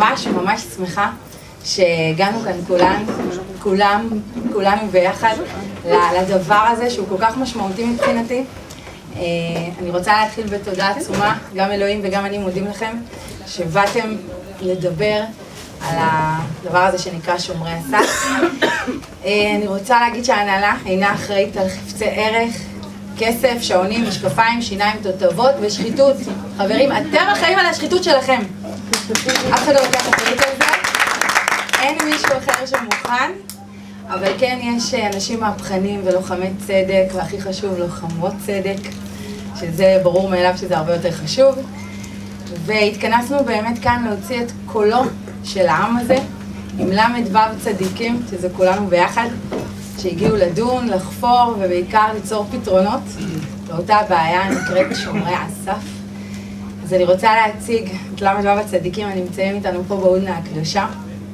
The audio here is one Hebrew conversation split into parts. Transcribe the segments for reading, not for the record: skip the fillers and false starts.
ממש שמחה שהגענו כאן כולנו ביחד לדבר הזה שהוא כל כך משמעותי מבחינתי. אני רוצה להתחיל בתודה עצומה, גם אלוהים וגם אני מודים לכם שבאתם לדבר על הדבר הזה שנקרא שומרי הסף. אני רוצה להגיד שההנהלה אינה אחראית על חפצי ערך, כסף, שעונים, משקפיים, שיניים, תותבות ושחיתות. חברים, אתם אחראים על השחיתות שלכם. אף אחד לא לוקח אחריות על זה. אין מישהו אחר שמוכן, אבל כן יש אנשים מהפכנים ולוחמי צדק, והכי חשוב, לוחמות צדק, שזה ברור מאליו שזה הרבה יותר חשוב. והתכנסנו באמת כאן להוציא את קולו של העם הזה, עם למד ו' צדיקים, שזה כולנו ביחד, שהגיעו לדון, לחפור ובעיקר ליצור פתרונות לאותה בעיה הנקראת שומרי הסף. אז אני רוצה להציג את למד ו' הצדיקים הנמצאים איתנו פה בהודנה הקדושה.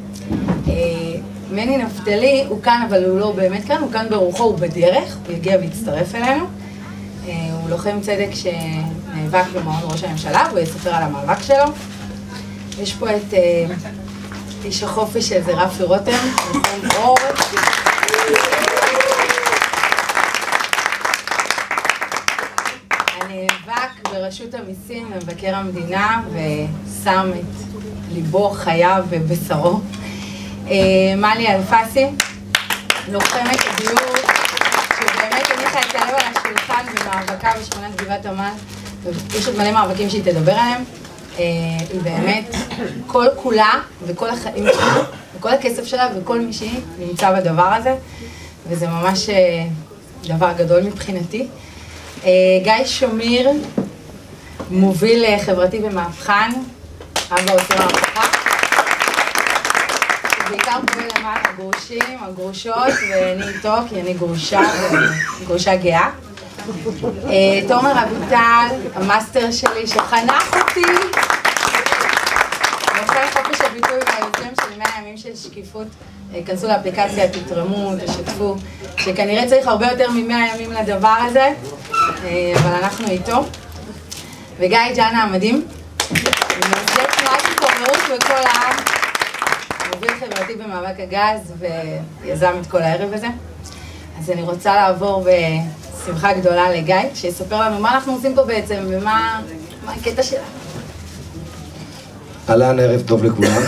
מני נפתלי הוא כאן, אבל הוא לא באמת כאן, הוא כאן ברוחו, הוא בדרך, הוא יגיע והצטרף אלינו. הוא לוחם צדק שנאבק במעון ראש הממשלה, והוא יספר על המאבק שלו. יש פה את איש החופש של זה רפי רותם, נכון אור. הנאבק ברשות המיסים ומבקר המדינה ושם את ליבו, חייו ובשרו. מלי אלפסי, לוחמת הדיור, שבאמת הניחה את הלב על השולחן במאבקה בשכונת גבעת עמל, ויש עוד מלא מאבקים שהיא תדבר עליהם. היא באמת, כל כולה וכל החיים שלה, וכל הכסף שלה וכל מי שהיא נמצא בדבר הזה, וזה ממש דבר גדול מבחינתי. גיא שמיר, מוביל חברתי ומהפכן, אבא עושה מהפכה. בעיקר פועל למען הגרושים, הגרושות, ואני איתו, כי אני גרושה גאה. תומר אביטל, המאסטר שלי, שחנך אותי. לוחם חופש הביטוי והיוזם של 100 ימים של שקיפות. כנסו לאפליקציה, תתרמו, תשתפו, שכנראה צריך הרבה יותר מ100 ימים לדבר הזה, אבל אנחנו איתו. וגיא ג'אנה המדהים, מייסד תנועת התעוררות בכל העם. מוביל חברתי במאבק הגז ויזם את כל הערב הזה. אז אני רוצה לעבור בשמחה גדולה לגיא, שיספר לנו מה אנחנו עושים פה בעצם ומה הקטע שלה. אהלן, ערב טוב לכולם.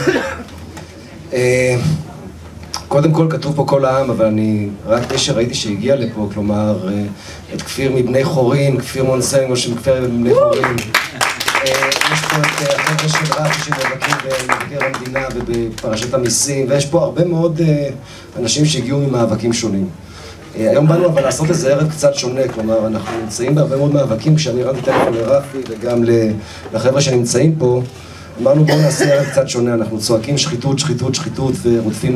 קודם כל כתוב פה כל העם, אבל אני רק שראיתי שהגיע לפה, כלומר את כפיר מבני חורין, כפיר מונסנגו שמכפיר מבני חורין. יש פה את החבר'ה של רפי שמבקרים במבקר המדינה ובפרשת המיסים, ויש פה הרבה מאוד אנשים שהגיעו ממאבקים שונים. היום באנו אבל לעשות איזה ערב קצת שונה, כלומר אנחנו נמצאים בהרבה מאוד מאבקים. כשאני הרמתי טלפון לרפי וגם לחבר'ה שנמצאים פה, אמרנו בואו נעשה ערב קצת שונה. אנחנו צועקים שחיתות, שחיתות, שחיתות ורודפים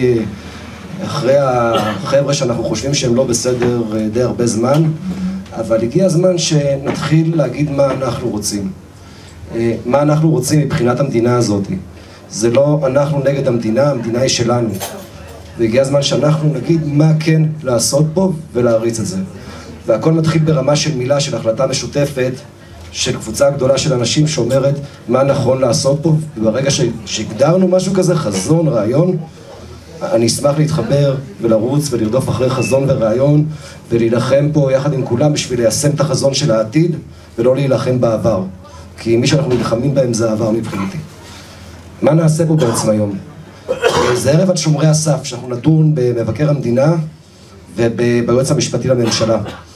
אחרי החבר'ה שאנחנו חושבים שהם לא בסדר די הרבה זמן, אבל הגיע הזמן שנתחיל להגיד מה אנחנו רוצים. מה אנחנו רוצים מבחינת המדינה הזאת. זה לא אנחנו נגד המדינה, המדינה היא שלנו. והגיע הזמן שאנחנו נגיד מה כן לעשות פה ולהריץ את זה. והכל מתחיל ברמה של מילה, של החלטה משותפת, של קבוצה גדולה של אנשים שאומרת מה נכון לעשות פה. וברגע שהגדרנו משהו כזה, חזון, רעיון, אני אשמח להתחבר ולרוץ ולרדוף אחרי חזון ורעיון ולהילחם פה יחד עם כולם בשביל ליישם את החזון של העתיד ולא להילחם בעבר. כי מי שאנחנו נלחמים בהם זה העבר מבחינתי. מה נעשה פה בעצם היום? זה ערב על שומרי הסף, שאנחנו נדון במבקר המדינה וביועץ המשפטי לממשלה.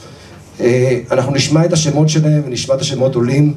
אנחנו נשמע את השמות שלהם ונשמע את השמות עולים,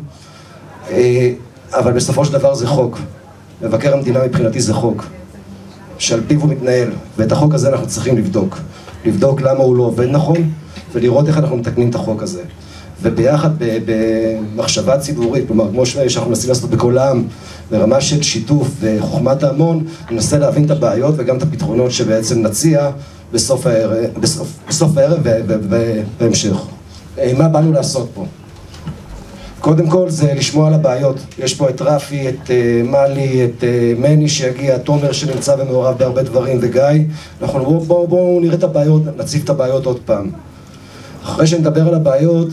אבל בסופו של דבר זה חוק. מבקר המדינה מבחינתי זה חוק, שעל פיו הוא מתנהל, ואת החוק הזה אנחנו צריכים לבדוק. לבדוק למה הוא לא עובד נכון, ולראות איך אנחנו מתקנים את החוק הזה. וביחד במחשבה ציבורית, כלומר כמו שאנחנו מנסים לעשות בכל העם, ברמה של שיתוף וחוכמת ההמון, ננסה להבין את הבעיות וגם את הפתרונות שבעצם נציע בסוף הערב ובהמשך. מה באנו לעשות פה? קודם כל זה לשמוע על הבעיות. יש פה את רפי, את מלי, את מני שיגיע, תומר שנמצא ומעורב בהרבה דברים וגיא. אנחנו בואו נראה את הבעיות, נציף את הבעיות עוד פעם. אחרי שנדבר על הבעיות,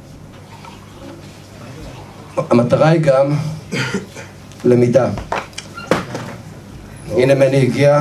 המטרה היא גם למידה. הנה מני הגיע.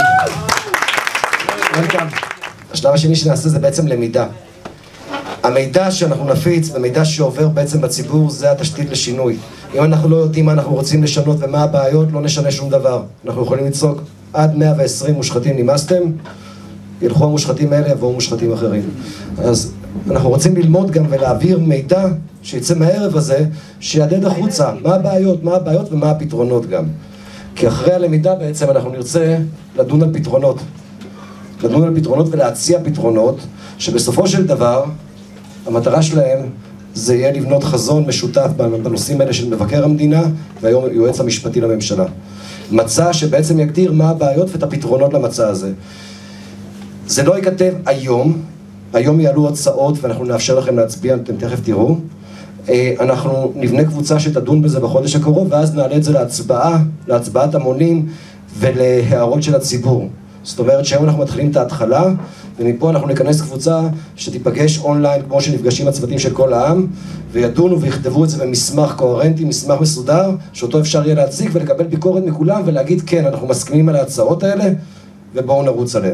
השלב השני שנעשה זה בעצם למידה. המידע שאנחנו נפיץ ומידע שעובר בעצם בציבור זה התשתית לשינוי. אם אנחנו לא יודעים מה אנחנו רוצים לשנות ומה הבעיות, לא נשנה שום דבר. אנחנו יכולים לצעוק עד 120 מושחתים נמאסתם, ילכו המושחתים האלה, יבואו מושחתים אחרים. אז אנחנו רוצים ללמוד גם ולהעביר מידע שיצא מהערב הזה, שיעדד החוצה מה הבעיות ומה הפתרונות גם. כי אחרי הלמידה בעצם אנחנו נרצה לדון על פתרונות. לדון על פתרונות ולהציע פתרונות, שבסופו של דבר המטרה שלהם זה יהיה לבנות חזון משותף בנושאים האלה של מבקר המדינה והיום יועץ המשפטי לממשלה. מצע שבעצם יגדיר מה הבעיות ואת הפתרונות למצע הזה. זה לא ייכתב היום יעלו הצעות ואנחנו נאפשר לכם להצביע, אתם תכף תראו. אנחנו נבנה קבוצה שתדון בזה בחודש הקרוב ואז נעלה את זה להצבעת המונים ולהערות של הציבור. זאת אומרת שהיום אנחנו מתחילים את ההתחלה ומפה אנחנו נכנס קבוצה שתיפגש אונליין כמו שנפגשים הצוותים של כל העם וידונו ויכתבו את זה במסמך קוהרנטי, מסמך מסודר שאותו אפשר יהיה להציג ולקבל ביקורת מכולם ולהגיד כן, אנחנו מסכימים על ההצעות האלה ובואו נרוץ עליהם.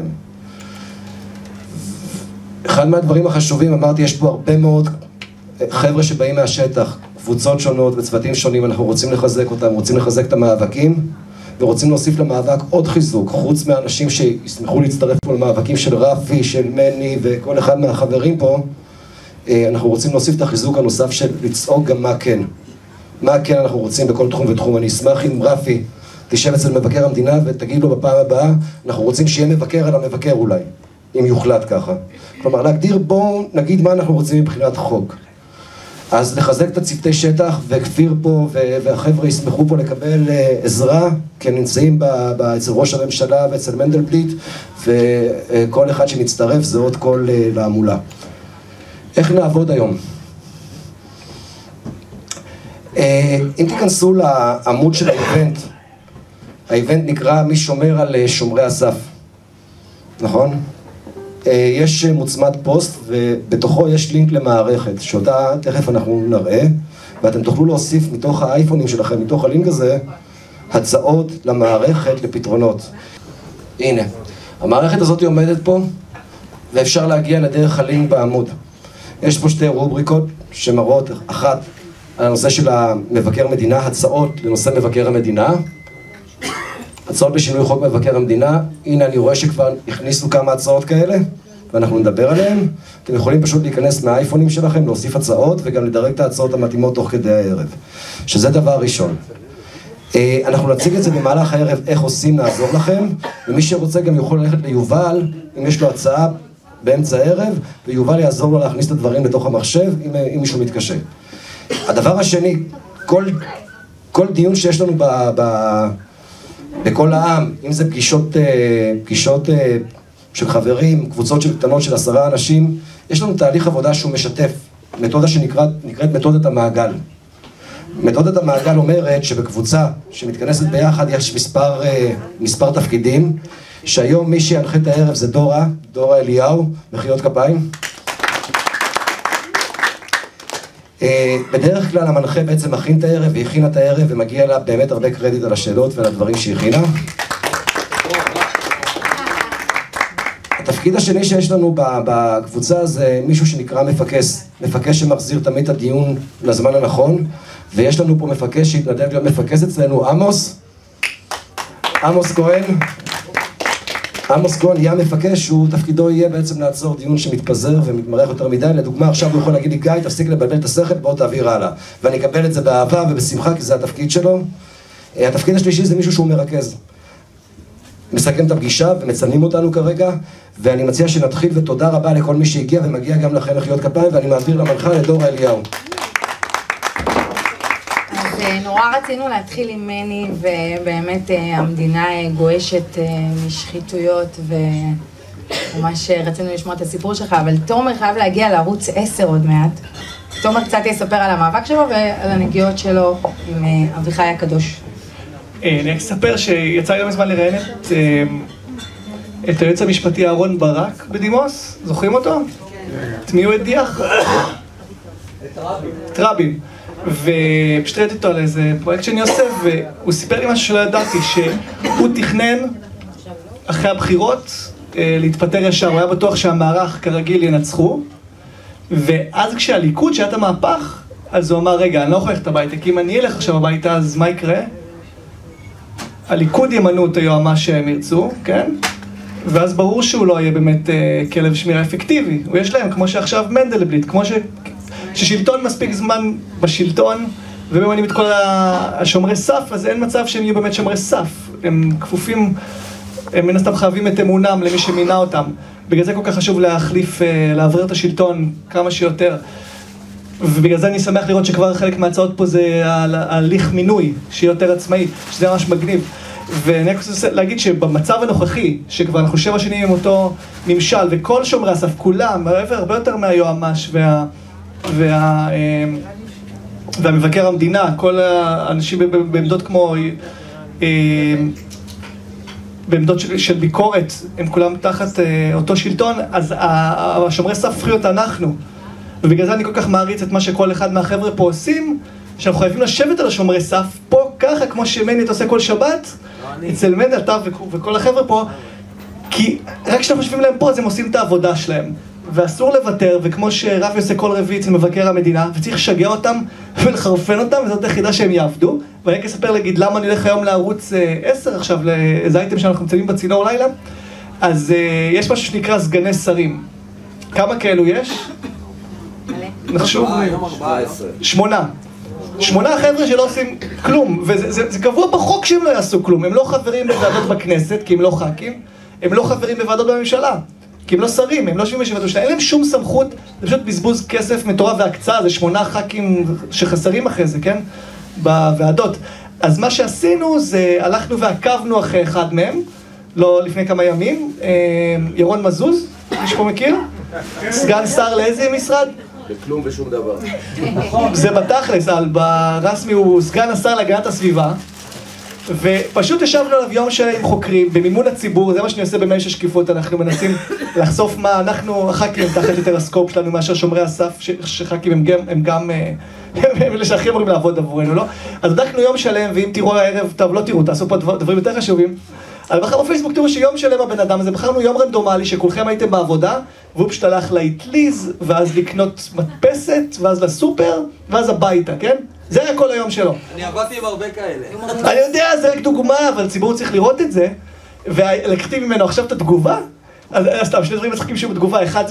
אחד מהדברים החשובים, אמרתי, יש פה הרבה מאוד חבר'ה שבאים מהשטח, קבוצות שונות וצוותים שונים, אנחנו רוצים לחזק אותם, רוצים לחזק את המאבקים ורוצים להוסיף למאבק עוד חיזוק, חוץ מהאנשים שישמחו להצטרף פה למאבקים של רפי, של מני וכל אחד מהחברים פה, אנחנו רוצים להוסיף את החיזוק הנוסף של לצעוק גם מה כן. מה כן אנחנו רוצים בכל תחום ותחום. אני אשמח אם רפי תשב אצל מבקר המדינה ותגיד לו בפעם הבאה, אנחנו רוצים שיהיה מבקר על המבקר אולי, אם יוחלט ככה. כלומר, להגדיר בואו נגיד מה אנחנו רוצים מבחינת חוק. אז לחזק את הצוותי שטח, וכפיר פה והחבר'ה ישמחו פה לקבל עזרה, כי הם נמצאים אצל ראש הממשלה ואצל מנדלבליט, וכל אחד שמצטרף זה עוד קול לעמולה. איך נעבוד היום? אם תיכנסו לעמוד של האיבנט נקרא מי שומר על שומרי הסף, נכון? יש מוצמד פוסט ובתוכו יש לינק למערכת שאותה תכף אנחנו נראה ואתם תוכלו להוסיף מתוך האייפונים שלכם, מתוך הלינק הזה, הצעות למערכת לפתרונות. הנה, המערכת הזאת עומדת פה ואפשר להגיע לדרך הלינק בעמוד. יש פה שתי רובריקות שמראות, אחת על הנושא של מבקר מדינה, הצעות לנושא מבקר המדינה, הצעות לשינוי חוק מבקר המדינה. הנה אני רואה שכבר הכניסו כמה הצעות כאלה ואנחנו נדבר עליהן. אתם יכולים פשוט להיכנס מהאייפונים שלכם, להוסיף הצעות וגם לדרג את ההצעות המתאימות תוך כדי הערב, שזה דבר ראשון. אנחנו נציג את זה במהלך הערב איך עושים, נעזור לכם, ומי שרוצה גם יכול ללכת ליובל אם יש לו הצעה באמצע הערב, ויובל יעזור לו להכניס את הדברים לתוך המחשב אם מישהו מתקשה. הדבר השני, כל דיון שיש לנו בכל העם, אם זה פגישות של חברים, קבוצות של קטנות של 10 אנשים, יש לנו תהליך עבודה שהוא משתף, מתודה שנקראת מתודת המעגל. מתודת המעגל אומרת שבקבוצה שמתכנסת ביחד יש מספר תפקידים, שהיום מי שינחה את הערב זה דורה אליהו, מחיאות כפיים. בדרך כלל המנחה בעצם מכין את הערב והכינה את הערב ומגיע לה באמת הרבה קרדיט על השאלות ועל הדברים שהכינה. התפקיד השני שיש לנו בקבוצה זה מישהו שנקרא מפקס שמחזיר תמיד את הדיון לזמן הנכון, ויש לנו פה מפקס שהתנדב להיות מפקס אצלנו, עמוס כהן. עמוס כהן יהיה מפקש, שהוא תפקידו יהיה בעצם לעצור דיון שמתפזר ומתמרח יותר מדי. לדוגמה, עכשיו הוא יכול להגיד לי, גיא, תפסיק לבלבל את השכל, בוא תעביר הלאה. ואני אקבל את זה באהבה ובשמחה, כי זה התפקיד שלו. התפקיד השלישי זה מישהו שהוא מרכז. מסכם את הפגישה ומצלמים אותנו כרגע, ואני מציע שנתחיל, ותודה רבה לכל מי שהגיע ומגיע גם לכם מחיאות כפיים, ואני מעביר למנחה לדורה אליהו. נורא רצינו להתחיל עם מני, ובאמת המדינה גועשת משחיתויות, וממש רצינו לשמוע את הסיפור שלך, אבל תומר חייב להגיע לערוץ 10 עוד מעט. תומר קצת יספר על המאבק שלו ועל הנגיעות שלו עם אביחי הקדוש. אני אספר שיצא היום מזמן לראיין את היועץ המשפטי אהרון ברק בדימוס, זוכרים אותו? את מי הוא הדיח? את רבין. ופשוט ראיתי אותו על איזה פרויקט שאני עושה, והוא סיפר לי משהו שלא ידעתי, שהוא תכנן אחרי הבחירות להתפטר ישר, הוא היה בטוח שהמערך כרגיל ינצחו, ואז כשהליכוד, שהיה את המהפך, אז הוא אמר, רגע, אני לא יכול ללכת הביתה, כי אם אני אלך עכשיו הביתה, אז מה יקרה? הליכוד ימנו את היועמ"ש שהם ירצו, כן? ואז ברור שהוא לא יהיה באמת כלב שמירה אפקטיבי. ויש להם, כמו שעכשיו מנדלבליט, כמו ששלטון מספיק זמן בשלטון, וממנים את כל השומרי סף, אז אין מצב שהם יהיו באמת שומרי סף. הם כפופים, הם מן הסתם חייבים את אמונם למי שמינה אותם. בגלל זה כל כך חשוב להעביר את השלטון כמה שיותר. ובגלל זה אני שמח לראות שכבר חלק מההצעות פה זה ההליך מינוי, שיהיה יותר עצמאי, שזה ממש מגניב. ואני רוצה להגיד שבמצב הנוכחי, שכבר אנחנו 7 שנים עם אותו ממשל, וכל שומרי הסף, כולם, הרבה יותר מהיועמ"ש והמבקר המדינה, כל האנשים בעמדות כמו, בעמדות של ביקורת, הם כולם תחת אותו שלטון, אז השומרי סף הפכו להיות אנחנו. ובגלל זה אני כל כך מעריץ את מה שכל אחד מהחבר'ה פה עושים, שאנחנו חייבים לשבת על השומרי סף פה ככה, כמו שמנית עושה כל שבת, אצל מנד, אתה וכל החבר'ה פה, כי רק כשאנחנו חושבים להם פה, אז הם עושים את העבודה שלהם. ואסור לוותר, וכמו שרבי עושה כל רביעי אצל מבקר המדינה, וצריך לשגע אותם ולחרפן אותם, וזאת היחידה שהם יעבדו. ואני אספר להגיד למה אני הולך היום לערוץ 10 עכשיו, לאיזה אייטם שאנחנו מצלמים בצינור לילה. אז יש משהו שנקרא סגני שרים. כמה כאלו יש? נחשוב? 8. 8 חבר'ה שלא עושים כלום, וזה קבוע בחוק שהם לא יעשו כלום. הם לא חברים בוועדות בכנסת, כי הם לא ח"כים, הם לא חברים בוועדות בממשלה, כי הם לא שרים, הם לא שווים בישיבת ממשלה, אין להם שום סמכות, זה פשוט בזבוז כסף מטורף והקצאה, זה 8 ח"כים שחסרים אחרי זה, כן? בוועדות. אז מה שעשינו זה, הלכנו ועקבנו אחרי אחד מהם, לא לפני כמה ימים, ירון מזוז, מישהו פה מכיר? סגן שר לאיזה משרד? בכלום ושום דבר. זה בתכלס, ברסמי הוא סגן השר להגנת הסביבה, ופשוט ישבנו עליו יום שלם עם חוקרים במימון הציבור, זה מה שאני עושה במייל של שקיפות, אנחנו מנסים לחשוף מה אנחנו, הח"כים תחת יותר הסקופ שלנו מאשר שומרי הסף, שח"כים הם גם אלה שהכי אמורים לעבוד עבורנו, לא? אז בדקנו יום שלם, ואם תראו הערב, טוב, לא תראו, תעשו פה דברים יותר חשובים, אבל בחר בפייסבוק תראו שיום שלם הבן אדם הזה, בחרנו יום רנדומלי שכולכם הייתם בעבודה, והוא פשוט הלך לאטליז, ואז לקנות מדפסת, ואז לסופר, ואז הביתה, כן? זה היה כל היום שלו. אני עבדתי עם הרבה כאלה. אני יודע, זה רק דוגמה, אבל הציבור צריך לראות את זה, ולקחתי ממנו עכשיו את התגובה, אז סתם, 2 דברים מצחיקים שהוא בתגובה, אחד זה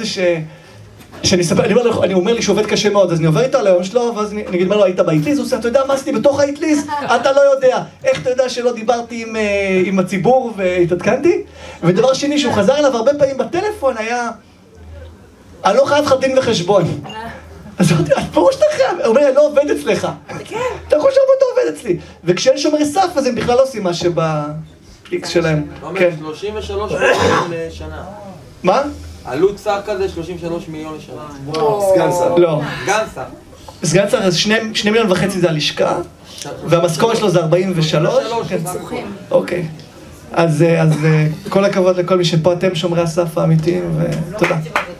אני אומר לי שהוא עובד קשה מאוד, אז אני עובר איתו על היום שלו, ואז אני אגיד לו, היית באטליז? הוא עושה, אתה יודע מה עשיתי בתוך האטליז? אתה לא יודע. איך אתה יודע שלא דיברתי עם הציבור והתעדכנתי? ודבר שני, שהוא חזר אליו הרבה פעמים בטלפון, היה, אני לא חייב לך דין וחשבון. אז אמרתי, פירוש אתה חייב, הוא אומר, אני לא עובד אצלך. אתה חושב שאתה עובד אצלי. וכשאין שומרי סף, אז הם בכלל לא עושים מה שבאיקס שלהם. אומר, 33 מיליון לשנה. מה? עלות שר כזה 33 מיליון לשנה. סגן שר. לא. סגן שר. סגן שר, 2.5 מיליון זה הלשכה, והמשכורת שלו זה 43. אוקיי. אז כל הכבוד לכל מי שפה, אתם שומרי הסף האמיתיים, ותודה.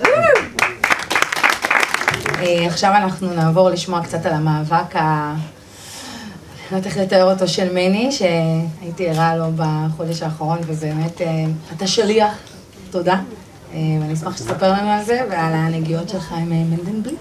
עכשיו אנחנו נעבור לשמוע קצת על המאבק לא יודעת איך לתאר אותו של מני, שהייתי ערה לו בחודש האחרון, ובאמת אתה שליח, תודה. ואני אשמח שתספר לנו על זה ועל הנגיעות שלך עם מנדלבליט.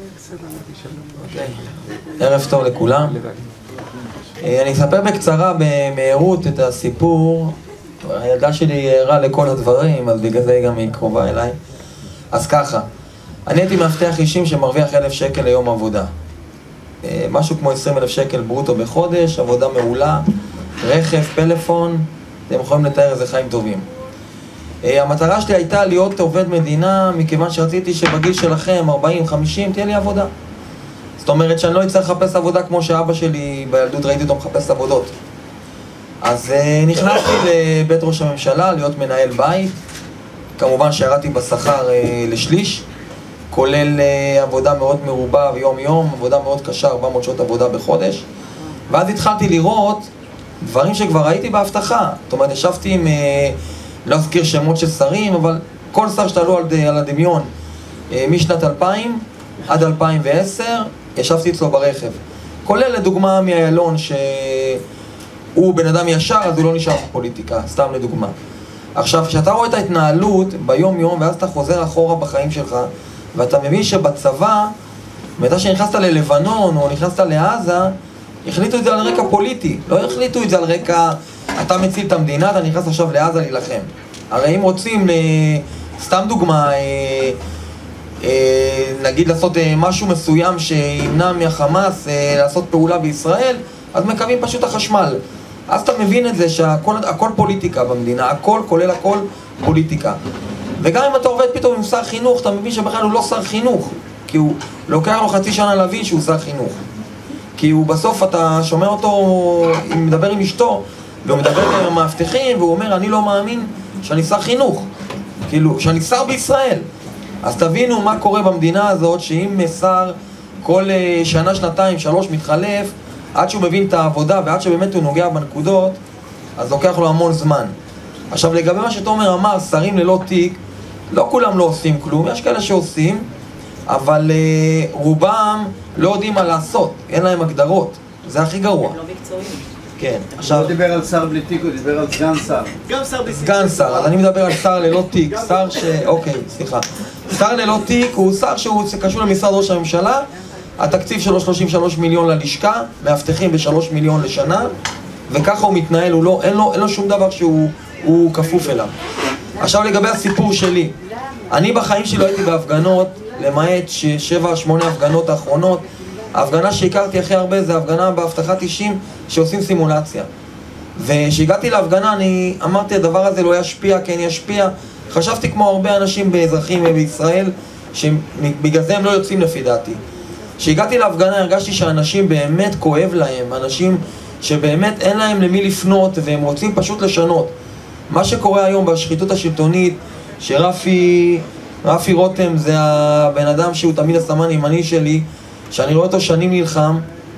ערב טוב לכולם. אני אספר בקצרה, במהירות, את הסיפור. הילדה שלי ערה לכל הדברים, אז בגלל זה גם היא קרובה אליי. אז ככה, אני הייתי מאבטח אישים שמרוויח 1,000 שקל ליום עבודה. משהו כמו 20,000 שקל ברוטו בחודש, עבודה מעולה, רכב, פלאפון, אתם יכולים לתאר איזה חיים טובים. המטרה שלי הייתה להיות עובד מדינה, מכיוון שרציתי שבגיל שלכם, 40-50, תהיה לי עבודה. זאת אומרת שאני לא אצטרך לחפש עבודה כמו שאבא שלי בילדות ראיתי אותו מחפש עבודות. אז נכנסתי לבית ראש הממשלה להיות מנהל בית. כמובן שירדתי בשכר לשליש, כולל עבודה מאוד מרובה ויום יום, עבודה מאוד קשה, 400 שעות עבודה בחודש. ואז התחלתי לראות דברים שכבר ראיתי בהבטחה. זאת אומרת, ישבתי עם, לא אזכיר שמות של שרים, אבל כל שר שתעלו על הדמיון, משנת 2000 עד 2010, ישבתי אצלו ברכב. כולל לדוגמה מאיילון שהוא בן אדם ישר, אז הוא לא נשאר בפוליטיקה, סתם לדוגמה. עכשיו, כשאתה רואה את ההתנהלות ביום יום, ואז אתה חוזר אחורה בחיים שלך, ואתה מבין שבצבא, מתי שנכנסת ללבנון או נכנסת לעזה, החליטו את זה על רקע פוליטי, לא החליטו את זה על רקע, אתה מציל את המדינה, אתה נכנס עכשיו לעזה להילחם. הרי אם רוצים, סתם דוגמה, נגיד לעשות משהו מסוים שימנע מהחמאס לעשות פעולה בישראל, אז מקווים פשוט החשמל. אז אתה מבין את זה שהכל פוליטיקה במדינה, הכל, כולל הכל פוליטיקה. וגם אם אתה עובד פתאום עם שר חינוך, אתה מבין שבכלל הוא לא שר חינוך, כי הוא לוקח לו חצי שנה להבין שהוא שר חינוך. כי הוא בסוף, אתה שומע אותו, הוא מדבר עם אשתו, והוא מדבר עם המאבטחים, והוא אומר, אני לא מאמין שאני שר חינוך, כאילו, שאני שר בישראל. אז תבינו מה קורה במדינה הזאת, שאם שר כל שנה, שנתיים, 3 מתחלף, עד שהוא מבין את העבודה ועד שבאמת הוא נוגע בנקודות, אז לוקח לו המון זמן. עכשיו, לגבי מה שתומר אמר, שרים ללא תיק, לא כולם לא עושים כלום, יש כאלה שעושים, אבל רובם לא יודעים מה לעשות, אין להם הגדרות, זה הכי גרוע. לא מקצועיים. כן, עכשיו... הוא דיבר על שר בלי תיק, הוא דיבר על סגן שר. גם שר בלי תיק. סגן שר, אז אני מדבר על שר ללא תיק, שר אוקיי, סליחה. שר ללא תיק הוא שר שהוא קשור למשרד ראש הממשלה, התקציב שלו 33 מיליון ללשכה, מאבטחים ב3 מיליון לשנה, וככה הוא מתנהל, אין לו שום דבר שהוא כפוף אליו. עכשיו לגבי הסיפור שלי, אני בחיים שלי לא הייתי בהפגנות, למעט 7-8 הפגנות האחרונות. ההפגנה שהכרתי הכי הרבה זה הפגנה בהבטחת אישים שעושים סימולציה. וכשהגעתי להפגנה אני אמרתי הדבר הזה לא ישפיע, כן ישפיע. חשבתי כמו הרבה אנשים באזרחים בישראל שבגלל זה הם לא יוצאים לפי דעתי. כשהגעתי להפגנה הרגשתי שאנשים באמת כואב להם, אנשים שבאמת אין להם למי לפנות והם רוצים פשוט לשנות. מה שקורה היום בשחיתות השלטונית, שרפי רותם זה הבן אדם שהוא תמיד הסמן הימני שלי, שאני רואה אותו שנים נלחם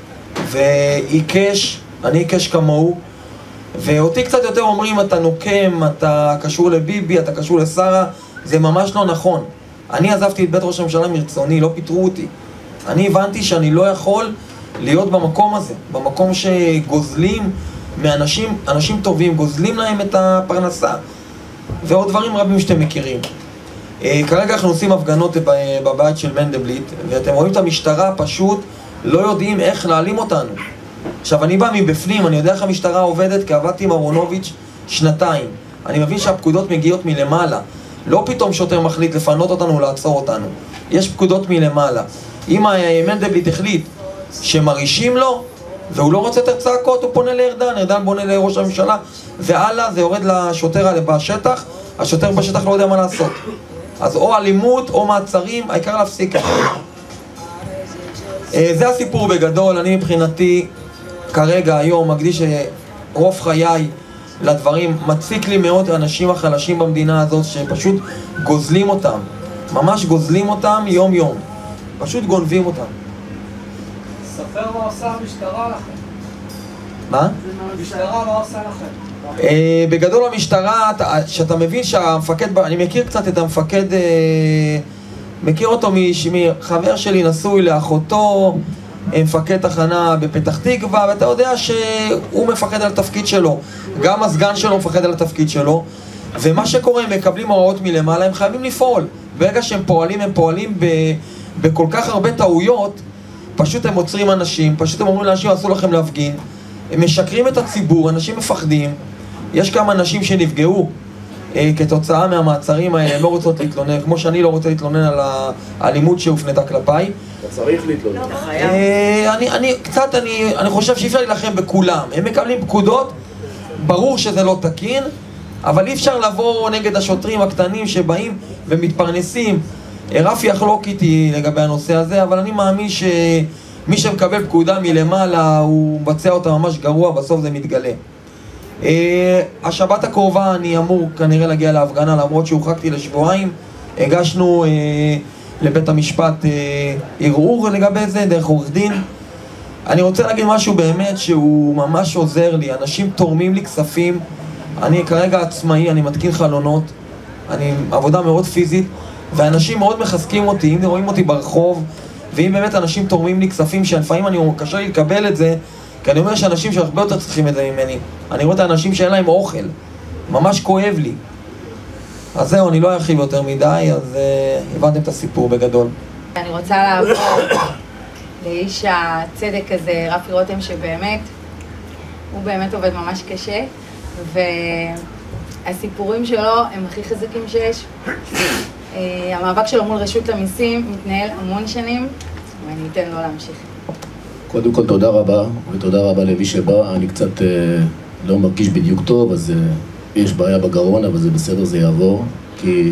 ועיקש, אני עיקש כמוהו, ואותי קצת יותר אומרים אתה נוקם, אתה קשור לביבי, אתה קשור לשרה, זה ממש לא נכון. אני עזבתי את בית ראש הממשלה מרצוני, לא פיטרו אותי. אני הבנתי שאני לא יכול להיות במקום הזה, במקום שגוזלים מאנשים, אנשים טובים, גוזלים להם את הפרנסה ועוד דברים רבים שאתם מכירים. כרגע אנחנו עושים הפגנות בבית של מנדלבליט, ואתם רואים את המשטרה פשוט לא יודעים איך להעלים אותנו. עכשיו אני בא מבפנים, אני יודע איך המשטרה עובדת, כי עבדתי עם אהרונוביץ' 2 אני מבין שהפקודות מגיעות מלמעלה, לא פתאום שוטר מחליט לפנות אותנו ולעצור אותנו, יש פקודות מלמעלה. אם מנדלבליט החליט שמרישים לו והוא לא רוצה יותר צעקות, הוא פונה לארדן, ארדן פונה לראש הממשלה והלאה זה יורד לשוטר בשטח, השוטר בשטח לא יודע מה לעשות. אז או אלימות או מעצרים, העיקר להפסיק. זה הסיפור בגדול. אני מבחינתי כרגע היום מקדיש רוב חיי לדברים. מציק לי מאוד האנשים החלשים במדינה הזאת שפשוט גוזלים אותם, ממש גוזלים אותם יום יום, פשוט גונבים אותם. ספר מה עושה המשטרה לכם. מה? המשטרה מה עושה לכם? בגדול המשטרה, שאתה מבין שהמפקד, אני מכיר קצת את המפקד, מכיר אותו מחבר שלי נשוי לאחותו, מפקד תחנה בפתח תקווה, ואתה יודע שהוא מפחד על התפקיד שלו, גם הסגן שלו מפחד על התפקיד שלו, ומה שקורה, הם מקבלים הוראות מלמעלה, הם חייבים לפעול. ברגע שהם פועלים בכל כך הרבה טעויות, פשוט הם עוצרים אנשים, פשוט הם אומרים לאנשים, אסור לכם להפגין, הם משקרים את הציבור, אנשים מפחדים. יש כמה אנשים שנפגעו כתוצאה מהמעצרים האלה, הם לא רוצות להתלונן, כמו שאני לא רוצה להתלונן על האלימות שהופנתה כלפיי. אתה צריך להתלונן. אני חושב שאי אפשר להילחם בכולם, הם מקבלים פקודות, ברור שזה לא תקין, אבל אי אפשר לבוא נגד השוטרים הקטנים שבאים ומתפרנסים. רפי יחלוק איתי לגבי הנושא הזה, אבל אני מאמין שמי שמקבל פקודה מלמעלה הוא מבצע אותה ממש גרוע, בסוף זה מתגלה. השבת הקרובה אני אמור כנראה להגיע להפגנה, למרות שהוחרקתי לשבועיים. הגשנו לבית המשפט ערעור לגבי זה דרך עורך דין. אני רוצה להגיד משהו באמת שהוא ממש עוזר לי, אנשים תורמים לי כספים, אני כרגע עצמאי, אני מתקין חלונות, אני עבודה מאוד פיזית, ואנשים מאוד מחזקים אותי. אם רואים אותי ברחוב ואם באמת אנשים תורמים לי כספים שלפעמים קשה לי לקבל את זה, כי אני אומר שאנשים שהרבה יותר צריכים את זה ממני, אני רואה את האנשים שאין להם אוכל, ממש כואב לי. אז זהו, אני לא ארחיב יותר מדי, אז הבנתם את הסיפור בגדול. אני רוצה לעבור לאיש הצדק הזה, רפי רותם, שבאמת, הוא באמת עובד ממש קשה, והסיפורים שלו הם הכי חזקים שיש. המאבק שלו מול רשות המיסים מתנהל המון שנים, ואני אתן לו להמשיך. קודם כל תודה רבה, ותודה רבה למי שבא. אני קצת לא מרגיש בדיוק טוב, אז יש בעיה בגרון, אבל זה בסדר, זה יעבור, כי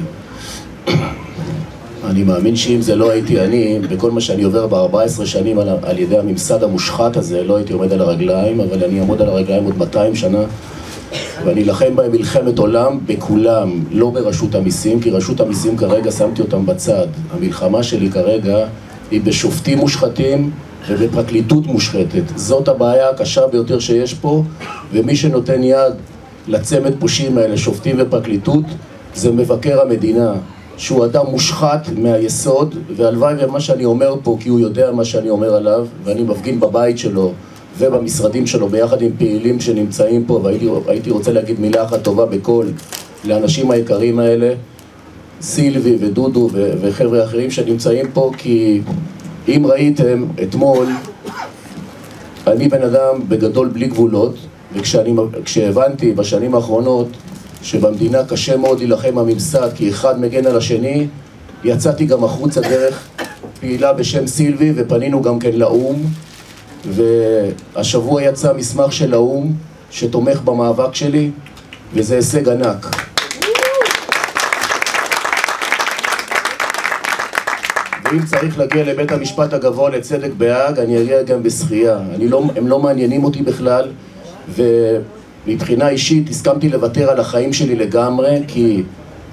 אני מאמין שאם זה לא הייתי אני, בכל מה שאני עובר ב-14 שנים על ידי הממסד המושחת הזה, לא הייתי עומד על הרגליים, אבל אני אעמוד על הרגליים עוד 200 שנה, ואני אלחם בהם מלחמת עולם בכולם, לא ברשות המיסים, כי רשות המיסים כרגע שמתי אותם בצד. המלחמה שלי כרגע היא בשופטים מושחתים ובפרקליטות מושחתת. זאת הבעיה הקשה ביותר שיש פה, ומי שנותן יד לצמד פושעים האלה, שופטים ופרקליטות, זה מבקר המדינה, שהוא אדם מושחת מהיסוד, והלוואי ומה שאני אומר פה, כי הוא יודע מה שאני אומר עליו, ואני מפגין בבית שלו ובמשרדים שלו ביחד עם פעילים שנמצאים פה, והייתי רוצה להגיד מילה אחת טובה בכל לאנשים היקרים האלה, סילבי ודודו וחבר'ה אחרים שנמצאים פה, כי אם ראיתם אתמול, אני בן אדם בגדול בלי גבולות, וכשהבנתי בשנים האחרונות שבמדינה קשה מאוד להילחם הממסד כי אחד מגן על השני, יצאתי גם החוצה דרך פעילה בשם סילבי, ופנינו גם כן לאום, והשבוע יצא מסמך של האום שתומך במאבק שלי, וזה הישג ענק. ואם צריך להגיע לבית המשפט הגבוה לצדק בהאג, אני אגיע גם בשחייה. הם לא מעניינים אותי בכלל, ומבחינה אישית הסכמתי לוותר על החיים שלי לגמרי, כי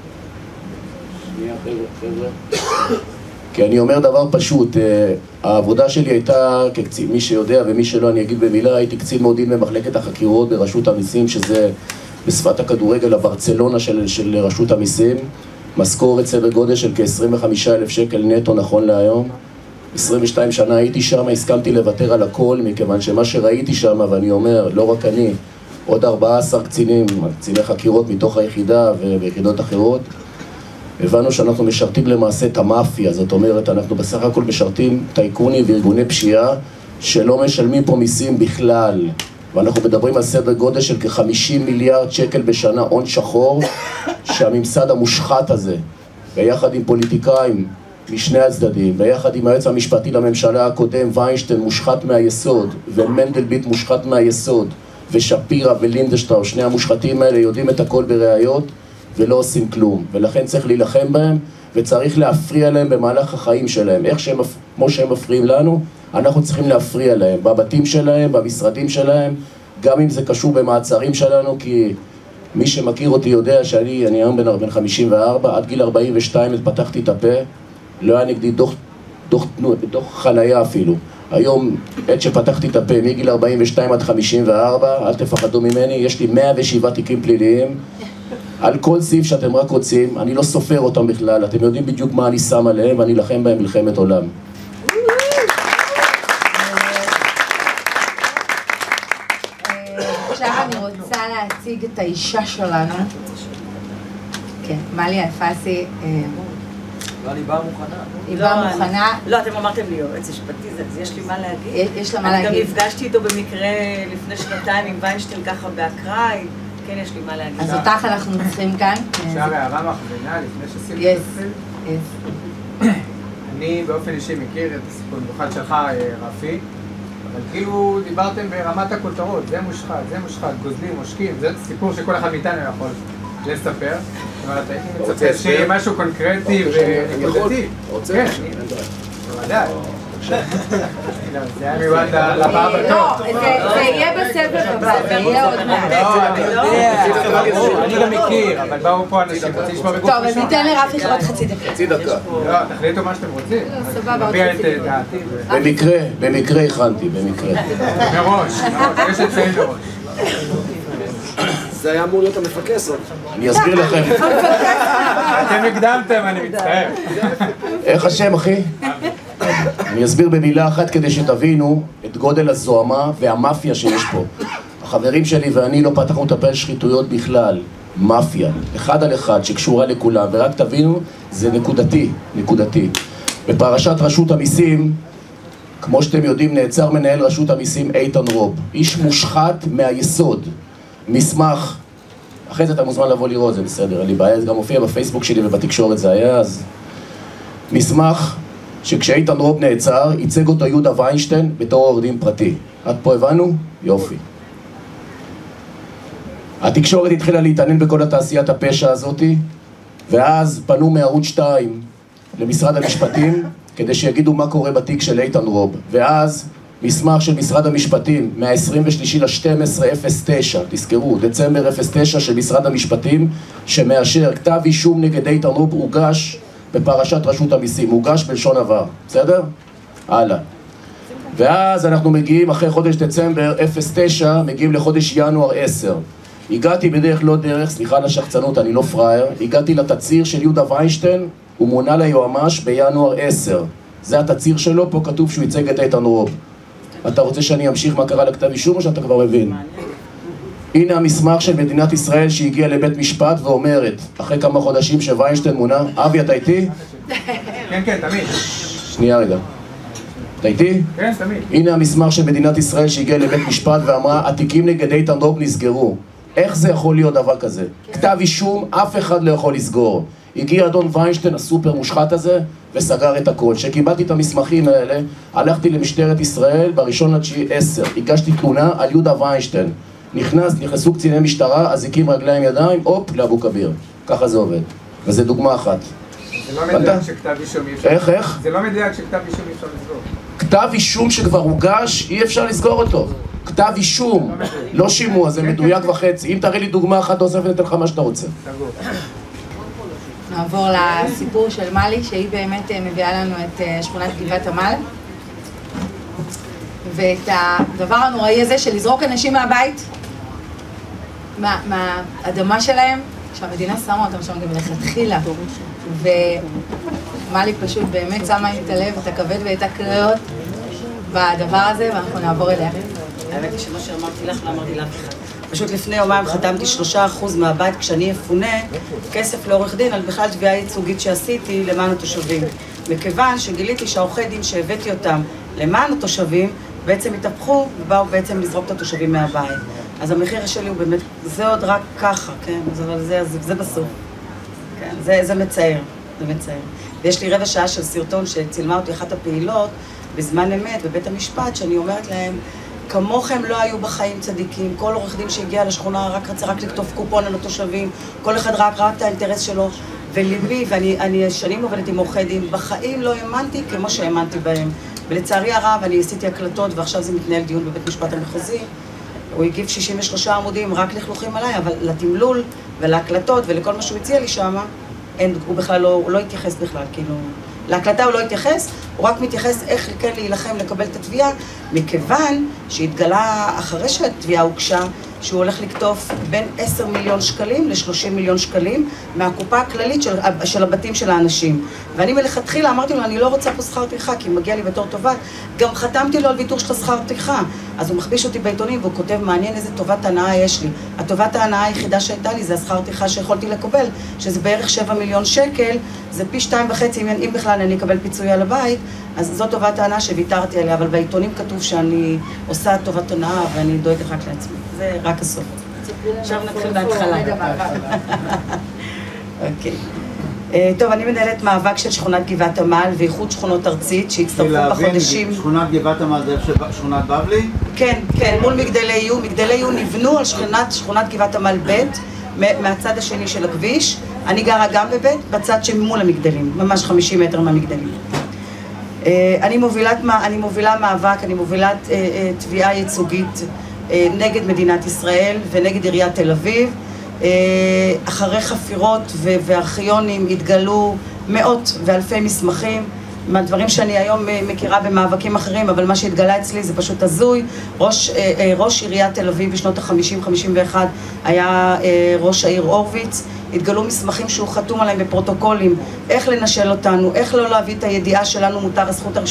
אני אומר דבר פשוט, העבודה שלי הייתה כקצין, מי שיודע ומי שלא אני אגיד במילה, הייתי קצין מודיעין במחלקת החקירות ברשות המיסים, שזה בשפת הכדורגל הברצלונה של רשות המיסים, משכורת סדר גודל של כ-25,000 שקל נטו נכון להיום. 22 שנה הייתי שם, הסכמתי לוותר על הכל, מכיוון שמה שראיתי שם, ואני אומר, לא רק אני, עוד 14 קציני חקירות מתוך היחידה וביחידות אחרות, הבנו שאנחנו משרתים למעשה את המאפיה, זאת אומרת, אנחנו בסך הכל משרתים טייקונים וארגוני פשיעה שלא משלמים פה מיסים בכלל, ואנחנו מדברים על סדר גודל של כ-50 מיליארד שקל בשנה הון שחור, שהממסד המושחת הזה, ביחד עם פוליטיקאים משני הצדדים, ביחד עם היועץ המשפטי לממשלה הקודם, ויינשטיין מושחת מהיסוד, ומנדלבליט מושחת מהיסוד, ושפירא ולינדשטראוס, שני המושחתים האלה יודעים את הכל בראיות, ולא עושים כלום, ולכן צריך להילחם בהם, וצריך להפריע להם במהלך החיים שלהם. כמו שהם מפריעים לנו, אנחנו צריכים להפריע להם, בבתים שלהם, במשרדים שלהם, גם אם זה קשור במעצרים שלנו, כי מי שמכיר אותי יודע שאני היום בן 54, עד גיל 42 פתחתי את הפה, לא היה נגדי דוח חנייה אפילו. היום, עת שפתחתי את הפה, מגיל 42 עד 54, אל תפחדו ממני, יש לי 107 תיקים פליליים, על כל סעיף שאתם רק רוצים, אני לא סופר אותם בכלל, אתם יודעים בדיוק מה אני שם עליהם, ואני אלחם בהם מלחמת עולם. עכשיו אני רוצה להציג את האישה שלנו. כן, מליה אלפסי. לא, אני באה מוכנה. היא באה מוכנה. לא, אתם אמרתם לי, יועץ משפטי, אז יש לי מה להגיד. יש לה מה להגיד. אני גם נפגשתי איתו במקרה לפני שנתיים עם ויינשטיין ככה באקראי. כן, יש לי מה להגיד. אז אותך אנחנו צריכים כאן. אפשר הערה מכווינה לפני שסילבי תתחיל? אני באופן אישי מכיר את הסיפור במיוחד שלך, רפי, אבל כאילו דיברתם ברמת הכותרות, זה מושחת, גוזלים, מושקים, זה סיפור שכל אחד מאיתנו יכול לספר. זאת אומרת, הייתי מצפה שיהיה משהו קונקרטי ונקודתי. רוצה? כן, בוודאי. זה היה מיועד לבא בתור. לא, זה יהיה בסבב הבא, זה יהיה עוד מעט. אני גם מכיר, אבל באו פה אנשים, רוצים לשמוע בגוף ראשון. טוב, אז ניתן לרפי עוד חצי דקה. חצי דקה. לא, תחליטו מה שאתם רוצים. סבבה, עוד מביע את חצי דקה. דעתי. במקרה הכנתי, במקרה. מראש, יש לציין מראש. זה היה אמור להיות המפקס. אני אסביר לכם. אתם הקדמתם, אני מצטער. איך השם, אחי? אני אסביר במילה אחת כדי שתבינו את גודל הזוהמה והמאפיה שיש פה. החברים שלי ואני לא פתחנו את הפה שחיתויות בכלל. מאפיה, אחד על אחד, שקשורה לכולם, ורק תבינו, זה נקודתי. בפרשת רשות המיסים, כמו שאתם יודעים, נעצר מנהל רשות המיסים איתן רוב. איש מושחת מהיסוד. מסמך, אחרי זה אתה מוזמן לבוא לראות, זה בסדר, אין לי בעיה, זה גם מופיע בפייסבוק שלי ובתקשורת זה היה, אז... מסמך שכשאיתן רוב נעצר, ייצג אותו יהודה ויינשטיין בתור עורך דין פרטי. עד פה הבנו? יופי. התקשורת התחילה להתעניין בכל התעשיית הפשע הזאתי, ואז פנו מערוץ 2 למשרד המשפטים כדי שיגידו מה קורה בתיק של איתן רוב. ואז מסמך של משרד המשפטים מה-23/12/09, תזכרו, דצמבר 09 של משרד המשפטים, שמאשר כתב אישום נגד איתן רוב הוגש בפרשת רשות המיסים, הוגש בלשון עבר, בסדר? הלאה. ואז אנחנו מגיעים אחרי חודש דצמבר 09, מגיעים לחודש ינואר 10. הגעתי בדרך לא דרך, סליחה על השחצנות, אני לא פראייר, הגעתי לתציר של יהודה ויינשטיין, הוא מונה ליועמ"ש בינואר 10. זה התציר שלו, פה כתוב שהוא ייצג את איתן רוב. אתה רוצה שאני אמשיך מה קרה לכתב אישום או שאתה כבר מבין? הנה המסמך של מדינת ישראל שהגיע לבית משפט ואומרת, אחרי כמה חודשים שוויינשטיין מונה, אבי אתה איתי? כן, תמיד. שנייה רגע. אתה איתי? כן, תמיד. הנה המסמך של מדינת ישראל שהגיע לבית משפט ואמרה, התיקים נגד איתן רוב נסגרו. איך זה יכול להיות דבר כזה? כתב אישום, אף אחד לא יכול לסגור. הגיע אדון ויינשטיין, הסופר מושחת הזה, וסגר את הכל. כשקיבלתי את המסמכים האלה, הלכתי למשטרת ישראל ב1/9/10. הגשתי תלונה על יהודה ויינשטיין. נכנסו קציני משטרה, אזיקים רגליים ידיים, הופ, לאבו כביר. ככה זה עובד. וזו דוגמה אחת. זה לא מדויק שכתב אישום אי אפשר... איך? זה לא מדויק שכתב אישום אי אפשר לסגור. כתב אישום שכבר הוגש, אי אפשר לסגור אותו. כתב אישום, לא שימוע, זה מדויק וחצי. אם תראה לי דוגמה אחת נוספת, נתן לך מה שאתה רוצה. נעבור לסיפור של מלי, שהיא באמת מביאה לנו את שכונת גבעת עמל. ואת הדבר הנוראי הזה של לזרוק אנשים מהבית, מהאדמה שלהם, שהמדינה שמה אותם שם גם לכתחילה. ומלי פשוט באמת שמה את הלב, את הכבד ואת הקריאות בדבר הזה, ואנחנו נעבור אליה. האמת היא שמה שאמרתי לך, לא אמרתי לאף אחד. פשוט לפני יומיים חתמתי 3% מהבית כשאני אפונה כסף לעורך דין על בכלל תביעה ייצוגית שעשיתי למען התושבים. מכיוון שגיליתי שהעורכי דין שהבאתי אותם למען התושבים בעצם התהפכו ובאו בעצם לזרוק את התושבים מהבית. אז המחיר שלי הוא באמת, זה עוד רק ככה, כן? אבל זה בסוף. כן? זה מצער, זה מצער. ויש לי רבע שעה של סרטון שצילמה אותי אחת הפעילות בזמן אמת בבית המשפט, שאני אומרת להם, כמוכם לא היו בחיים צדיקים, כל עורך דין שהגיע לשכונה רק רצה לכתוב קופון על התושבים, כל אחד רק את האינטרס שלו, וליבי, ואני שנים עובדת עם עורכי דין, בחיים לא האמנתי כמו שהאמנתי בהם. ולצערי הרב, אני עשיתי הקלטות, ועכשיו זה מתנהל דיון בבית משפט המחוזי, הוא הגיב 63 עמודים, רק לכלוכים עליי, אבל לתמלול ולהקלטות ולכל מה שהוא הציע לי שם, הוא בכלל לא התייחס בכלל, כאילו... להקלטה הוא לא התייחס, הוא רק מתייחס איך כן להילחם לקבל את התביעה, מכיוון שהתגלה אחרי שהתביעה הוגשה, שהוא הולך לקטוף בין 10 מיליון שקלים ל-30 מיליון שקלים מהקופה הכללית של הבתים של האנשים. ואני מלכתחילה אמרתי לו, אני לא רוצה פה שכר טרחה, כי מגיע לי בתור טובת. גם חתמתי לו על ויתור של שכר טרחה. אז הוא מכביש אותי בעיתונים והוא כותב, מעניין איזה טובת הנאה יש לי. הטובת ההנאה היחידה שהייתה לי זה השכר טרחה שיכולתי לקבל, שזה בערך 7 מיליון שקל, זה פי 2.5, אם בכלל אני אקבל פיצוי על הבית, אז זו טובת ההנאה שוויתרתי עליה, אבל בעיתונים כתוב שאני עושה טובת הנאה ואני דואגת רק לעצמי. זה רק הסוף. עכשיו נתחיל בהתחלה. אוקיי. טוב, אני מנהלת מאבק של שכונת גבעת עמל ואיחוד שכונות ארצית שהצטרפו בחודשים... שכונת גבעת עמל זה שכונת בבלי? כן, כן, מול מגדלי יו. מגדלי יו נבנו על שכונת גבעת עמל ב' מהצד השני של הכביש. אני גרה גם בבית, בצד שמול המגדלים, ממש 50 מטר מהמגדלים. אני מובילה מאבק, אני מובילה תביעה ייצוגית נגד מדינת ישראל ונגד עיריית תל אביב. אחרי חפירות וארכיונים התגלו מאות ואלפי מסמכים, מהדברים שאני היום מכירה במאבקים אחרים, אבל מה שהתגלה אצלי זה פשוט הזוי. ראש עיריית תל אביב בשנות ה-50-51 היה ראש העיר הורוביץ, התגלו מסמכים שהוא חתום עליהם בפרוטוקולים, איך לנשל אותנו, איך לא להביא את הידיעה שלנו מותר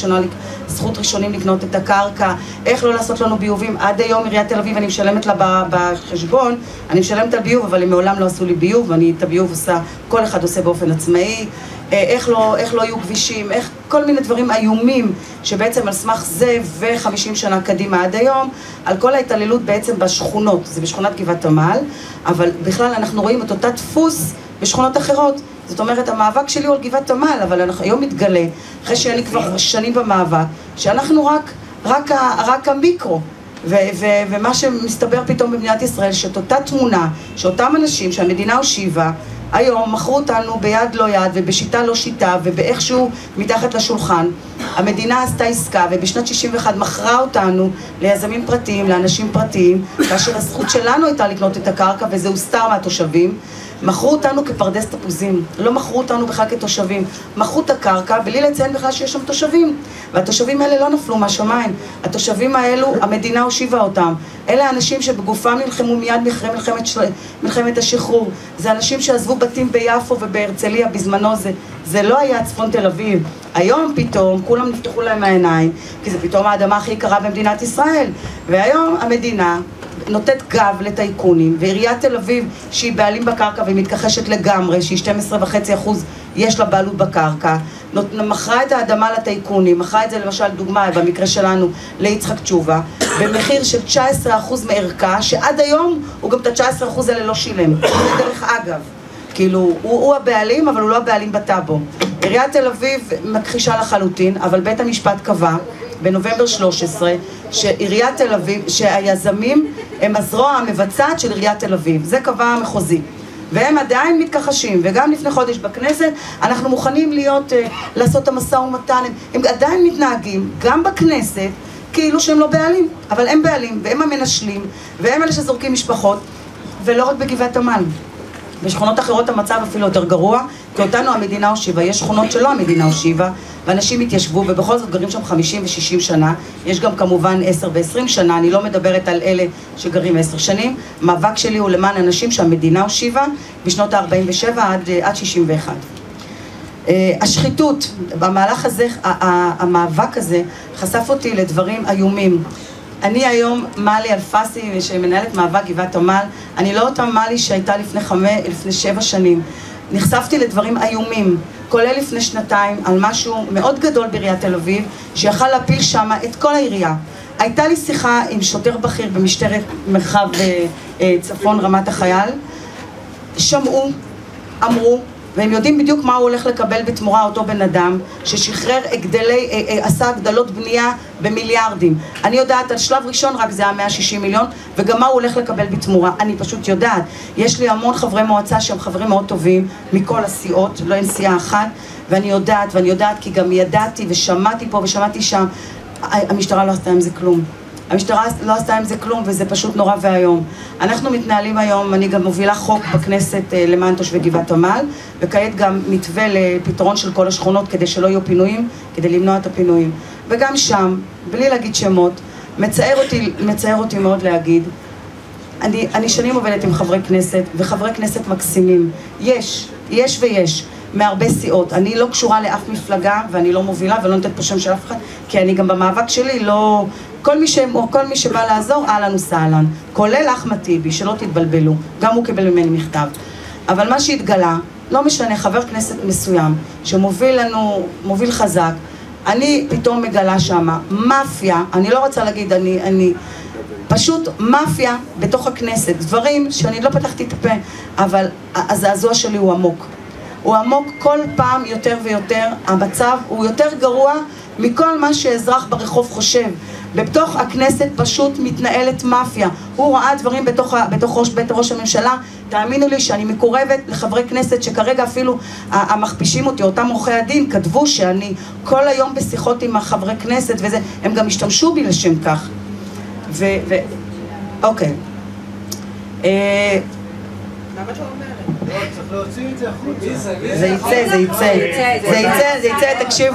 זכות ראשונים לקנות את הקרקע, איך לא לעשות לנו ביובים. עד היום עיריית תל אביב אני משלמת לה בחשבון, אני משלמת על ביוב, אבל הם מעולם לא עשו לי ביוב, ואני את הביוב עושה, כל אחד עושה באופן עצמאי. איך לא יהיו כבישים, איך כל מיני דברים איומים שבעצם על סמך זה ו50 שנה קדימה עד היום, על כל ההתעללות בעצם בשכונות, זה בשכונת גבעת עמל, אבל בכלל אנחנו רואים את אותה דפוס בשכונות אחרות. זאת אומרת, המאבק שלי הוא על גבעת עמל, אבל אנחנו היום מתגלה, אחרי שאני כבר שנים במאבק, שאנחנו רק המיקרו. ומה שמסתבר פתאום במדינת ישראל, שאת אותה תמונה, שאותם אנשים שהמדינה הושיבה, היום מכרו אותנו ביד לא יד ובשיטה לא שיטה ובאיכשהו מתחת לשולחן. המדינה עשתה עסקה ובשנת 61 מכרה אותנו ליזמים פרטיים, לאנשים פרטיים, כאשר הזכות שלנו הייתה לקנות את הקרקע וזה הוסתר מהתושבים. מכרו אותנו כפרדס תפוזים, לא מכרו אותנו בכלל כתושבים, מכרו את הקרקע בלי לציין בכלל שיש שם תושבים, והתושבים האלה לא נפלו מהשמיים. התושבים האלו, המדינה הושיבה אותם. אלה האנשים שבגופם נלחמו מיד אחרי מלחמת השחרור. זה אנשים שעזבו בתים ביפו ובהרצליה בזמנו, זה לא היה צפון תל אביב. היום פתאום כולם נפתחו להם העיניים, כי זה פתאום האדמה הכי יקרה במדינת ישראל. והיום המדינה נותנת גב לטייקונים, ועיריית תל אביב שהיא בעלים בקרקע והיא מתכחשת לגמרי, שהיא 12.5% יש לה בעלות בקרקע, מכרה את האדמה לטייקונים, מכרה את זה למשל דוגמה במקרה שלנו ליצחק תשובה, במחיר של 19% מערכה, שעד היום הוא גם את ה-19% האלה לא שילם. זה דרך אגב. כאילו, הוא הבעלים, אבל הוא לא הבעלים בטאבו. עיריית תל אביב מכחישה לחלוטין, אבל בית המשפט קבע בנובמבר 13, שעיריית תל אביב, שהיזמים הם הזרוע המבצעת של עיריית תל אביב. זה קבע המחוזי. והם עדיין מתכחשים, וגם לפני חודש בכנסת אנחנו מוכנים לעשות את המשא ומתן, הם עדיין מתנהגים, גם בכנסת, כאילו שהם לא בעלים, אבל הם בעלים, והם המנשלים, והם אלה שזורקים משפחות, ולא רק בגבעת עמל. בשכונות אחרות המצב אפילו יותר גרוע, כי אותנו המדינה הושיבה. יש שכונות שלא המדינה הושיבה, ואנשים התיישבו, ובכל זאת גרים שם 50 ו-60 שנה. יש גם כמובן 10 ו-20 שנה, אני לא מדברת על אלה שגרים 10 שנים. המאבק שלי הוא למען אנשים שהמדינה הושיבה בשנות ה-47 עד 61. השחיתות, במהלך הזה, המאבק הזה, חשף אותי לדברים איומים. אני היום מלי אלפסי, שמנהלת מאבק גבעת עמל, אני לא אותה מלי שהייתה לפני 7 שנים. נחשפתי לדברים איומים, כולל לפני 2 על משהו מאוד גדול בעיריית תל אביב, שיכל להפיל שם את כל העירייה. הייתה לי שיחה עם שוטר בכיר במשטרת מרחב צפון רמת החייל, שמעו, אמרו, והם יודעים בדיוק מה הוא הולך לקבל בתמורה אותו בן אדם ששחרר עשה הגדלות בנייה במיליארדים. אני יודעת על שלב ראשון רק זה היה 160 מיליון, וגם מה הוא הולך לקבל בתמורה. אני פשוט יודעת. יש לי המון חברי מועצה שהם חברים מאוד טובים מכל הסיעות, לא אין סיעה אחת, ואני יודעת כי גם ידעתי ושמעתי פה ושמעתי שם. המשטרה לא עשתה עם זה כלום. המשטרה לא עשתה עם זה כלום, וזה פשוט נורא והיום. אנחנו מתנהלים היום, אני גם מובילה חוק בכנסת למען תושבי גבעת עמל, וכעת גם מתווה לפתרון של כל השכונות כדי שלא יהיו פינויים, כדי למנוע את הפינויים. וגם שם, בלי להגיד שמות, מצער אותי מאוד להגיד, אני שנים עובדת עם חברי כנסת, וחברי כנסת מקסימים. יש מהרבה סיעות. אני לא קשורה לאף מפלגה, ואני לא מובילה ולא נותנת פה שם של אף אחד, כי אני גם במאבק שלי לא... כל מי שבא לעזור, אהלן וסהלן. כולל אחמד טיבי, שלא תתבלבלו. גם הוא קיבל ממני מכתב. אבל מה שהתגלה, לא משנה, חבר כנסת מסוים, שמוביל חזק, אני פתאום מגלה שמה, מאפיה, אני לא רוצה להגיד, אני פשוט מאפיה בתוך הכנסת. דברים שאני לא פתחתי את הפה, אבל הזעזוע שלי הוא עמוק. הוא עמוק כל פעם יותר ויותר, המצב הוא יותר גרוע מכל מה שאזרח ברחוב חושב. בתוך הכנסת פשוט מתנהלת מאפיה. הוא ראה דברים בתוך בית ראש הממשלה. תאמינו לי שאני מקורבת לחברי כנסת שכרגע אפילו המכפישים אותי, אותם עורכי הדין, כתבו שאני כל היום בשיחות עם החברי כנסת וזה, הם גם השתמשו בי לשם כך. אוקיי. למה את לא אומרת? צריך להוציא את זה החוצה. זה יצא, תקשיבו.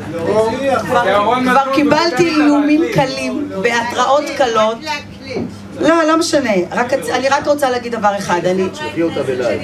כבר קיבלתי איומים קלים והתראות קלות. לא, לא משנה. אני רק רוצה להגיד דבר אחד. תשלחי אותה בלייב.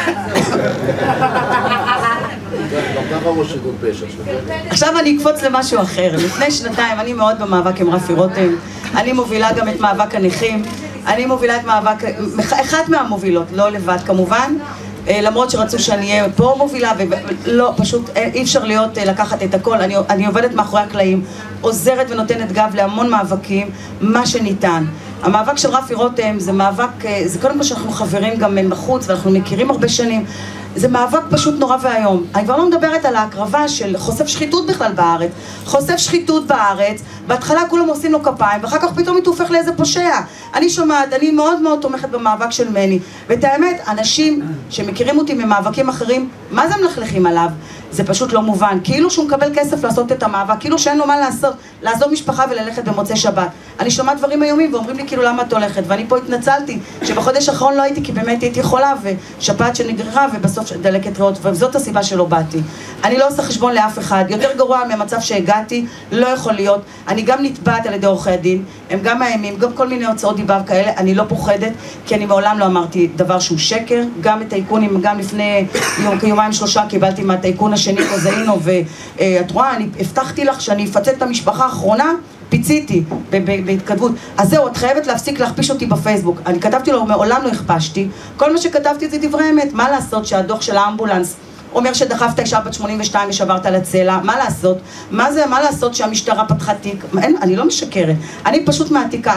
גם ככה ראש ארגון פשע. עכשיו אני אקפוץ למשהו אחר. לפני שנתיים, אני מאוד במאבק עם רפי רותם. אני מובילה גם את מאבק הנכים. אני מובילה את מאבק, אחת מהמובילות, לא לבד כמובן. למרות שרצו שאני אהיה פה מובילה, ולא, פשוט אי אפשר להיות, לקחת את הכל. אני עובדת מאחורי הקלעים, עוזרת ונותנת גב להמון מאבקים, מה שניתן. המאבק של רפי רותם זה מאבק, זה קודם כל שאנחנו חברים גם בחוץ, ואנחנו מכירים הרבה שנים. זה מאבק פשוט נורא והיום. אני כבר לא מדברת על ההקרבה של חושף שחיתות בכלל בארץ. חושף שחיתות בארץ, בהתחלה כולם עושים לו כפיים, ואחר כך פתאום הוא הופך לאיזה פושע. אני שומעת, אני מאוד מאוד תומכת במאבק של מני. ואת האמת, אנשים שמכירים אותי ממאבקים אחרים, מה זה מלכלכים עליו? זה פשוט לא מובן. כאילו שהוא מקבל כסף לעשות את המאבק, כאילו שאין לו מה לעשות, לעזוב משפחה וללכת במוצאי שבת. אני שומעת דברים איומים ואומרים לי כאילו למה את הולכת, ואני פה התנצלתי שבחודש האחרון לא הייתי כי באמת הייתי חולה ושפעת שנגררה ובסוף דלקת ריאות, וזאת הסיבה שלא באתי. אני לא עושה חשבון לאף אחד, יותר גרוע מהמצב שהגעתי, לא יכול להיות. אני גם נתבעת על ידי עורכי הדין, הם גם מאיימים, גם כל מיני הוצאות דיבה כאלה, אני לא פוחדת, כי אני מעולם לא אמרתי דבר שהוא שקר, גם את העיקונים, גם לפני יומיים שלושה קיבלתי מהטייקון השני קוזאינו, ואת רואה, אני הבטחתי לך שאני אפצה את המשפחה האחרונה, פיציתי בהתכתבות. אז זהו, את חייבת להפסיק להכפיש אותי בפייסבוק. אני כתבתי לו, מעולם לא הכפשתי. כל מה שכתבתי זה דברי אמת. מה לעשות שהדוח של האמבולנס אומר שדחפת אישה בת 82 ושברת על הצלע? מה לעשות? מה לעשות שהמשטרה פתחה תיק? אני לא משקרת. אני פשוט מעתיקה.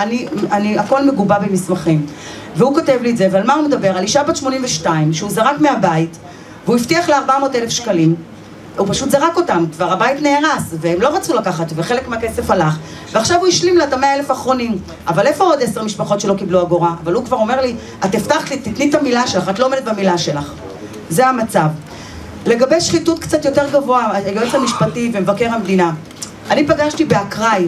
הכל מגובה במסמכים. והוא כותב לי את זה, ועל מה הוא מדבר? על אישה בת 82 שהוא זרק מהבית, והוא הבטיח לה 400,000 שקלים. הוא פשוט זרק אותם, כבר הבית נהרס, והם לא רצו לקחת, וחלק מהכסף הלך. ועכשיו הוא השלים לה את 100,000 האחרונים. אבל איפה עוד 10 משפחות שלא קיבלו אגורה? אבל הוא כבר אומר לי, את הבטחת לי, תתני את המילה שלך, את לא עומדת במילה שלך. זה המצב. לגבי שחיתות קצת יותר גבוה, היועץ המשפטי ומבקר המדינה. אני פגשתי באקראי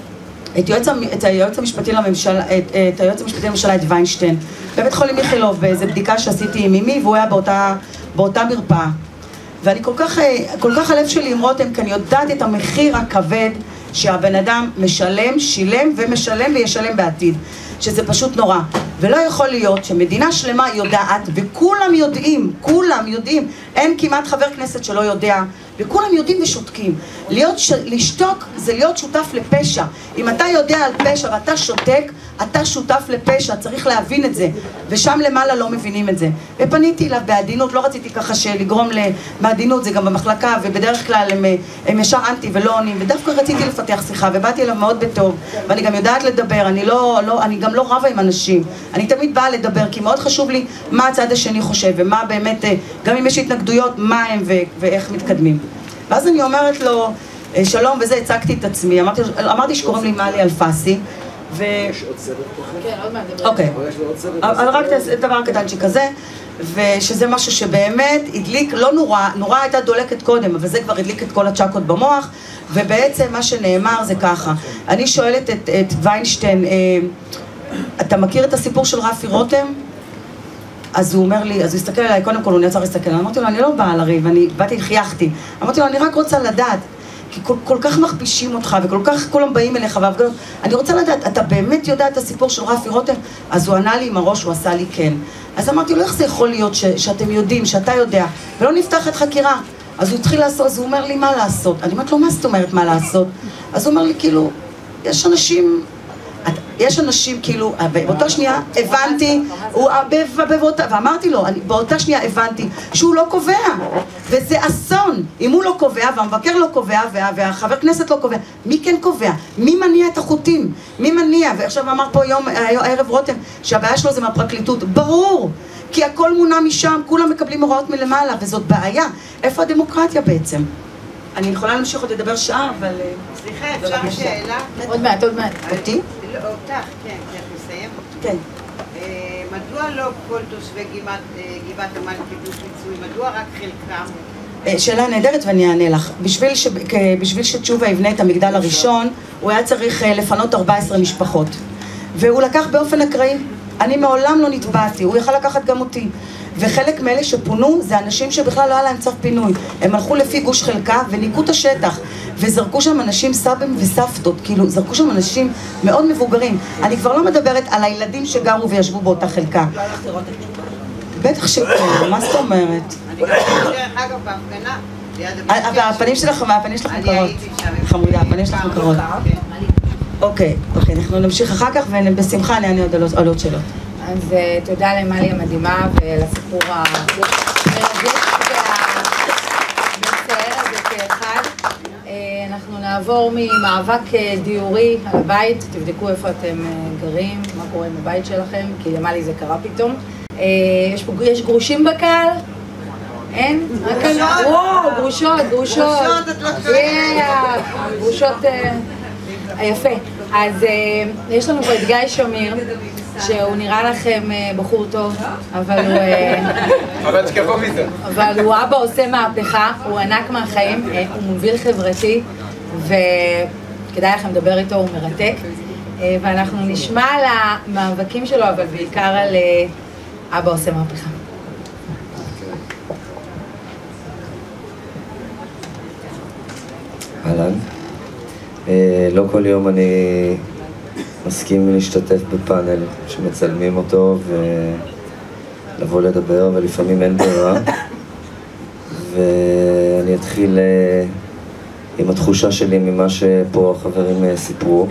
את היועץ המשפטי לממשלה, את ויינשטיין, בבית חולים איכילוב, באיזו בדיקה שעשיתי עם אמי, והוא היה באותה מרפאה. ואני כל כך הלב שלי עם רותם, כי אני יודעת את המחיר הכבד שהבן אדם משלם, שילם ומשלם וישלם בעתיד. שזה פשוט נורא. ולא יכול להיות שמדינה שלמה יודעת, וכולם יודעים, אין כמעט חבר כנסת שלא יודע, וכולם יודעים ושותקים. לשתוק זה להיות שותף לפשע. אם אתה יודע על פשע ואתה שותק, אתה שותף לפשע, צריך להבין את זה. ושם למעלה לא מבינים את זה. ופניתי אליו בעדינות, לא רציתי ככה לגרום בעדינות, זה גם במחלקה, ובדרך כלל הם ישר אנטי ולא עונים, ודווקא רציתי לפתח שיחה, ובאתי אליו מאוד בטוב, ואני גם יודעת לדבר, אני גם לא רבה עם אנשים. אני תמיד באה לדבר, כי מאוד חשוב לי מה הצד השני חושב, ומה באמת, גם אם יש התנגדויות, מה הם ואיך מתקדמים. ואז אני אומרת לו, שלום, וזה, הצגתי את עצמי, אמרתי שקוראים לי מלי אלפסי, יש עוד סרט ככה? כן, עוד מעט. אוקיי. אבל רק דבר קטנצ'י כזה, ושזה משהו שבאמת הדליק, לא נורא הייתה דולקת קודם, אבל זה כבר הדליק את כל הצ'קות במוח, ובעצם מה שנאמר זה ככה. אני שואלת את ויינשטיין, אתה מכיר את הסיפור של רפי רותם? אז הוא אומר לי, אז הוא הסתכל עליי, קודם כל הוא נעצר להסתכל, אמרתי לו, אני לא באה לריב, אני באתי, חייכתי. אמרתי לו, אני רק רוצה לדעת, כי כל כך מכפישים אותך, וכל כך כולם באים אליך בהפגנות. אני רוצה לדעת, אתה באמת יודע את הסיפור של רפי רותם? אז הוא ענה לי עם הראש, הוא עשה לי כן. אז אמרתי לו, איך זה יכול להיות שאתם יודעים, שאתה יודע, ולא נפתחת חקירה? אז הוא התחיל לעשות, אז הוא אומר לי, מה לעשות? אני אומרת לו, מה זאת אומרת מה לעשות? אז הוא אומר לי, כאילו, יש אנשים כאילו, באותה שנייה הבנתי, ואמרתי לו, באותה שנייה הבנתי שהוא לא קובע, וזה אסון. אם הוא לא קובע, והמבקר לא קובע, והחבר כנסת לא קובע, מי כן קובע? מי מניע את החוטים? מי מניע? ועכשיו אמר פה הערב רותם, שהבעיה שלו זה מהפרקליטות. ברור! כי הכל מונע משם, כולם מקבלים הוראות מלמעלה, וזאת בעיה. איפה הדמוקרטיה בעצם? אני יכולה להמשיך עוד לדבר שעה, אבל... סליחה, אפשר שאלה? עוד מעט. אותי? לא, אותך, כן, נסיים. כן. מדוע לא כל תושבי גבעת עמל קיבלו פיצוי? מדוע רק חלקם? שאלה נהדרת ואני אענה לך. בשביל שתשובה יבנה את המגדל הראשון, הוא היה צריך לפנות 14 משפחות. והוא לקח באופן אקראי. אני מעולם לא נתבעתי, הוא יכל לקחת גם אותי. וחלק מאלה שפונו זה אנשים שבכלל לא היה להם צו פינוי. הם הלכו לפי גוש חלקה וניקו את השטח, וזרקו שם אנשים סבים וסבתות, כאילו זרקו שם אנשים מאוד מבוגרים. אני כבר לא מדברת על הילדים שגרו וישבו באותה חלקה. בטח שכן, מה זאת אומרת? אני גם דרך אגב בהפגנה, ליד הפנים שלך מוכרות. חמודה, הפנים שלך מוכרות. אוקיי, אנחנו נמשיך אחר כך ובשמחה אני אענה עוד עוד שאלות. אז תודה למלי המדהימה ולסיפור המרגש והמצער הזה כאחד. אנחנו נעבור ממאבק דיורי על הבית, תבדקו איפה אתם גרים, מה קורה עם הבית שלכם, כי למלי זה קרה פתאום. יש גרושים בקהל? אין? וואו, גרושות. גרושות, את לא שואלת. גרושות, יפה. אז יש לנו פה את גיא שמיר, שהוא נראה לכם בחור טוב, אבל הוא אבא עושה מהפכה, הוא ענק מהחיים, הוא מוביל חברתי, וכדאי לכם לדבר איתו, הוא מרתק. ואנחנו נשמע על המאבקים שלו, אבל בעיקר על אבא עושה מהפכה. אהלן. לא כל יום אני מסכים להשתתף בפאנל שמצלמים אותו ולבוא לדבר, אבל לפעמים אין ברירה. ואני אתחיל עם התחושה שלי ממה שפה החברים סיפרו.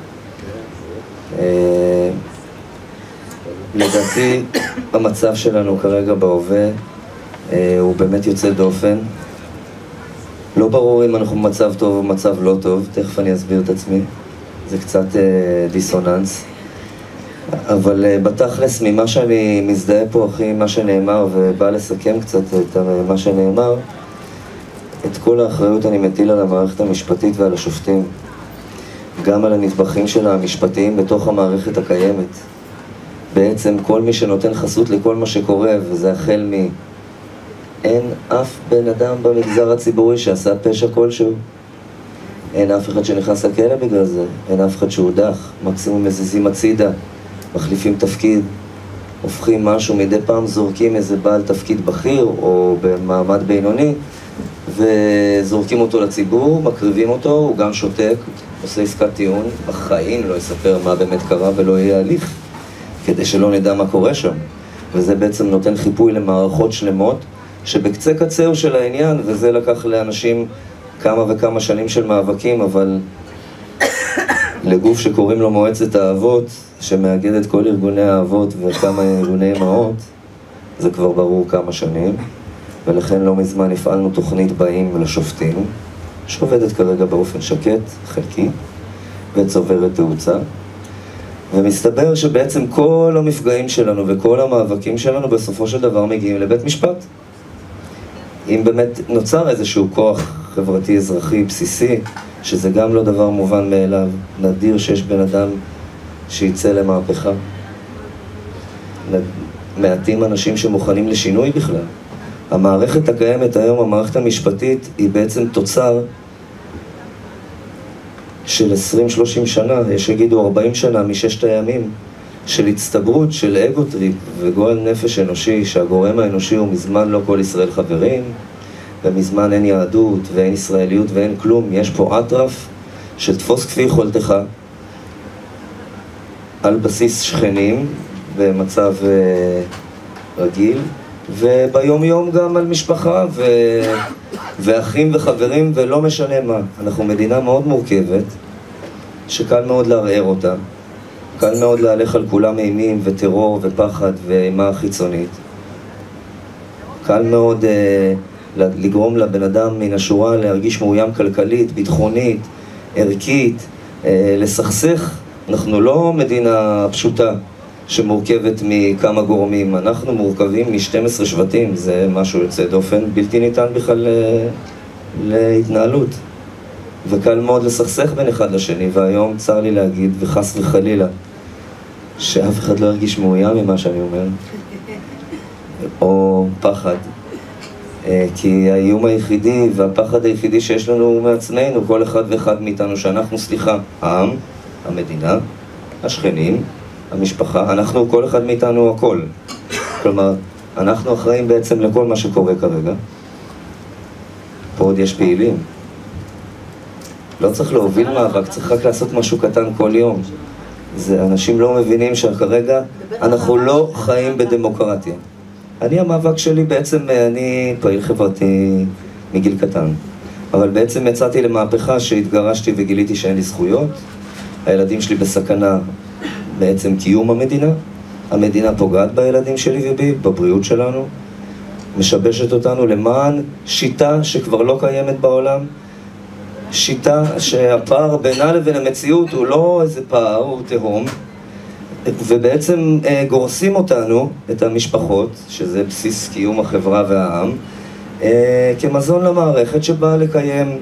לדעתי המצב שלנו כרגע בהווה הוא באמת יוצא דופן. לא ברור אם אנחנו במצב טוב או מצב לא טוב, תכף אני אסביר את עצמי, זה קצת דיסוננס. אבל בתכלס ממה שאני מזדהה פה אחרי מה שנאמר ובא לסכם קצת את מה שנאמר, את כל האחריות אני מטיל על המערכת המשפטית ועל השופטים, גם על הנדבכים שלה המשפטיים בתוך המערכת הקיימת. בעצם כל מי שנותן חסות לכל מה שקורה, וזה החל אין אף בן אדם במגזר הציבורי שעשה פשע כלשהו. אין אף אחד שנכנס לכלא בגלל זה, אין אף אחד שהודח, מקסימום מזיזים הצידה, מחליפים תפקיד, הופכים משהו, מדי פעם זורקים איזה בעל תפקיד בכיר או במעמד בינוני וזורקים אותו לציבור, מקריבים אותו, הוא גם שותק, עושה עסקת טיעון, בחיים לא יספר מה באמת קרה ולא יהיה הליך, כדי שלא נדע מה קורה שם. וזה בעצם נותן חיפוי למערכות שלמות שבקצה קצהו של העניין, וזה לקח לאנשים כמה וכמה שנים של מאבקים, אבל לגוף שקוראים לו מועצת האבות, שמאגד את כל ארגוני האבות וכמה ארגוני אמהות, זה כבר ברור כמה שנים, ולכן לא מזמן הפעלנו תוכנית באים לשופטים, שעובדת כרגע באופן שקט, חלקי, וצוברת תאוצה, ומסתבר שבעצם כל המפגעים שלנו וכל המאבקים שלנו בסופו של דבר מגיעים לבית משפט. אם באמת נוצר איזשהו כוח חברתי אזרחי בסיסי, שזה גם לא דבר מובן מאליו, נדיר שיש בן אדם שיצא למהפכה. מעטים אנשים שמוכנים לשינוי בכלל. המערכת הקיימת היום, המערכת המשפטית, היא בעצם תוצר של 20-30 שנה, יש שיגידו 40 שנה מששת הימים, של הצטברות, של אגוטריפ וגועל נפש אנושי, שהגורם האנושי הוא מזמן לא כל ישראל חברים, ומזמן אין יהדות ואין ישראליות ואין כלום. יש פה אטרף של תפוס כפי יכולתך על בסיס שכנים במצב רגיל, וביום יום גם על משפחה ואחים וחברים, ולא משנה מה. אנחנו מדינה מאוד מורכבת, שקל מאוד לערער אותה, קל מאוד להלך על כולם אימים וטרור ופחד ואימה חיצונית. קל מאוד לגרום לבן אדם מן השורה להרגיש מאוים כלכלית, ביטחונית, ערכית, לסכסך. אנחנו לא מדינה פשוטה שמורכבת מכמה גורמים, אנחנו מורכבים מ-12 שבטים, זה משהו יוצא דופן, בלתי ניתן בכלל להתנהלות. וקל מאוד לסכסך בין אחד לשני, והיום צר לי להגיד, וחס וחלילה, שאף אחד לא ירגיש מאוים ממה שאני אומר, או פחד. כי האיום היחידי והפחד היחידי שיש לנו הוא מעצמנו, כל אחד ואחד מאיתנו, שאנחנו, סליחה, העם, המדינה, השכנים, המשפחה, אנחנו, כל אחד מאיתנו הכל. כלומר, אנחנו אחראים בעצם לכל מה שקורה כרגע. פה עוד יש פעילים. לא צריך להוביל מאבק, צריך רק לעשות משהו קטן כל יום. אנשים לא מבינים שכרגע אנחנו לא חיים בדמוקרטיה. המאבק שלי בעצם, אני פעיל חברתי מגיל קטן. אבל בעצם יצאתי למהפכה שהתגרשתי וגיליתי שאין לי זכויות. הילדים שלי בסכנה בעצם קיום המדינה. המדינה פוגעת בילדים שלי ובי, בבריאות שלנו. משבשת אותנו למען שיטה שכבר לא קיימת בעולם. שיטה שהפער בינה לבין המציאות הוא לא איזה פער, הוא תהום. ובעצם גורסים אותנו, את המשפחות, שזה בסיס קיום החברה והעם, כמזון למערכת שבאה לקיים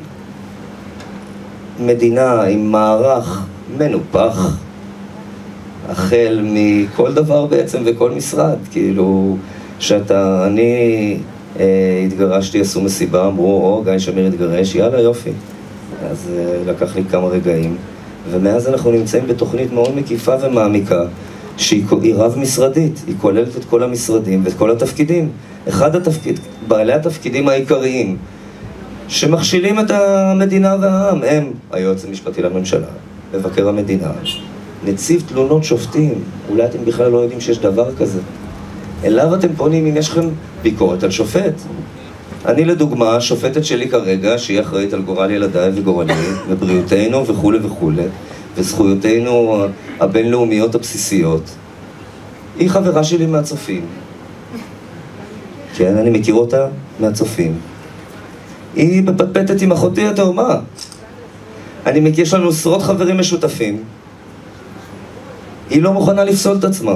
מדינה עם מערך מנופח, החל מכל דבר בעצם וכל משרד. כאילו, אני התגרשתי, עשו מסיבה, אמרו, גיא שמיר התגרש, יאללה יופי. אז לקח לי כמה רגעים, ומאז אנחנו נמצאים בתוכנית מאוד מקיפה ומעמיקה, שהיא רב-משרדית, היא כוללת את כל המשרדים ואת כל התפקידים. בעלי התפקידים העיקריים שמכשילים את המדינה והעם הם היועץ המשפטי לממשלה, מבקר המדינה, נציב תלונות שופטים. אולי אתם בכלל לא יודעים שיש דבר כזה. אליו אתם פונים אם יש לכם ביקורת על שופט. אני לדוגמה, השופטת שלי כרגע, שהיא אחראית על גורל ילדיי וגורלי, ובריאותנו וכו' וכו', וזכויותינו הבינלאומיות הבסיסיות, היא חברה שלי מהצופים. כן, אני מכיר אותה מהצופים. היא בפטפטת עם אחותי התאומה. יש לנו עשרות חברים משותפים. היא לא מוכנה לפסול את עצמה.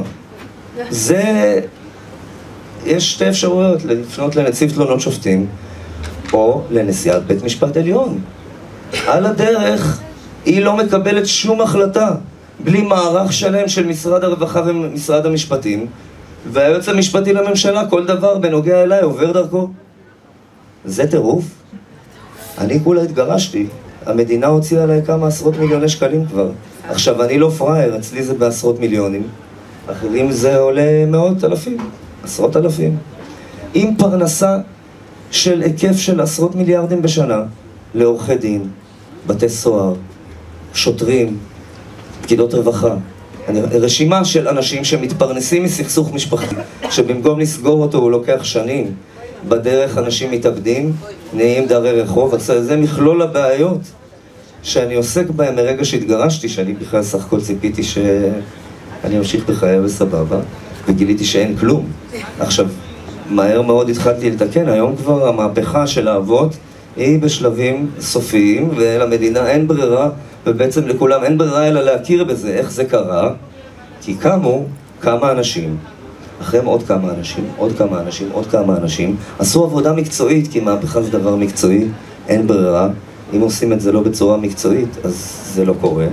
יש שתי אפשרויות, לפנות לנציב תלונות שופטים, או לנשיאת בית משפט עליון. על הדרך, היא לא מקבלת שום החלטה, בלי מערך שלם של משרד הרווחה ומשרד המשפטים, והיועץ המשפטי לממשלה, כל דבר בנוגע אליי עובר דרכו. זה טירוף. אני כולה התגרשתי, המדינה הוציאה עליי כמה עשרות מיליוני שקלים כבר. עכשיו, אני לא פראייר, אצלי זה בעשרות מיליונים, אחרים זה עולה מאות אלפים. עשרות אלפים. עם פרנסה של היקף של עשרות מיליארדים בשנה, לעורכי דין, בתי סוהר, שוטרים, פקידות רווחה. רשימה של אנשים שמתפרנסים מסכסוך משפחתי, שבמקום לסגור אותו הוא לוקח שנים. בדרך אנשים מתאבדים, נהיים דרי רחוב. זה מכלול הבעיות שאני עוסק בהם מרגע שהתגרשתי, שאני בכלל סך הכל ציפיתי שאני אמשיך בחיי וסבבה. וגיליתי שאין כלום. עכשיו, מהר מאוד התחלתי לתקן, היום כבר המהפכה של האבות היא בשלבים סופיים, ולמדינה אין ברירה, ובעצם לכולם אין ברירה אלא להכיר בזה. איך זה קרה? כי קמו כמה אנשים, אחריהם עוד כמה אנשים, עוד כמה אנשים, עוד כמה אנשים, עשו עבודה מקצועית, כי מהפכה זה דבר מקצועי, אין ברירה. אם עושים את זה לא בצורה מקצועית, אז זה לא קורה.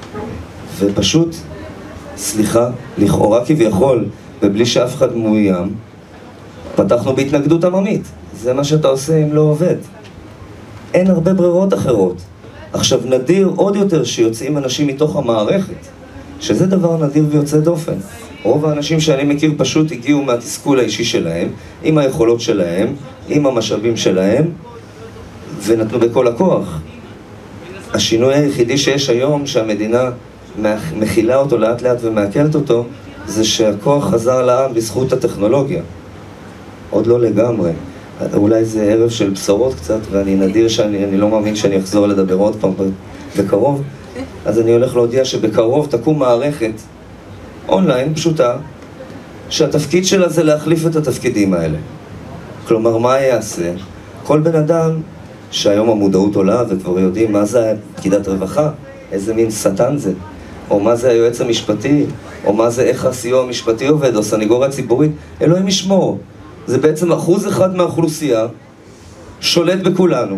ופשוט, סליחה, לכאורה כביכול, ובלי שאף אחד מאוים, פתחנו בהתנגדות עממית. זה מה שאתה עושה אם לא עובד. אין הרבה ברירות אחרות. עכשיו, נדיר עוד יותר שיוצאים אנשים מתוך המערכת, שזה דבר נדיר ויוצא דופן. רוב האנשים שאני מכיר פשוט הגיעו מהתסכול האישי שלהם, עם היכולות שלהם, עם המשאבים שלהם, ונתנו בכל הכוח. השינוי היחידי שיש היום, שהמדינה מכילה אותו לאט לאט ומעכלת אותו, זה שהכוח חזר לעם בזכות הטכנולוגיה. עוד לא לגמרי. אולי זה ערב של בשורות קצת, ואני נדיר שאני לא מאמין שאני אחזור לדבר עוד פעם בקרוב. אז אני הולך להודיע שבקרוב תקום מערכת אונליין פשוטה, שהתפקיד שלה זה להחליף את התפקידים האלה. כלומר, מה יעשה? כל בן אדם שהיום המודעות עולה וכבר יודעים מה זה פקידת רווחה, איזה מין שטן זה, או מה זה היועץ המשפטי, או מה זה איך הסיוע המשפטי עובד, או סניגוריה ציבורית, אלוהים ישמור. זה בעצם 1% מהאוכלוסייה שולט בכולנו.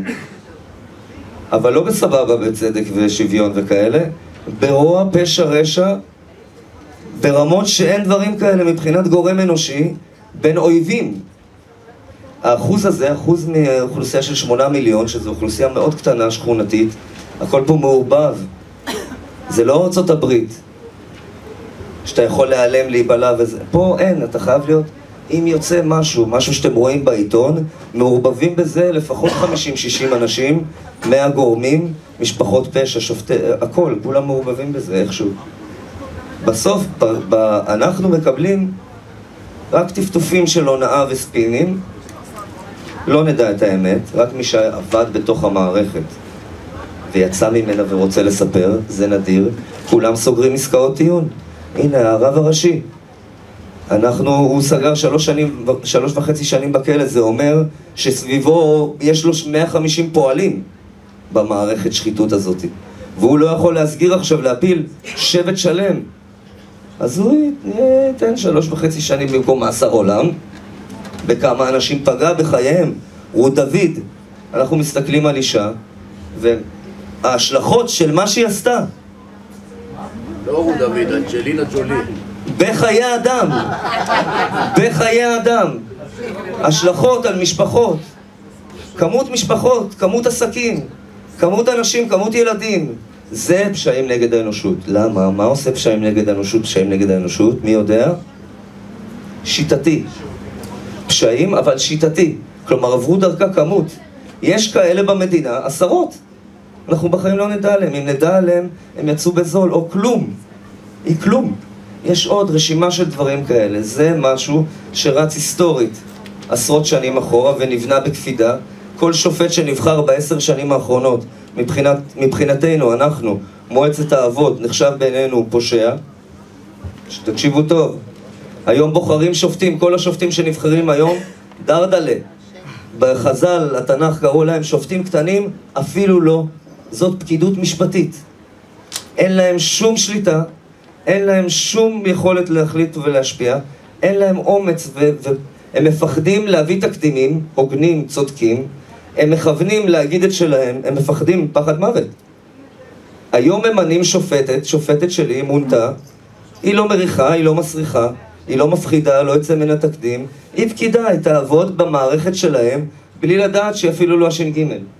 אבל לא בסבבה, בצדק ושוויון וכאלה, ברוע, פשע, רשע, ברמות שאין דברים כאלה מבחינת גורם אנושי, בין אויבים. האחוז הזה, אחוז מאוכלוסייה של 8 מיליון, שזו אוכלוסייה מאוד קטנה, שכונתית, הכל פה מעורבב. זה לא ארצות הברית, שאתה יכול להיעלם, להיבלה וזה. פה אין, אתה חייב להיות אם יוצא משהו שאתם רואים בעיתון, מעורבבים בזה לפחות 50-60 אנשים, 100 גורמים, משפחות פשע, שופטי, הכל, כולם מעורבבים בזה איכשהו. בסוף, אנחנו מקבלים רק טפטופים של הונאה וספינים, לא נדע את האמת, רק מי שעבד בתוך המערכת ויצא ממנה ורוצה לספר, זה נדיר, כולם סוגרים עסקאות טיעון. הנה, הרב הראשי. הוא סגר 3.5 שנים בכלא, זה אומר שסביבו יש לו 150 פועלים במערכת שחיתות הזאת. והוא לא יכול להסגיר עכשיו, להפיל שבט שלם. אז הוא ייתן 3.5 שנים במקום מאסר עולם. בכמה אנשים פגע בחייהם. רות דוד, אנחנו מסתכלים על אישה, וההשלכות של מה שהיא עשתה. לא רות דוד, אנג'לינה ג'ולי. בחיי אדם. בחיי אדם. השלכות על משפחות. כמות משפחות, כמות עסקים, כמות אנשים, כמות ילדים. זה פשעים נגד האנושות. למה? מה עושה פשעים נגד האנושות? פשעים נגד האנושות, מי יודע? שיטתי. פשעים, אבל שיטתי. כלומר, עברו דרכה כמות. יש כאלה במדינה, עשרות. אנחנו בחיים לא נדע עליהם. אם נדע עליהם, הם יצאו בזול, או כלום. היא כלום. יש עוד רשימה של דברים כאלה. זה משהו שרץ היסטורית עשרות שנים אחורה ונבנה בקפידה. כל שופט שנבחר ב10 שנים האחרונות, מבחינתנו, אנחנו, מועצת האבות, נחשב בינינו פושע. תקשיבו טוב. היום בוחרים שופטים, כל השופטים שנבחרים היום, דרדלה. בחז"ל, התנ"ך קראו להם שופטים קטנים, אפילו לא. זאת פקידות משפטית. אין להם שום שליטה, אין להם שום יכולת להחליט ולהשפיע, אין להם אומץ והם מפחדים להביא תקדימים, הוגנים, צודקים, הם מכוונים להגיד את שלהם, הם מפחדים פחד מוות. היום ממנים שופטת שלי, מונתה, היא לא מריחה, היא לא מסריחה, היא לא מפחידה, לא יוצא מן התקדים, היא פקידה, היא תעבוד במערכת שלהם, בלי לדעת שהיא אפילו לא הש"ג.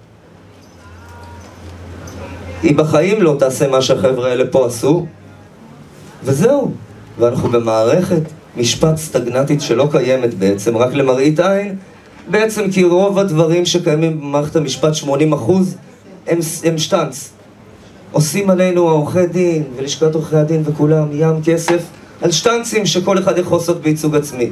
היא בחיים לא תעשה מה שהחבר'ה האלה פה עשו, וזהו. ואנחנו במערכת משפט סטגנטית שלא קיימת בעצם, רק למראית עין, בעצם כי רוב הדברים שקיימים במערכת המשפט, 80%, הם שטנץ. עושים עלינו העורכי דין ולשכת עורכי הדין וכולם ים כסף על שטנצים שכל אחד יכול לעשות בייצוג עצמי.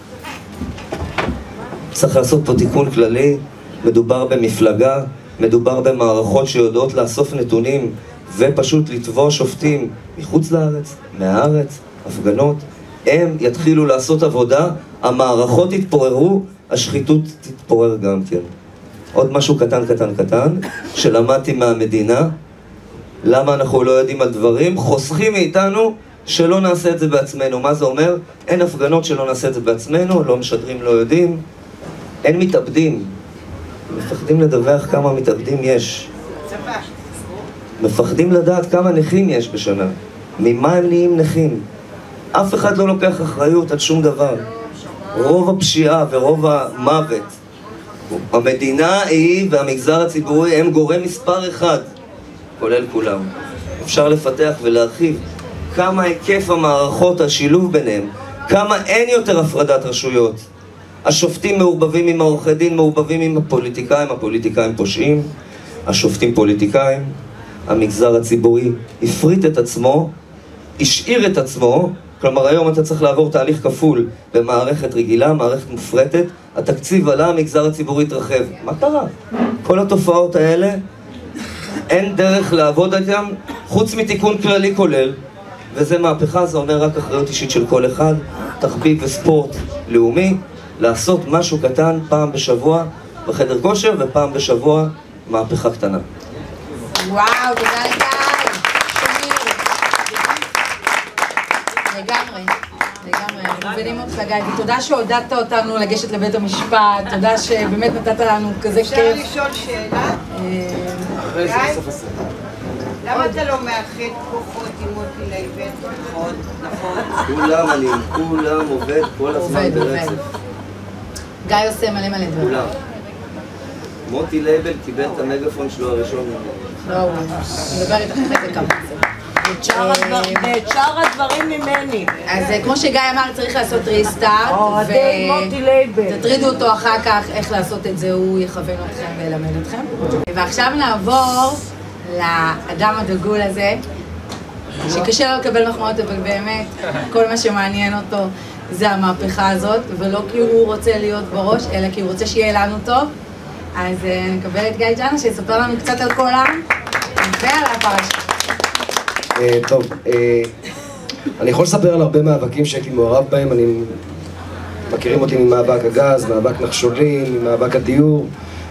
צריך לעשות פה תיקון כללי, מדובר במפלגה, מדובר במערכות שיודעות לאסוף נתונים ופשוט לתבוע שופטים מחוץ לארץ, מהארץ, הפגנות. הם יתחילו לעשות עבודה, המערכות יתפוררו, השחיתות תתפורר גם כן. עוד משהו קטן שלמדתי מהמדינה, למה אנחנו לא יודעים על דברים, חוסכים מאיתנו שלא נעשה את זה בעצמנו. מה זה אומר? אין הפגנות שלא נעשה את זה בעצמנו, לא משדרים, לא יודעים. אין מתאבדים. מפחדים לדווח כמה מתאבדים יש. מפחדים לדעת כמה נכים יש בשנה. ממה הם נהיים נכים? אף אחד לא לוקח אחריות על שום דבר. רוב הפשיעה ורוב המוות, המדינה היא והמגזר הציבורי הם גורם מספר אחד, כולל כולם. אפשר לפתח ולהרחיב כמה היקף המערכות, השילוב ביניהם, כמה אין יותר הפרדת רשויות. השופטים מעורבבים עם העורכי דין, מעורבבים עם הפוליטיקאים, הפוליטיקאים פושעים, השופטים פוליטיקאים, המגזר הציבורי הפריט את עצמו, השאיר את עצמו. כלומר, היום אתה צריך לעבור תהליך כפול במערכת רגילה, מערכת מופרטת, התקציב עלה, המגזר הציבורי התרחב. מה קרה? כל התופעות האלה, אין דרך לעבוד איתם, חוץ מתיקון כללי כולל, וזה מהפכה, זה אומר רק אחריות אישית של כל אחד, תחביב וספורט לאומי, לעשות משהו קטן פעם בשבוע בחדר כושר, ופעם בשבוע מהפכה קטנה. וואו, תודה לגיא. לגמרי, אנחנו מבינים אותך גיא, ותודה שעודדת אותנו לגשת לבית המשפט, תודה שבאמת נתת לנו כזה כיף. אפשר לשאול שאלה? גיא, למה אתה לא מאחד כוחות עם מוטי לייבל? נכון. כולם עובד כל הזמן ברצף. גיא עושה מלא דברים. כולם. מוטי לייבל קיבל את המגפון שלו הראשון. לא, הוא מדבר איתך אחרי זה כמה. ואת שאר הדברים ממני. אז כמו שגיא אמר, צריך לעשות ריסטארט, ותטרידו אותו אחר כך איך לעשות את זה, הוא יכוון אתכם וילמד אתכם. ועכשיו נעבור לאדם הדגול הזה, שקשה לו לקבל מחמאות, אבל באמת כל מה שמעניין אותו זה המהפכה הזאת, ולא כי הוא רוצה להיות בראש, אלא כי הוא רוצה שיהיה לנו טוב. אז נקבל את גיא ג'אנה שיספר לנו קצת על קולם ועל הפרשה. טוב, אני יכול לספר על הרבה מאבקים שהייתי מעורב בהם. מכירים אותי ממאבק הגז, מאבק נחשולים, ממאבק הדיור,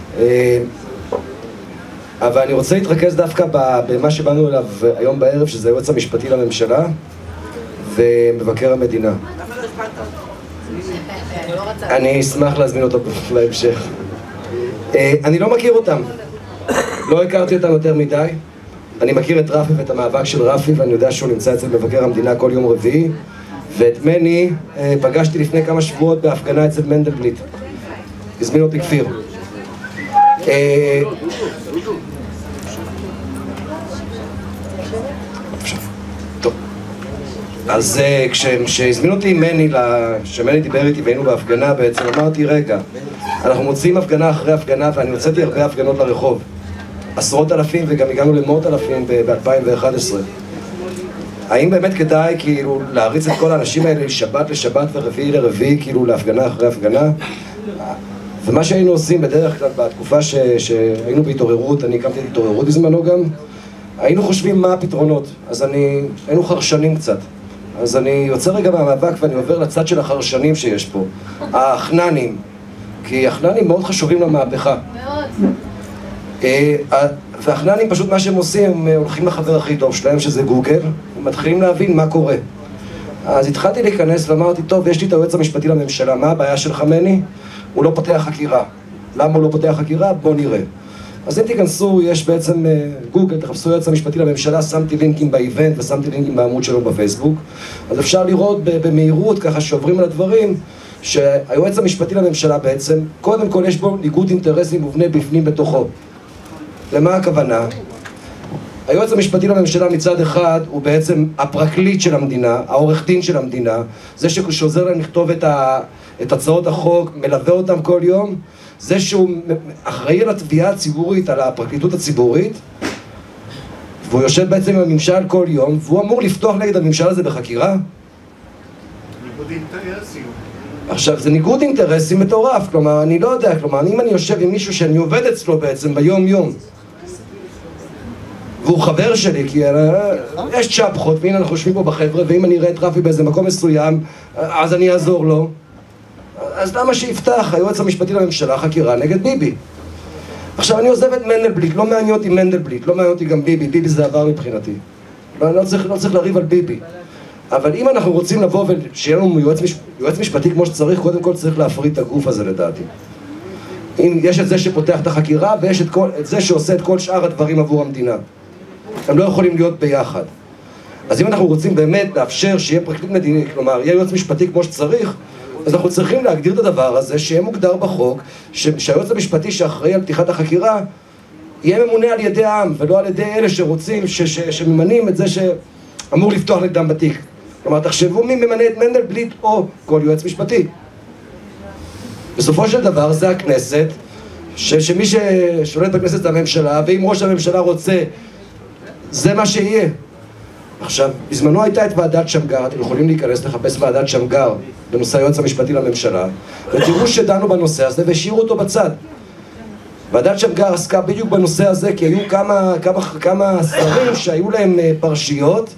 אבל אני רוצה להתרכז דווקא במה שבאנו אליו היום בערב, שזה היועץ המשפטי לממשלה ומבקר המדינה. אני אשמח להזמין אותו בהמשך. אני לא מכיר אותם, לא הכרתי אותם יותר מדי. אני מכיר את רפי ואת המאבק של רפי, ואני יודע שהוא נמצא אצל מבקר המדינה כל יום רביעי, ואת מני פגשתי לפני כמה שבועות בהפגנה אצל מנדלבליט. הזמין אותי כפיר. טוב, אז כשהזמין אותי מני, שמני דיבר איתי והיינו בהפגנה, בעצם אמרתי, רגע, אנחנו מוצאים הפגנה אחרי הפגנה, ואני הוצאתי הרבה הפגנות לרחוב, עשרות אלפים, וגם הגענו למאות אלפים ב-2011. האם באמת כדאי כאילו להריץ את כל האנשים האלה שבת לשבת ורביעי לרביעי, כאילו להפגנה אחרי הפגנה? ומה שהיינו עושים בדרך כלל בתקופה שהיינו בהתעוררות, אני הקמתי את התעוררות בזמנו גם, היינו חושבים מה הפתרונות, אז היינו חרשנים קצת. אז אני יוצא רגע מהמאבק ואני עובר לצד של החרשנים שיש פה, האחננים, כי האחננים מאוד חשובים למהפכה. מאוד. והאחננים פשוט מה שהם עושים, הם הולכים לחבר הכי טוב שלהם, שזה גוגל, ומתחילים להבין מה קורה. אז התחלתי להיכנס ואמרתי, טוב, יש לי את היועץ המשפטי לממשלה, מה הבעיה שלך מני? הוא לא פותח חקירה. למה הוא לא פותח חקירה? בוא נראה. אז אם תיכנסו, יש בעצם גוגל, תחפשו היועץ המשפטי לממשלה, שמתי לינקים באיבנט ושמתי לינקים בעמוד שלו בפייסבוק. אז אפשר לראות במהירות, ככה שעוברים על הדברים, שהיועץ המשפטי לממשלה בעצם, קודם כל יש בו ניגוד אינטרסים מובנה בפנים בתוכו. למה הכוונה? היועץ המשפטי לממשלה מצד אחד הוא בעצם הפרקליט של המדינה, העורך דין של המדינה, זה שעוזר להם לכתוב את הצעות החוק, מלווה אותם כל יום, זה שהוא אחראי על התביעה הציבורית, על הפרקליטות הציבורית, והוא יושב בעצם עם הממשל כל יום, והוא אמור לפתוח נגד הממשל הזה בחקירה. ניגוד אינטרסים. עכשיו, זה ניגוד אינטרסים מטורף, כלומר, אני לא יודע, כלומר, אם אני יושב עם מישהו שאני עובד אצלו בעצם ביום-יום, והוא חבר שלי, כי יש צ'פחות, והנה אנחנו יושבים פה בחבר'ה, ואם אני אראה את רפי באיזה מקום מסוים, אז אני אעזור לו. אז למה שיפתח היועץ המשפטי לממשלה חקירה נגד ביבי? עכשיו, אני עוזב את מנדלבליט, לא מעניין אותי מנדלבליט, לא מעניין אותי גם ביבי, ביבי זה עבר מבחינתי. לא צריך לריב על ביבי. אבל אם אנחנו רוצים לבוא ושיהיה לנו יועץ משפטי כמו שצריך, קודם כל צריך להפריד את הגוף הזה לדעתי. אם יש את זה שפותח את החקירה, ויש את זה שעושה את כל שאר הדברים עבור המדינה. הם לא יכולים להיות ביחד. אז אם אנחנו רוצים באמת לאפשר שיהיה פרקליט מדיני, כלומר, יהיה יועץ משפטי כמו שצריך, אז אנחנו צריכים להגדיר את הדבר הזה, שיהיה מוגדר בחוק, שהיועץ המשפטי שאחראי על פתיחת החקירה, יהיה ממונה על ידי העם, ולא על ידי אלה שרוצים, שממנים את זה שאמור לפתוח נגדם בתיק. כלומר, תחשבו מי ממנה את מנדלבליט או כל יועץ משפטי. בסופו של דבר זה הכנסת, שמי ששולט בכנסת זה הממשלה, ואם ראש הממשלה רוצה, זה מה שיהיה. עכשיו, בזמנו הייתה את ועדת שמגר, אתם יכולים להיכנס לחפש ועדת שמגר בנושא היועץ המשפטי לממשלה, ותראו שדנו בנושא הזה והשאירו אותו בצד. ועדת שמגר עסקה בדיוק בנושא הזה, כי היו כמה שרים שהיו להם פרשיות,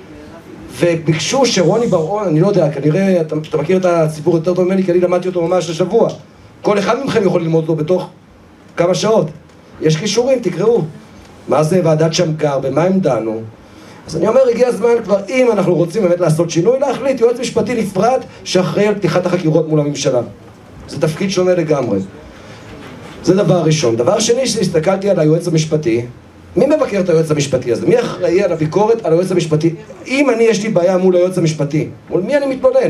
וביקשו שרוני בר-און, אני לא יודע, כנראה, אתה מכיר את הציבור יותר טוב ממני, כי אני למדתי אותו ממש לשבוע. כל אחד מכם יכול ללמוד אותו בתוך כמה שעות. יש קישורים, תקראו. מה זה ועדת שמגר, במה הם דנו? אז אני אומר, הגיע הזמן כבר, אם אנחנו רוצים באמת לעשות שינוי, להחליט יועץ משפטי נפרד שאחראי על פתיחת החקירות מול הממשלה. זה תפקיד שונה לגמרי. זה דבר ראשון. דבר שני, שהסתכלתי על היועץ המשפטי, מי מבקר את היועץ המשפטי הזה? מי אחראי על הביקורת על היועץ המשפטי? אם יש לי בעיה מול היועץ המשפטי, מול מי אני מתלונן?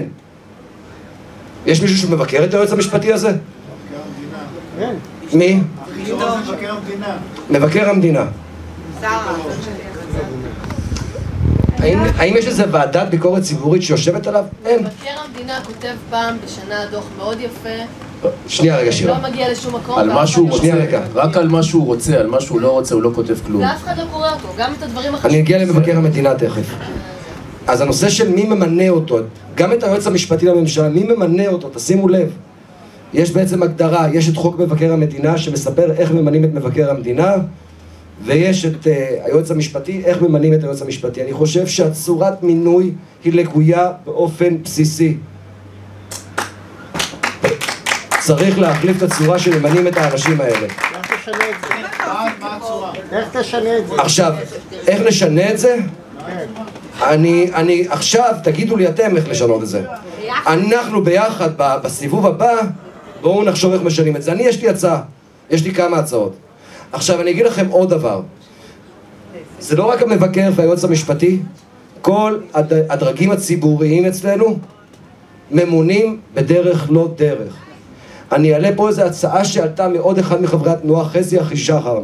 יש מישהו שמבקר את היועץ המשפטי הזה? מבקר המדינה. מי? מבקר המדינה. מבקר המדינה. האם יש איזו ועדת ביקורת ציבורית שיושבת עליו? אין. מבקר המדינה כותב פעם בשנה דוח מאוד יפה. שנייה רגע שירה. לא מגיע לשום מקום. על מה שהוא רוצה, רק על מה שהוא רוצה, על מה שהוא לא רוצה, הוא לא כותב כלום. ואף אחד לא קורא אותו, גם את הדברים החשובים. אני אגיע למבקר המדינה תכף. אז הנושא של מי ממנה אותו, גם את היועץ המשפטי לממשלה, מי ממנה אותו, תשימו לב. יש בעצם הגדרה, יש את חוק מבקר המדינה שמספר איך ממנים את מבקר המדינה, ויש את היועץ המשפטי, איך ממנים את היועץ המשפטי. אני חושב שהצורת מינוי היא לקויה באופן בסיסי. צריך להחליף את הצורה שממנים את האנשים האלה. איך תשנה את זה? מה הצורה? איך תשנה את זה? עכשיו, איך נשנה את זה? אני עכשיו, תגידו לי אתם איך לשנות את זה. אנחנו ביחד בסיבוב הבא, בואו נחשוב איך משנים את זה. יש לי הצעה, יש לי כמה הצעות. עכשיו אני אגיד לכם עוד דבר. זה לא רק המבקר והיועץ המשפטי, כל הדרגים הציבוריים אצלנו ממונים בדרך לא דרך. אני אעלה פה איזו הצעה שעלתה מעוד אחד מחברי התנועה, חזי אחישחר.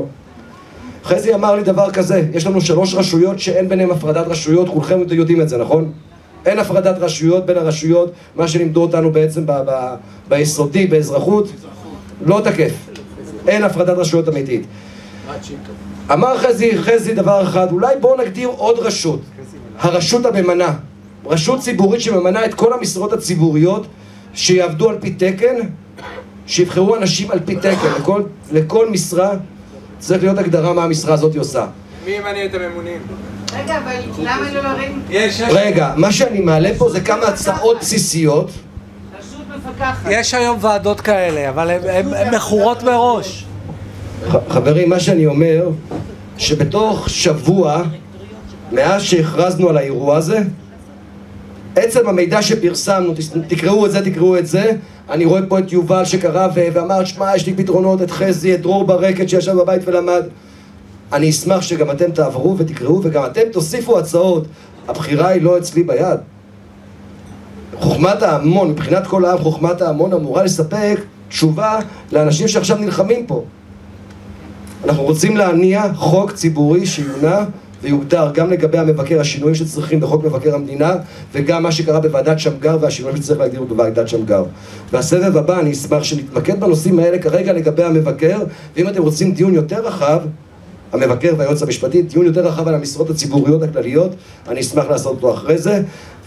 חזי אמר לי דבר כזה, יש לנו 3 רשויות שאין ביניהם הפרדת רשויות, כולכם יודעים את זה, נכון? אין הפרדת רשויות בין הרשויות, מה שלימדו אותנו בעצם ביסודי, באזרחות, לא תקף. אין הפרדת רשויות אמיתית. אמר חזי דבר אחד, אולי בואו נגדיר עוד רשות, הרשות הממנה, רשות ציבורית שממנה את כל המשרות הציבוריות שיעבדו על פי תקן, שיבחרו אנשים על פי תקן, לכל משרה צריך להיות הגדרה מה המשרה הזאת עושה. מי ימנה את הממונים? רגע, אבל למה לא להרים? רגע, מה שאני מעלה פה זה כמה הצעות בסיסיות. רשות מפקחת. יש היום ועדות כאלה, אבל הן מכורות מראש. חברים, מה שאני אומר, שבתוך שבוע, מאז שהכרזנו על האירוע הזה, עצם המידע שפרסמנו, תקראו את זה, אני רואה פה את יובל שקרא ואמר, שמע, יש לי פתרונות, את חזי, את דרור ברקת שישב בבית ולמד. אני אשמח שגם אתם תעברו ותקראו וגם אתם תוסיפו הצעות. הבחירה היא לא אצלי ביד. חוכמת ההמון, מבחינת כל העם, חוכמת ההמון אמורה לספק תשובה לאנשים שעכשיו נלחמים פה. אנחנו רוצים להניע חוק ציבורי שיונה ויוגדר גם לגבי המבקר, השינויים שצריכים בחוק מבקר המדינה וגם מה שקרה בוועדת שמגר והשינויים שצריך להגדיר בוועדת שמגר. והסבב הבא אני אשמח שנתמקד בנושאים האלה כרגע לגבי המבקר, ואם אתם רוצים דיון יותר רחב, המבקר והיועץ המשפטי, דיון יותר רחב על המשרות הציבוריות הכלליות, אני אשמח לעשות אותו אחרי זה,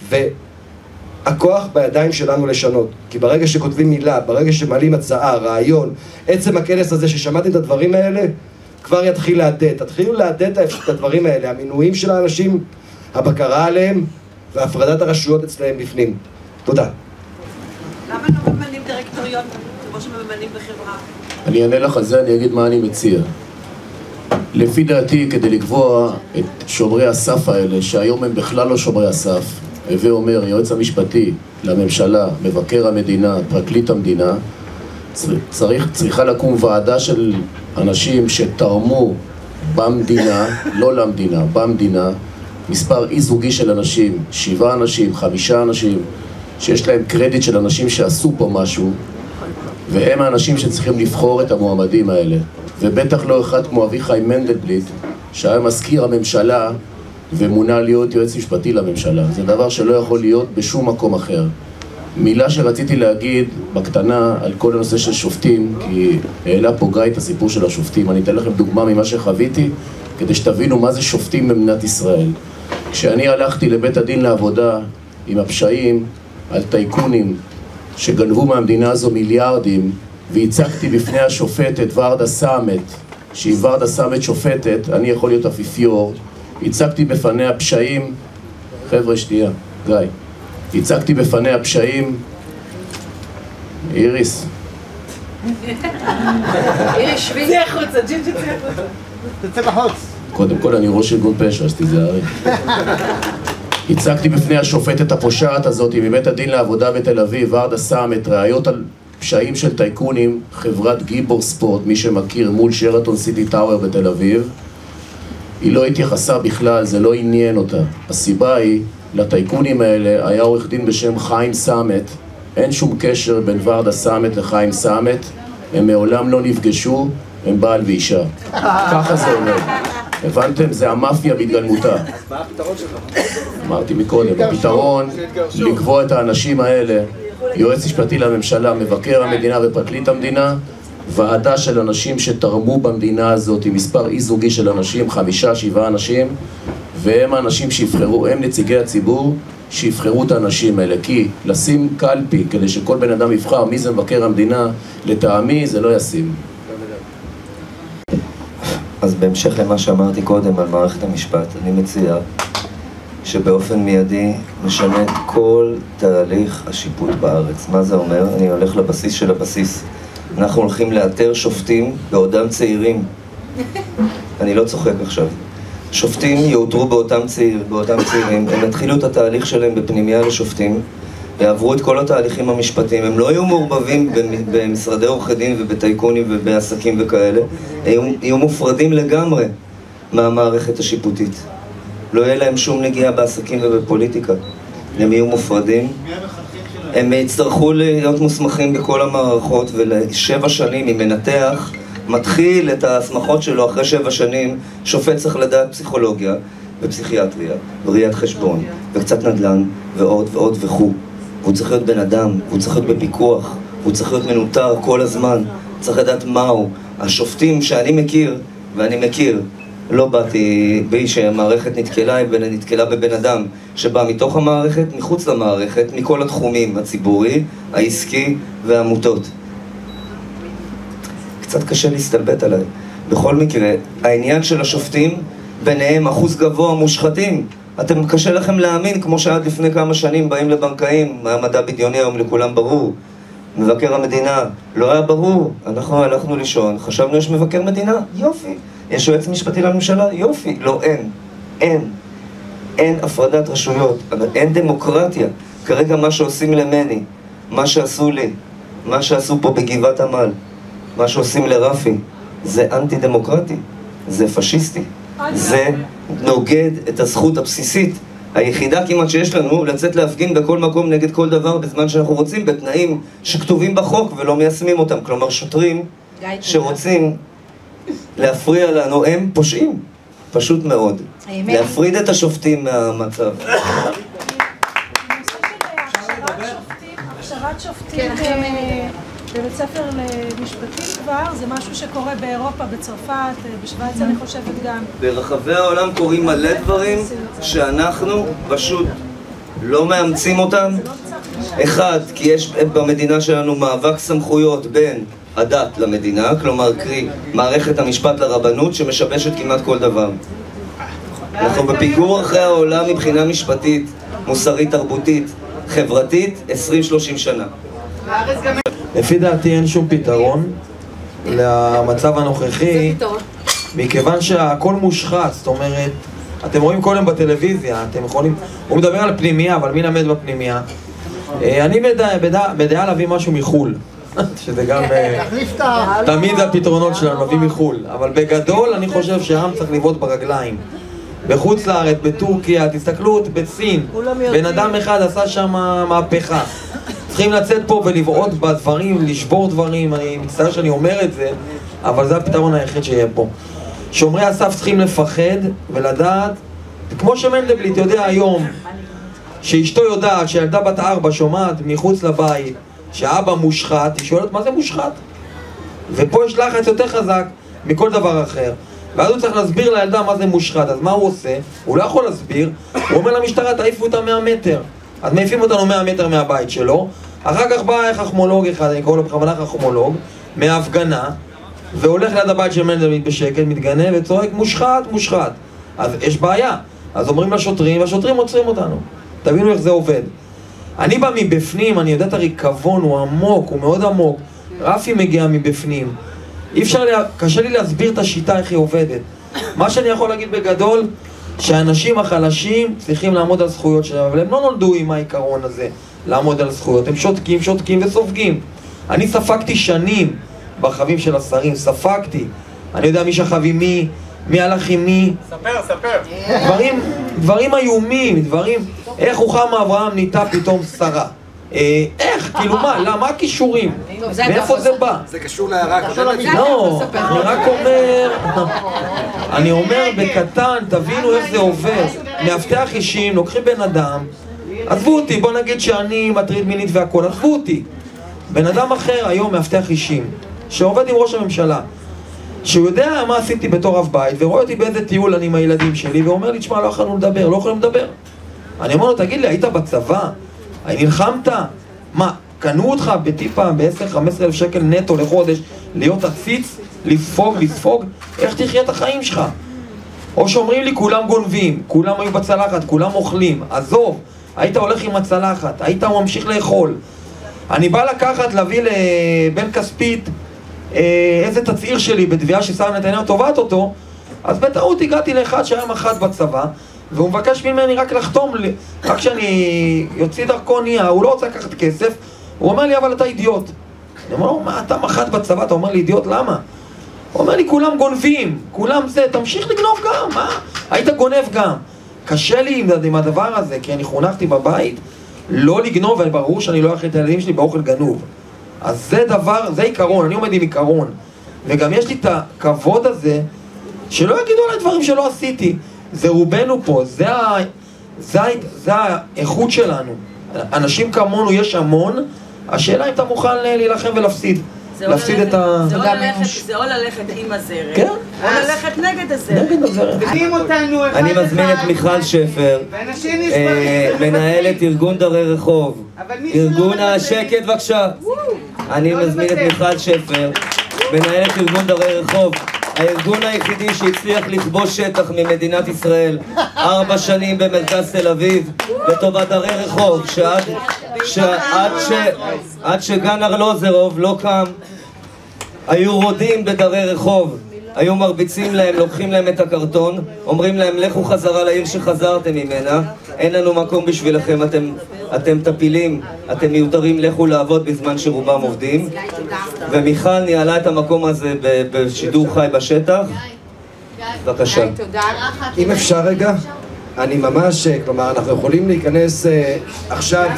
והכוח בידיים שלנו לשנות. כי ברגע שכותבים מילה, ברגע שמעלים הצעה, רעיון, עצם הכנס הזה ששמעתם את הדברים האלה, כבר יתחיל לעדד. תתחילו לעדד את הדברים האלה, המינויים של האנשים, הבקרה עליהם, והפרדת הרשויות אצלהם בפנים. תודה. למה לא ממנים דירקטוריון כמו שממנים בחברה? אני אענה לך על זה, אני אגיד מה אני מציע. לפי דעתי, כדי לקבוע את שומרי הסף האלה, שהיום הם בכלל לא שומרי הסף, הווה אומר, יועץ המשפטי לממשלה, מבקר המדינה, פרקליט המדינה, צריכה לקום ועדה של אנשים שתרמו במדינה, לא למדינה, במדינה, מספר אי זוגי של אנשים, 7 אנשים, 5 אנשים, שיש להם קרדיט של אנשים שעשו פה משהו, והם האנשים שצריכים לבחור את המועמדים האלה. ובטח לא אחד כמו אביחי מנדלבליט, שהיה מזכיר הממשלה ומונה להיות יועץ משפטי לממשלה. זה דבר שלא יכול להיות בשום מקום אחר. מילה שרציתי להגיד בקטנה על כל הנושא של שופטים, כי העלה פה גיא את הסיפור של השופטים. אני אתן לכם דוגמה ממה שחוויתי, כדי שתבינו מה זה שופטים במדינת ישראל. כשאני הלכתי לבית הדין לעבודה עם הפשעים על טייקונים שגנבו מהמדינה הזו מיליארדים, והצגתי בפני השופטת ורדה סאמת, שהיא ורדה סאמת שופטת, אני יכול להיות אפיפיור, הצגתי בפניה פשעים, חבר'ה שנייה, גיא, הצגתי בפניה פשעים, איריס. איריס שבי. צא החוצה, ג'ינג'י צא החוצה. תצא בחוץ. קודם כל אני ראש ארגון פשע, אז תיזהרי. הצגתי בפני השופטת הפושעת הזאת מבית הדין לעבודה בתל אביב, ורדה סאמת, ראיות על פשעים של טייקונים, חברת גיבור ספורט, מי שמכיר, מול שרתון סיטי טאוור בתל אביב. היא לא התייחסה בכלל, זה לא עניין אותה. הסיבה היא, לטייקונים האלה היה עורך דין בשם חיים סאמת. אין שום קשר בין ורדה סאמת לחיים סאמת, הם מעולם לא נפגשו, הם בעל ואישה. ככה זה עובד. הבנתם? זה המאפיה בהתגלמותה. אז מה הפתרון שלך? אמרתי מקודם, הפתרון לקבוע את האנשים האלה, יועץ משפטי לממשלה, מבקר המדינה ופרקליט המדינה, ועדה של אנשים שתרמו במדינה הזאת עם מספר אי זוגי של אנשים, 5-7 אנשים, והם האנשים שיבחרו, הם נציגי הציבור שיבחרו את האנשים האלה, כי לשים קלפי כדי שכל בן אדם יבחר מי זה מבקר המדינה, לטעמי זה לא ישים. אז בהמשך למה שאמרתי קודם על מערכת המשפט, אני מציע שבאופן מיידי נשנה את כל תהליך השיפוט בארץ. מה זה אומר? אני הולך לבסיס של הבסיס. אנחנו הולכים לאתר שופטים בעודם צעירים. אני לא צוחק עכשיו. שופטים יאותרו באותם צעירים, הם יתחילו את התהליך שלהם בפנימייה לשופטים, יעברו את כל התהליכים המשפטיים, הם לא יהיו מעורבבים במשרדי עורכי דין ובטייקונים ובעסקים וכאלה, יהיו מופרדים לגמרי מהמערכת השיפוטית. לא יהיה להם שום נגיעה בעסקים ובפוליטיקה, הם יהיו מופרדים. הם יצטרכו להיות מוסמכים בכל המערכות, ול7 שנים אם מנתח מתחיל את ההסמכות שלו אחרי 7 שנים, שופט צריך לדעת פסיכולוגיה ופסיכיאטריה וראיית חשבון וקצת נדל"ן ועוד ועוד וכו'. והוא צריך להיות בן אדם, והוא צריך להיות בפיקוח, והוא צריך להיות מנותר כל הזמן, צריך לדעת מהו. השופטים שאני מכיר, ואני מכיר, לא באתי בי שהמערכת נתקלה בבן אדם שבא מתוך המערכת, מחוץ למערכת, מכל התחומים, הציבורי, העסקי והעמותות. קצת קשה להסתלבט עליי. בכל מקרה, העניין של השופטים, ביניהם אחוז גבוה מושחתים. אתם קשה לכם להאמין, כמו שעד לפני כמה שנים באים לבנקאים, המדע בדיוני היום לכולם ברור. מבקר המדינה, לא היה ברור, אנחנו הלכנו לישון, חשבנו יש מבקר מדינה, יופי. יש יועץ משפטי לממשלה, יופי. לא, אין הפרדת רשויות, אין דמוקרטיה. כרגע מה שעושים למני, מה שעשו לי, מה שעשו פה בגבעת עמל, מה שעושים לרפי, זה אנטי דמוקרטי, זה פשיסטי, זה נוגד את הזכות הבסיסית היחידה כמעט שיש לנו לצאת להפגין בכל מקום נגד כל דבר בזמן שאנחנו רוצים, בתנאים שכתובים בחוק ולא מיישמים אותם. כלומר שוטרים שרוצים להפריע לנו הם פושעים, פשוט מאוד. להפריד את השופטים מהמצב. הכשרת שופטים בבית ספר למשפטים כבר, זה משהו שקורה באירופה, בצרפת, בשוויץ אני חושבת גם. ברחבי העולם קוראים מלא דברים שאנחנו פשוט לא מאמצים אותם. אחד, כי יש במדינה שלנו מאבק סמכויות בין הדת למדינה, כלומר קרי מערכת המשפט לרבנות שמשבשת כמעט כל דבר. אנחנו בפיגור אחרי העולם מבחינה משפטית, מוסרית, תרבותית, חברתית, 20-30 שנה. לפי דעתי אין שום פתרון למצב הנוכחי, מכיוון שהכל מושחת. זאת אומרת, אתם רואים כל יום בטלוויזיה, אתם יכולים, הוא מדבר על פנימייה, אבל מי למד בפנימייה? אני בדעה להביא משהו מחול, שזה גם תמיד הפתרונות שלנו, להביא מחול. אבל בגדול אני חושב שהעם צריך לבעוט ברגליים. בחוץ לארץ, בטורקיה, תסתכלו בסין, בן אדם אחד עשה שם מהפכה. צריכים לצאת פה ולבעוט בדברים, לשבור דברים. אני מצטער שאני אומר את זה, אבל זה הפתרון היחיד שיהיה פה. שומרי הסף צריכים לפחד ולדעת, כמו שמנדלבליט יודע היום, שאשתו יודעת שילדה בת 4 שומעת מחוץ לבית שהאבא מושחת, היא שואלת מה זה מושחת? ופה יש לחץ יותר חזק מכל דבר אחר. ואז הוא צריך להסביר לילדה מה זה מושחת. אז מה הוא עושה? הוא לא יכול להסביר, הוא אומר למשטרה תעיפו אותה 100 מטר. אז מעיפים אותנו 100 מטר מהבית שלו. אחר כך בא חכמולוג אחד, אני קורא לו בכוונה חכמולוג, מההפגנה, והולך ליד הבית של מנדלבליט בשקט, מתגנה וצועק מושחת, מושחת. אז יש בעיה. אז אומרים לשוטרים, והשוטרים עוצרים אותנו. תבינו איך זה עובד. אני בא מבפנים, אני יודע את הריקבון, הוא עמוק, הוא מאוד עמוק. רפי מגיע מבפנים. קשה לי להסביר את השיטה איך היא עובדת. מה שאני יכול להגיד בגדול, שהאנשים החלשים צריכים לעמוד על זכויות שלהם, אבל הם לא נולדו עם העיקרון הזה, לעמוד על זכויות. הם שותקים וסופגים. אני ספגתי שנים בחבים של השרים, ספגתי. אני יודע מי שכב עם מי הלך עם מי. ספר. דברים איומים, דברים... איך רוחמה אברהם נהייתה פתאום שרה? איך? כאילו מה הכישורים? מאיפה זה בא? זה קשור להערה הקודמת? לא, אני רק אומר, אני אומר בקטן, תבינו איך זה עובד. מאבטח אישים, לוקחים בן אדם, עזבו אותי, בוא נגיד שאני מטריד מינית והכל, עזבו אותי. בן אדם אחר היום מאבטח אישים, שעובד עם ראש הממשלה, שהוא יודע מה עשיתי בתור אב בית, ורואה אותי באיזה טיול אני עם הילדים שלי, ואומר לי, תשמע, לא יכולנו לדבר. אני אומר לו, תגיד לי, היית בצבא? נלחמת? מה, קנו אותך בטיפה ב-10-15 אלף שקל נטו לחודש להיות עציץ, לספוג? איך תחיה את החיים שלך? או שאומרים לי, כולם גונבים, כולם היו בצלחת, כולם אוכלים. עזוב, היית הולך עם הצלחת, היית ממשיך לאכול. אני בא להביא לבן כספית איזה תצעיר שלי בתביעה ששר נתניהו תובעת אותו, אז בטעות הגעתי לאחד שהיה מח"ט בצבא, והוא מבקש ממני רק לחתום, רק שאני יוציא דרכון נהיה, הוא לא רוצה לקחת כסף, הוא אומר לי, אבל אתה אידיוט. אני אומר לו, מה, אתה מח"ט בצבא, אתה אומר לי אידיוט, למה? הוא אומר לי, כולם גונבים, כולם זה, תמשיך לגנוב גם, מה? היית גונב גם. קשה לי עם הדבר הזה, כי אני חונכתי בבית, לא לגנוב, וברור שאני לא אכיל את הילדים שלי באוכל גנוב. אז זה דבר, זה עיקרון, אני עומד עם עיקרון. וגם יש לי את הכבוד הזה, שלא יגידו עליי דברים שלא עשיתי. זה רובנו פה, זה האיכות שלנו. אנשים כמונו יש המון, השאלה אם אתה מוכן להילחם ולהפסיד. להפסיד את ה... זה או ללכת עם הזרם, או ללכת נגד הזרם. אני מזמין את מיכל שפר, מנהלת ארגון דרי רחוב. ארגון השקט בבקשה. אני מזמין את מיכל שפר, מנהלת ארגון דרי רחוב. הארגון היחידי שהצליח לכבוש שטח ממדינת ישראל 4 שנים במרכז תל אביב לטובת דרי רחוב, שעד שגן ארלוזרוב לא קם היו רודים בדרי רחוב, היו מרביצים להם, לוקחים להם את הקרטון, אומרים להם לכו חזרה לעיר שחזרתם ממנה, אין לנו מקום בשבילכם, אתם טפילים, אתם מיותרים, לכו לעבוד בזמן שרובם עובדים. ומיכל ניהלה את המקום הזה בשידור חי בשטח. בבקשה. אם אפשר רגע, אני ממש, כלומר, אנחנו יכולים להיכנס עכשיו,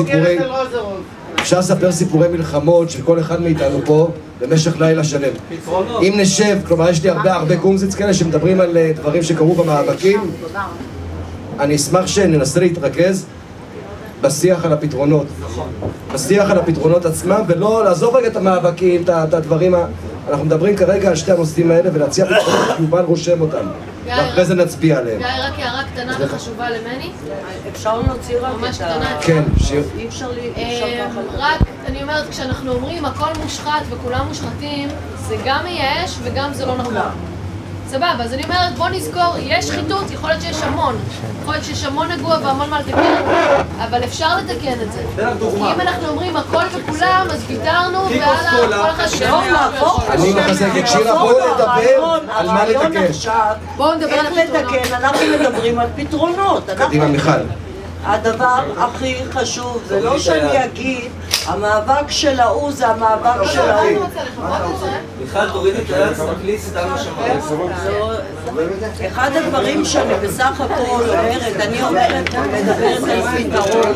אפשר לספר סיפורי מלחמות של כל אחד מאיתנו פה במשך לילה שלם. אם נשב, כלומר, יש לי הרבה קומזיץ כאלה שמדברים על דברים שקרו במאבקים, אני אשמח שננסה להתרכז בשיח על הפתרונות. בשיח על הפתרונות עצמם, ולא לעזוב רגע את המאבקים, את הדברים אנחנו מדברים כרגע על שתי הנושאים האלה ולהציע פתרונות שיובל רושם אותם. ואחרי זה נצביע עליהם. גיא, רק הערה קטנה וחשובה למני. אפשר להוציא רק ממש קטנה. כן, שיר. אי אפשר ככה. רק, אני אומרת, כשאנחנו אומרים הכל מושחת וכולם מושחתים, זה גם מייאש וגם זה לא נכון. סבבה, אז אני אומרת, בוא נזכור, יש שחיתות, יכול להיות שיש המון. יכול להיות שיש המון נגוע והמון מה לתקן, אבל אפשר לתקן את זה. אם אנחנו אומרים הכל וכולם, אז ויתרנו, והלאה, כל אחד שלום לעבור. אני מחזק את שירה, בואו נדבר על מה לתקן. בואו נדבר על לתקן, אנחנו מדברים על פתרונות. קדימה, מיכל. הדבר הכי חשוב, זה לא שאני אגיד, המאבק של ההוא זה המאבק של ההוא. מיכל, תורידי את היד, תקליט סתם השמיים. אחד הדברים שאני בסך הכל אומרת, אני אומרת, מדברת על פתרון.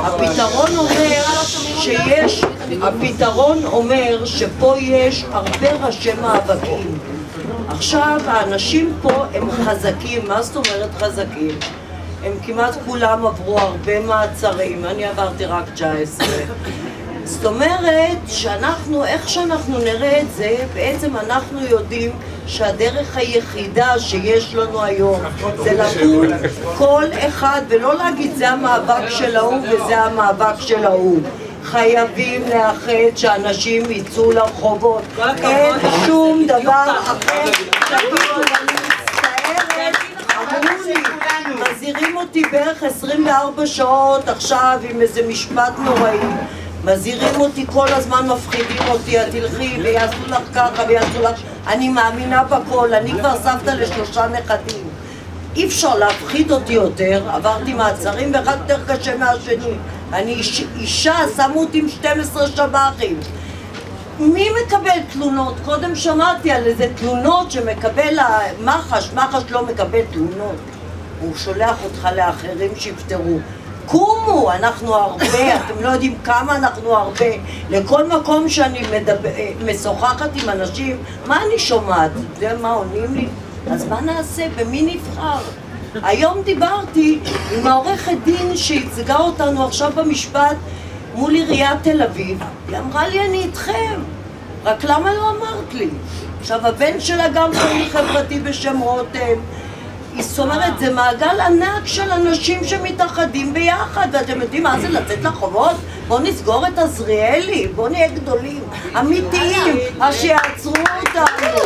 הפתרון אומר שפה יש הרבה ראשי מאבקים. עכשיו, האנשים פה הם חזקים. מה זאת אומרת חזקים? הם כמעט כולם עברו הרבה מעצרים, אני עברתי רק 19. זאת אומרת שאנחנו, איך שאנחנו נראה את זה, בעצם אנחנו יודעים שהדרך היחידה שיש לנו היום זה לקום כל אחד ולא להגיד זה המאבק של ההוא וזה המאבק של ההוא. חייבים לאחד שאנשים יצאו לרחובות. אין שום דבר אחר. תגידו, אני מצטערת, אמרו לי, מזהירים אותי בערך 24 שעות עכשיו עם איזה משפט נוראי. מזהירים אותי כל הזמן, מפחידים אותי, את תלכי ויעשו לך ככה ויעשו לך. אני מאמינה בכל, אני כבר סבתא ל3 נכדים. אי אפשר להפחיד אותי יותר, עברתי מעצרים ואחד יותר קשה מהשני. אני אישה, שמו אותי עם 12 שב"חים. מי מקבל תלונות? קודם שמעתי על איזה תלונות שמקבל מח"ש, מח"ש לא מקבל תלונות. הוא שולח אותך לאחרים שיפתרו. קומו, אנחנו הרבה, אתם לא יודעים כמה אנחנו הרבה. לכל מקום שאני משוחחת עם אנשים, מה אני שומעת? זה מה עונים לי? אז מה נעשה? במי נבחר? היום דיברתי עם העורכת דין שהצגה אותנו עכשיו במשפט מול עיריית תל אביב. היא אמרה לי, אני איתכם. רק למה לא אמרת לי? עכשיו, הבן שלה גם פעיל חברתי בשם רותם. זאת אומרת, זה מעגל ענק של אנשים שמתאחדים ביחד, ואתם יודעים מה זה לצאת לרחובות? בואו נסגור את עזריאלי, בואו נהיה גדולים, אמיתיים, אז שיעצרו אותנו.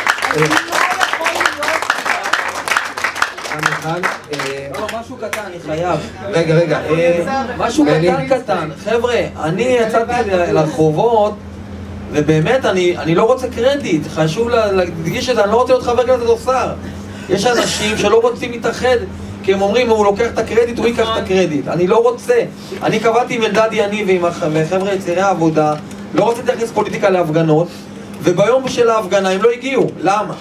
משהו קטן, אני חייב. רגע. משהו קטן. חבר'ה, אני יצאתי לרחובות ובאמת אני לא רוצה קרדיט. חשוב להדגיש את זה, אני לא רוצה להיות חבר כנסת או שר. יש אנשים שלא רוצים להתאחד כי הם אומרים, הוא לוקח את הקרדיט, הוא ייקח את הקרדיט. אני לא רוצה. אני קבעתי עם אלדד יניב ועם החבר'ה יצירי העבודה, לא רוצה להכניס פוליטיקה להפגנות, וביום של ההפגנה הם לא הגיעו. למה?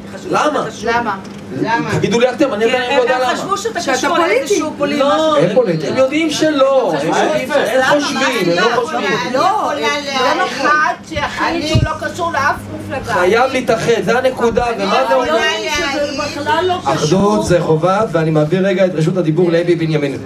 תגידו לי אתם, אני עדיין לא יודע למה. הם חשבו שאתה קשור לאיזשהו פוליטי. לא, הם יודעים שלא, הם חושבים, הם לא חושבים. לא, לא אחד שהחליט שהוא לא קשור לאף מפלגה. חייב להתאחד, זה הנקודה, ומה זה אומר? אחדות זה חובה, ואני מעביר רגע את רשות הדיבור לאבי בנימין.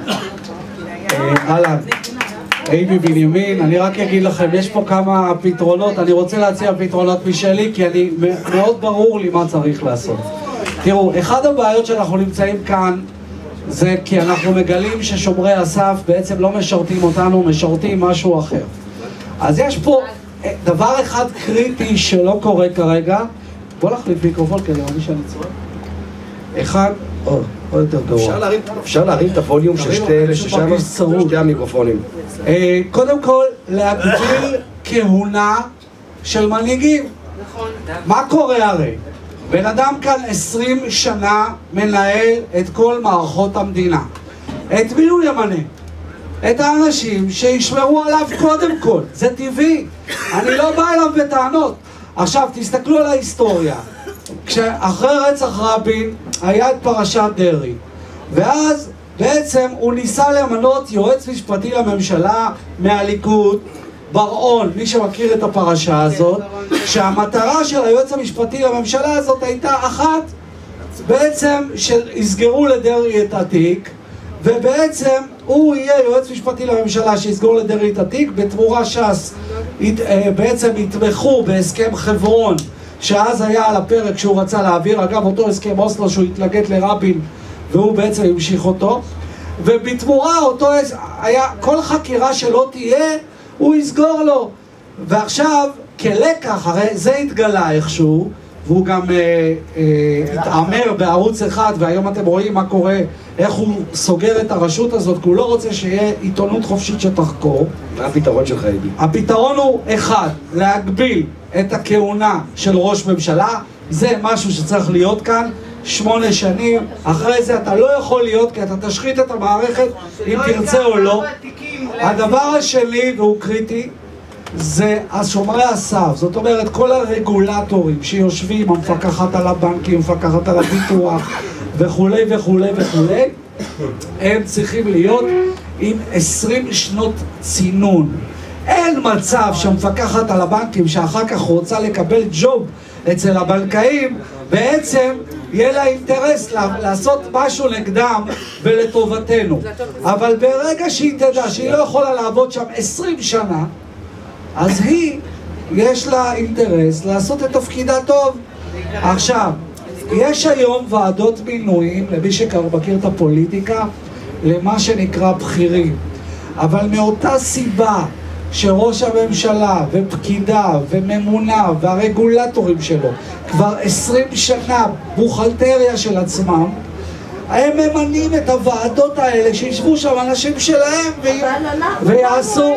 אהלן, אייבי בנימין, אני רק אגיד לכם, יש פה כמה פתרונות, אני רוצה להציע פתרונות משלי, כי מאוד ברור לי מה צריך לעשות. תראו, אחד הבעיות שאנחנו נמצאים כאן, זה כי אנחנו מגלים ששומרי הסף בעצם לא משרתים אותנו, משרתים משהו אחר. אז יש פה דבר אחד קריטי שלא קורה כרגע, בוא נחליף מיקרופון כדי להרגיש שאני צועק. אחד, או יותר גרוע. אפשר להרים את הווליום של שתי המיקרופונים. קודם כל, להגביל כהונה של מנהיגים. נכון. מה קורה הרי? בן אדם כאן 20 שנה מנהל את כל מערכות המדינה. את מי הוא ימנה? את האנשים שישמרו עליו קודם כל. זה טבעי. אני לא בא אליו בטענות. עכשיו, תסתכלו על ההיסטוריה. כשאחרי רצח רבין היה את פרשת דרעי, ואז בעצם הוא ניסה למנות יועץ משפטי לממשלה מהליכוד, בר-און, מי שמכיר את הפרשה הזאת, שהמטרה של היועץ המשפטי לממשלה הזאת הייתה אחת, בעצם שיסגרו לדרעי את התיק, ובעצם הוא יהיה יועץ משפטי לממשלה שיסגור לדרעי את התיק, בתמורה ש"ס בעצם יתמכו בהסכם חברון, שאז היה על הפרק שהוא רצה להעביר, אגב אותו הסכם אוסלו שהוא התלגט לרבין והוא בעצם המשיך אותו, ובתמורה אותו היה, כל חקירה שלא תהיה הוא יסגור לו. ועכשיו כלקח, הרי זה התגלה איכשהו, והוא גם התעמר בערוץ אחד, והיום אתם רואים מה קורה, איך הוא סוגר את הרשות הזאת, כי הוא לא רוצה שיהיה עיתונות חופשית שתחקור. מה הפתרון שלך, אייבי? הפתרון הוא אחד, להגביל את הכהונה של ראש ממשלה, זה משהו שצריך להיות כאן 8 שנים, אחרי זה אתה לא יכול להיות, כי אתה תשחית את המערכת אם תרצה או לא. הדבר השני, והוא קריטי, זה שומרי הסף, זאת אומרת כל הרגולטורים שיושבים, המפקחת על הבנקים, המפקחת על הביטוח וכולי וכולי וכולי, הם צריכים להיות עם 20 שנות צינון. אין מצב שהמפקחת על הבנקים שאחר כך רוצה לקבל ג'וב אצל הבנקאים, בעצם יהיה לה אינטרס לעשות משהו נגדם ולטובתנו. אבל ברגע שהיא תדע שהיא לא יכולה לעבוד שם 20 שנה, אז יש לה אינטרס לעשות את תפקידה טוב. עכשיו, יש היום ועדות מינויים, למי שמכיר את הפוליטיקה, למה שנקרא בכירים. אבל מאותה סיבה שראש הממשלה ופקידה וממונה והרגולטורים שלו כבר 20 שנה בוכלטריה של עצמם, הם ממנים את הוועדות האלה שישבו שם אנשים שלהם ויעשו.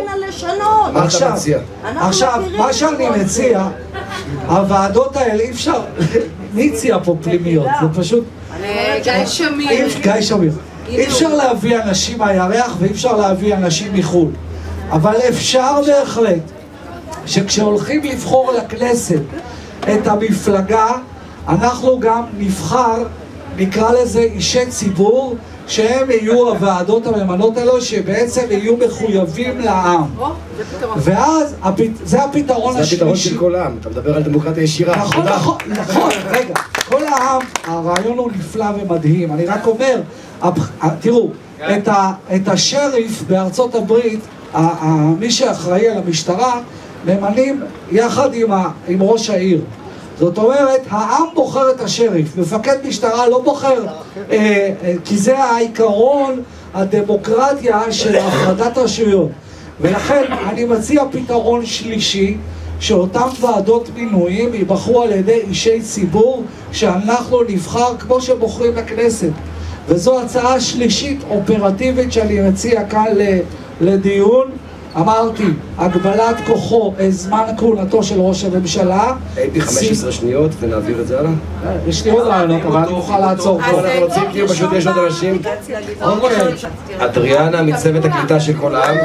עכשיו, מה שאני מציע, הוועדות האלה אי אפשר, מי הציע פה פנימיות? זה פשוט גיא שמיר. אי אפשר להביא אנשים מהירח ואי אפשר להביא אנשים מחו"ל, אבל אפשר בהחלט שכשהולכים לבחור לכנסת את המפלגה, אנחנו גם נבחר, נקרא לזה אישי ציבור, שהם יהיו הוועדות הממנות האלו, שבעצם יהיו מחויבים לעם. ואז זה הפתרון השלישי. זה הפתרון של כל העם, אתה מדבר על דמוקרטיה ישירה. נכון, רגע, כל העם, הרעיון הוא נפלא ומדהים. אני רק אומר, תראו, את השריף בארצות הברית, מי שאחראי על המשטרה, ממנים יחד עם ראש העיר. זאת אומרת, העם בוחר את השריף, מפקד משטרה לא בוחר, כי זה העיקרון הדמוקרטיה של הפרדת רשויות. ולכן אני מציע פתרון שלישי, שאותם ועדות מינויים ייבחרו על ידי אישי ציבור שאנחנו נבחר כמו שבוחרים בכנסת. וזו הצעה שלישית אופרטיבית שאני מציע כאן לדיון. אמרתי, הגבלת כוחו, זמן כהונתו של ראש הממשלה. הייתי 15 שניות ונעביר את זה הלאה. יש לי עוד רעיונות, אבל אני מוכן לעצור פה. אנחנו רוצים, כאילו פשוט יש עוד אנשים. אדריאנה מצוות הקליטה של כל העם.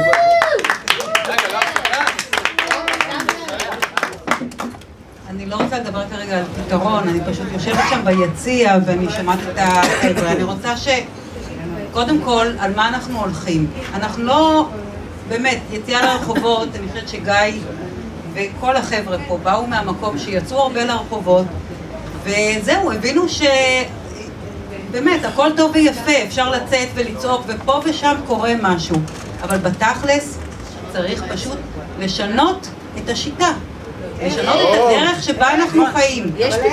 אני לא רוצה לדבר כרגע על פתרון, אני פשוט יושבת שם ביציע ואני שמעת את החבר'ה. אני רוצה קודם כל, על מה אנחנו הולכים? אנחנו לא, באמת, יציאה לרחובות, אני חושבת שגיא וכל החבר'ה פה באו מהמקום שיצאו הרבה לרחובות, וזהו, הבינו באמת, הכל טוב ויפה, אפשר לצאת ולצעוק, ופה ושם קורה משהו. אבל בתכלס צריך פשוט לשנות את השיטה. לשנות את הדרך שבה אנחנו חיים.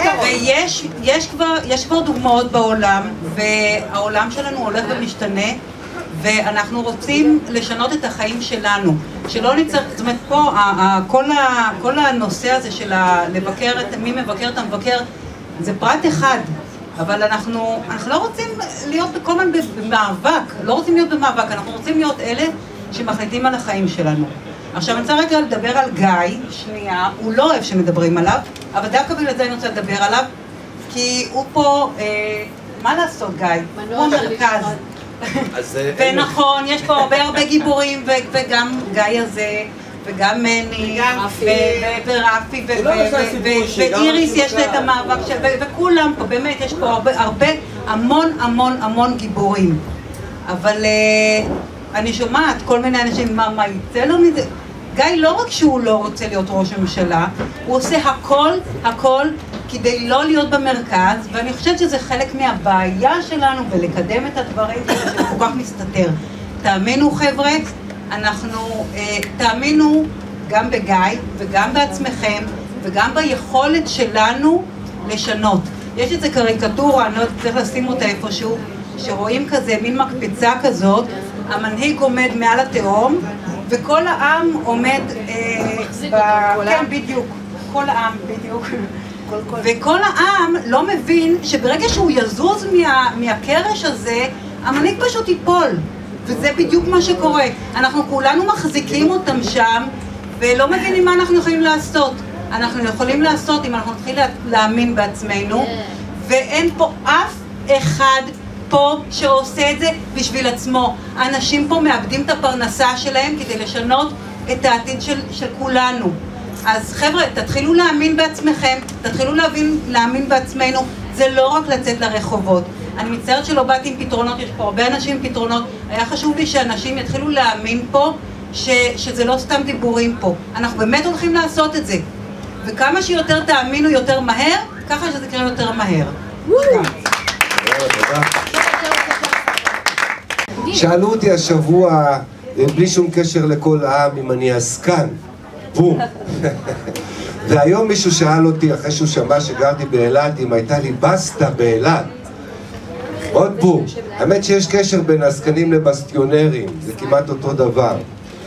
ויש כבר דוגמאות בעולם, והעולם שלנו הולך ומשתנה, ואנחנו רוצים לשנות את החיים שלנו. שלא נצטרך, זאת אומרת, פה, כל הנושא הזה של לבקר את מי מבקר את המבקר, זה פרט אחד. אבל אנחנו לא רוצים להיות כל הזמן במאבק, לא רוצים להיות במאבק, אנחנו רוצים להיות אלה שמחליטים על החיים שלנו. עכשיו אני רוצה רגע לדבר על גיא, שנייה, הוא לא אוהב שמדברים עליו, אבל דווקא בגלל זה אני רוצה לדבר עליו, כי הוא פה, מה לעשות גיא? הוא המרכז. ונכון, יש פה הרבה גיבורים, וגם גיא הזה, וגם מני, ורפי, ואיריס יש לה את המאבק של, וכולם פה, באמת, יש פה הרבה, המון גיבורים. אבל אני שומעת כל מיני אנשים, מה יצא לו מזה? גיא לא רק שהוא לא רוצה להיות ראש הממשלה, הוא עושה הכל כדי לא להיות במרכז, ואני חושבת שזה חלק מהבעיה שלנו בלקדם את הדברים שזה כל כך מסתתר. תאמינו חבר'ה, תאמינו גם בגיא וגם בעצמכם וגם ביכולת שלנו לשנות. יש איזו קריקטורה, אני לא צריך לשים אותה איפשהו, שרואים כזה מין מקפצה כזאת, המנהיג עומד מעל התהום וכל העם עומד, כן בדיוק, כל העם בדיוק, וכל העם לא מבין שברגע שהוא יזוז מהקרש הזה, המנהיג פשוט ייפול. וזה בדיוק מה שקורה. אנחנו כולנו מחזיקים אותם שם, ולא מבינים מה אנחנו יכולים לעשות. אנחנו יכולים לעשות אם אנחנו נתחיל להאמין בעצמנו, ואין פה אף אחד פה שעושה את זה בשביל עצמו. אנשים פה מאבדים את הפרנסה שלהם כדי לשנות את העתיד של כולנו. אז חבר'ה, תתחילו להאמין בעצמכם, תתחילו להאמין בעצמנו. זה לא רק לצאת לרחובות. אני מצטערת שלא באתי עם פתרונות, יש פה הרבה אנשים עם פתרונות. היה חשוב לי שאנשים יתחילו להאמין פה שזה לא סתם דיבורים פה. אנחנו באמת הולכים לעשות את זה. וכמה שיותר תאמינו יותר מהר, ככה שזה יקרה יותר מהר. שאלו אותי השבוע, בלי שום קשר לכל העם, אם אני עסקן. בום. והיום מישהו שאל אותי, אחרי שהוא שמע שגרתי באילת, אם הייתה לי בסטה באילת. עוד בום. האמת שיש קשר בין עסקנים לבסטיונרים, זה כמעט אותו דבר.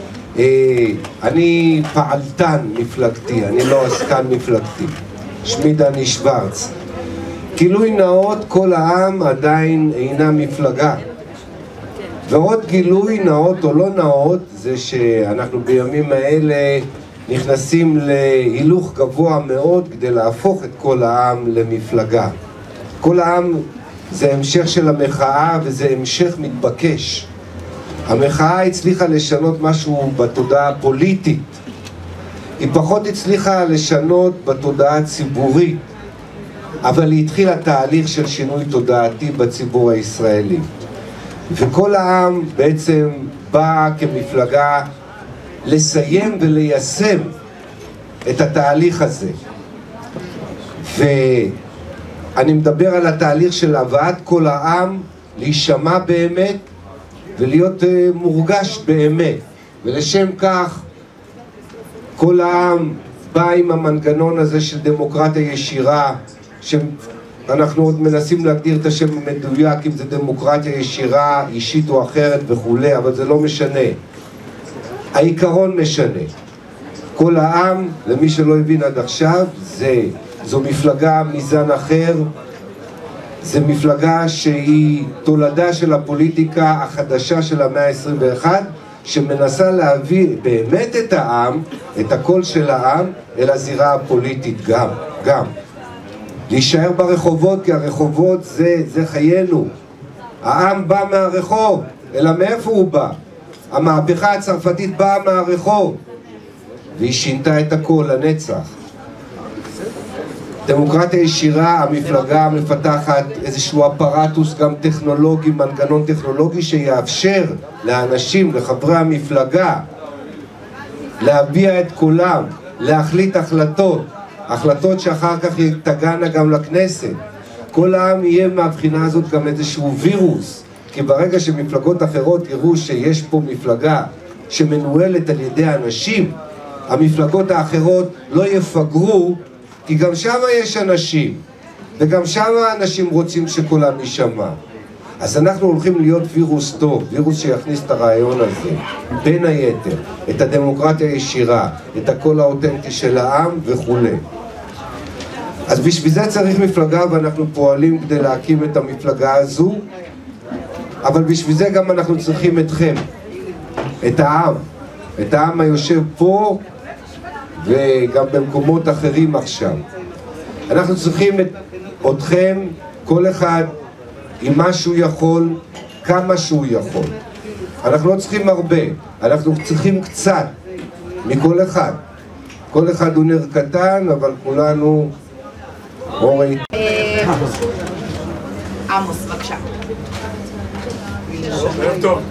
אני פעלתן מפלגתי, אני לא עסקן מפלגתי. שמי דני שוורץ. גילוי נאות, כל העם עדיין אינה מפלגה. ועוד גילוי נאות או לא נאות, זה שאנחנו בימים האלה נכנסים להילוך גבוה מאוד כדי להפוך את כל העם למפלגה. כל העם זה המשך של המחאה וזה המשך מתבקש. המחאה הצליחה לשנות משהו בתודעה הפוליטית. היא פחות הצליחה לשנות בתודעה הציבורית, אבל היא התחילה תהליך של שינוי תודעתי בציבור הישראלי. וכל העם בעצם בא כמפלגה לסיים וליישם את התהליך הזה. ואני מדבר על התהליך של הבאת כל העם להישמע באמת ולהיות מורגש באמת, ולשם כך כל העם בא עם המנגנון הזה של דמוקרטיה ישירה, שאנחנו עוד מנסים להגדיר את השם המדויק אם זה דמוקרטיה ישירה, אישית או אחרת וכו', אבל זה לא משנה. העיקרון משנה. כל העם, למי שלא הבין עד עכשיו, זו מפלגה מזן אחר, זו מפלגה שהיא תולדה של הפוליטיקה החדשה של המאה ה-21, שמנסה להביא באמת את העם, את הקול של העם, אל הזירה הפוליטית גם. להישאר ברחובות, כי הרחובות זה חיינו. העם בא מהרחוב, אלא מאיפה הוא בא? המהפכה הצרפתית באה מהרחוב, והיא שינתה את הכל לנצח. דמוקרטיה ישירה, המפלגה מפתחת איזשהו אפרטוס גם טכנולוגי, מנגנון טכנולוגי שיאפשר לאנשים, לחברי המפלגה, להביע את קולם, להחליט החלטות שאחר כך תגענה גם לכנסת. כל העם יהיה מהבחינה הזאת גם איזשהו וירוס, כי ברגע שמפלגות אחרות יראו שיש פה מפלגה שמנוהלת על ידי אנשים, המפלגות האחרות לא יפגרו, כי גם שם יש אנשים, וגם שם האנשים רוצים שקולם יישמע. אז אנחנו הולכים להיות וירוס טוב, וירוס שיכניס את הרעיון הזה, בין היתר, את הדמוקרטיה הישירה, את הקול האותנטי של העם וכו'. אז בשביל זה צריך מפלגה, ואנחנו פועלים כדי להקים את המפלגה הזו, אבל בשביל זה גם אנחנו צריכים אתכם, את העם היושב פה, וגם במקומות אחרים עכשיו. אנחנו צריכים אתכם, כל אחד עם מה שהוא יכול, כמה שהוא יכול. אנחנו לא צריכים הרבה, אנחנו צריכים קצת מכל אחד. כל אחד הוא נר קטן, אבל כולנו אורי. עמוס, בבקשה. טוב,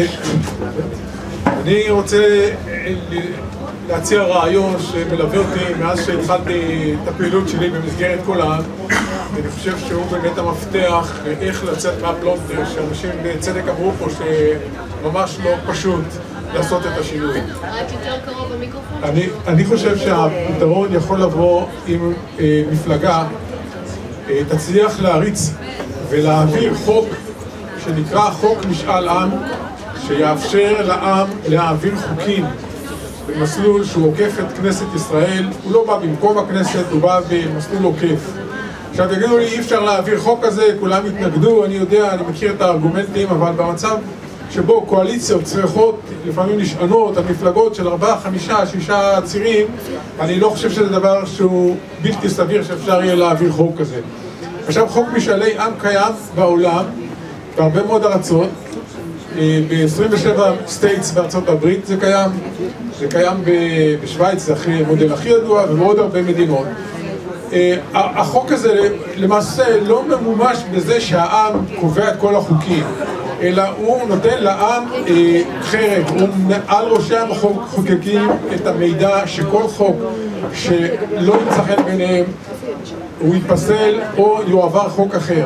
אני רוצה להציע רעיון שמלווה אותי מאז שהתחלתי את הפעילות שלי במסגרת כל העם, ואני חושב שהוא באמת המפתח איך לצאת מהפלונטר, שאנשים בצדק אמרו פה שממש לא פשוט לעשות את השינוי. רק יותר קרוב במיקרופון? אני חושב שהפתרון יכול לבוא עם מפלגה תצליח להריץ ולהעביר חוק שנקרא חוק משאל עם, שיאפשר לעם להעביר חוקים במסלול שהוא עוקף את כנסת ישראל. הוא לא בא במקום הכנסת, הוא בא במסלול עוקף. עכשיו תגידו לי, אי אפשר להעביר חוק כזה, כולם התנגדו, אני יודע, אני מכיר את הארגומנטים, אבל במצב שבו קואליציות צריכות לפעמים נשענות על מפלגות של 4, 5, 6 צירים, אני לא חושב שזה דבר שהוא בלתי סביר שאפשר יהיה להעביר חוק כזה. עכשיו, חוק משאלי עם קיים בעולם, בהרבה מאוד ארצות, ב-27 סטייטס בארצות הברית זה קיים בשוויץ, זה המודל הכי ידוע, ובעוד הרבה מדינות. החוק הזה למעשה לא ממומש בזה שהעם קובע את כל החוקים, אלא הוא נותן לעם חרב, הוא על ראשי המחוקקים את המידע שכל חוק שלא ימצא חן ביניהם הוא יתפסל או יועבר חוק אחר.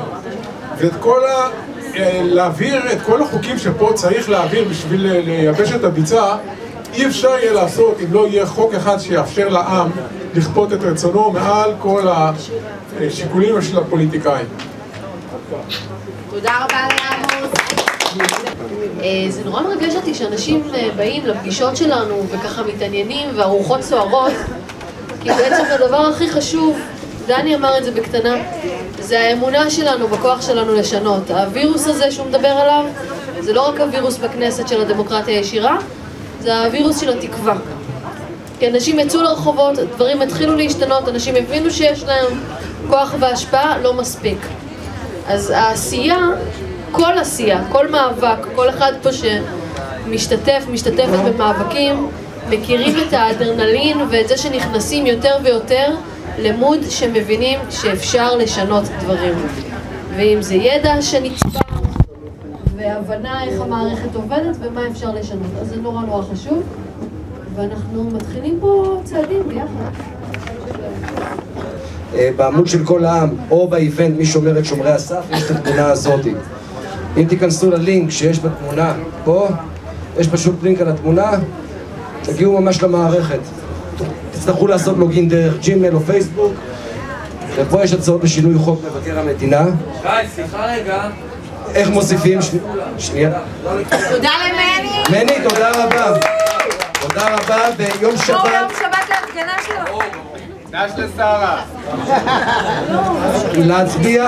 להעביר את כל החוקים שפה צריך להעביר בשביל לייבש את הביצה, אי אפשר יהיה לעשות אם לא יהיה חוק אחד שיאפשר לעם לכפות את רצונו מעל כל השיקולים של הפוליטיקאים. תודה רבה לעמוס. זה נורא מרגש אותי שאנשים באים לפגישות שלנו וככה מתעניינים והרוחות סוערות, כי בעצם הדבר הכי חשוב, דני אמר את זה בקטנה, זה האמונה שלנו בכוח שלנו לשנות. הווירוס הזה שהוא מדבר עליו זה לא רק הווירוס בכנסת של הדמוקרטיה הישירה, זה הווירוס של התקווה. כי אנשים יצאו לרחובות, דברים התחילו להשתנות, אנשים הבינו שיש להם כוח והשפעה, לא מספיק. אז העשייה, כל מאבק, כל אחד פה משתתפת במאבקים, מכירים את האדרנלין ואת זה שנכנסים יותר ויותר למוד שמבינים שאפשר לשנות דברים. ואם זה ידע שנצבר, והבנה איך המערכת עובדת ומה אפשר לשנות. אז זה נורא נורא חשוב, ואנחנו מתחילים פה צעדים ביחד. בעמוד של כל העם, או באיבנט מי שומר את שומרי הסף, יש את התמונה הזאת. אם תיכנסו ללינק שיש בתמונה, פה, יש פשוט לינק על התמונה, תגיעו ממש למערכת. תצטרכו לעשות לוגין דרך ג'ימייל או פייסבוק, ופה יש הצעות לשינוי חוק מבקר המדינה. שי, סליחה רגע. איך מוסיפים? שנייה. תודה למני. מני, תודה רבה. תודה רבה, ביום שבת... בואו יום שבת להפגנה שלו. דש לשרה. להצביע?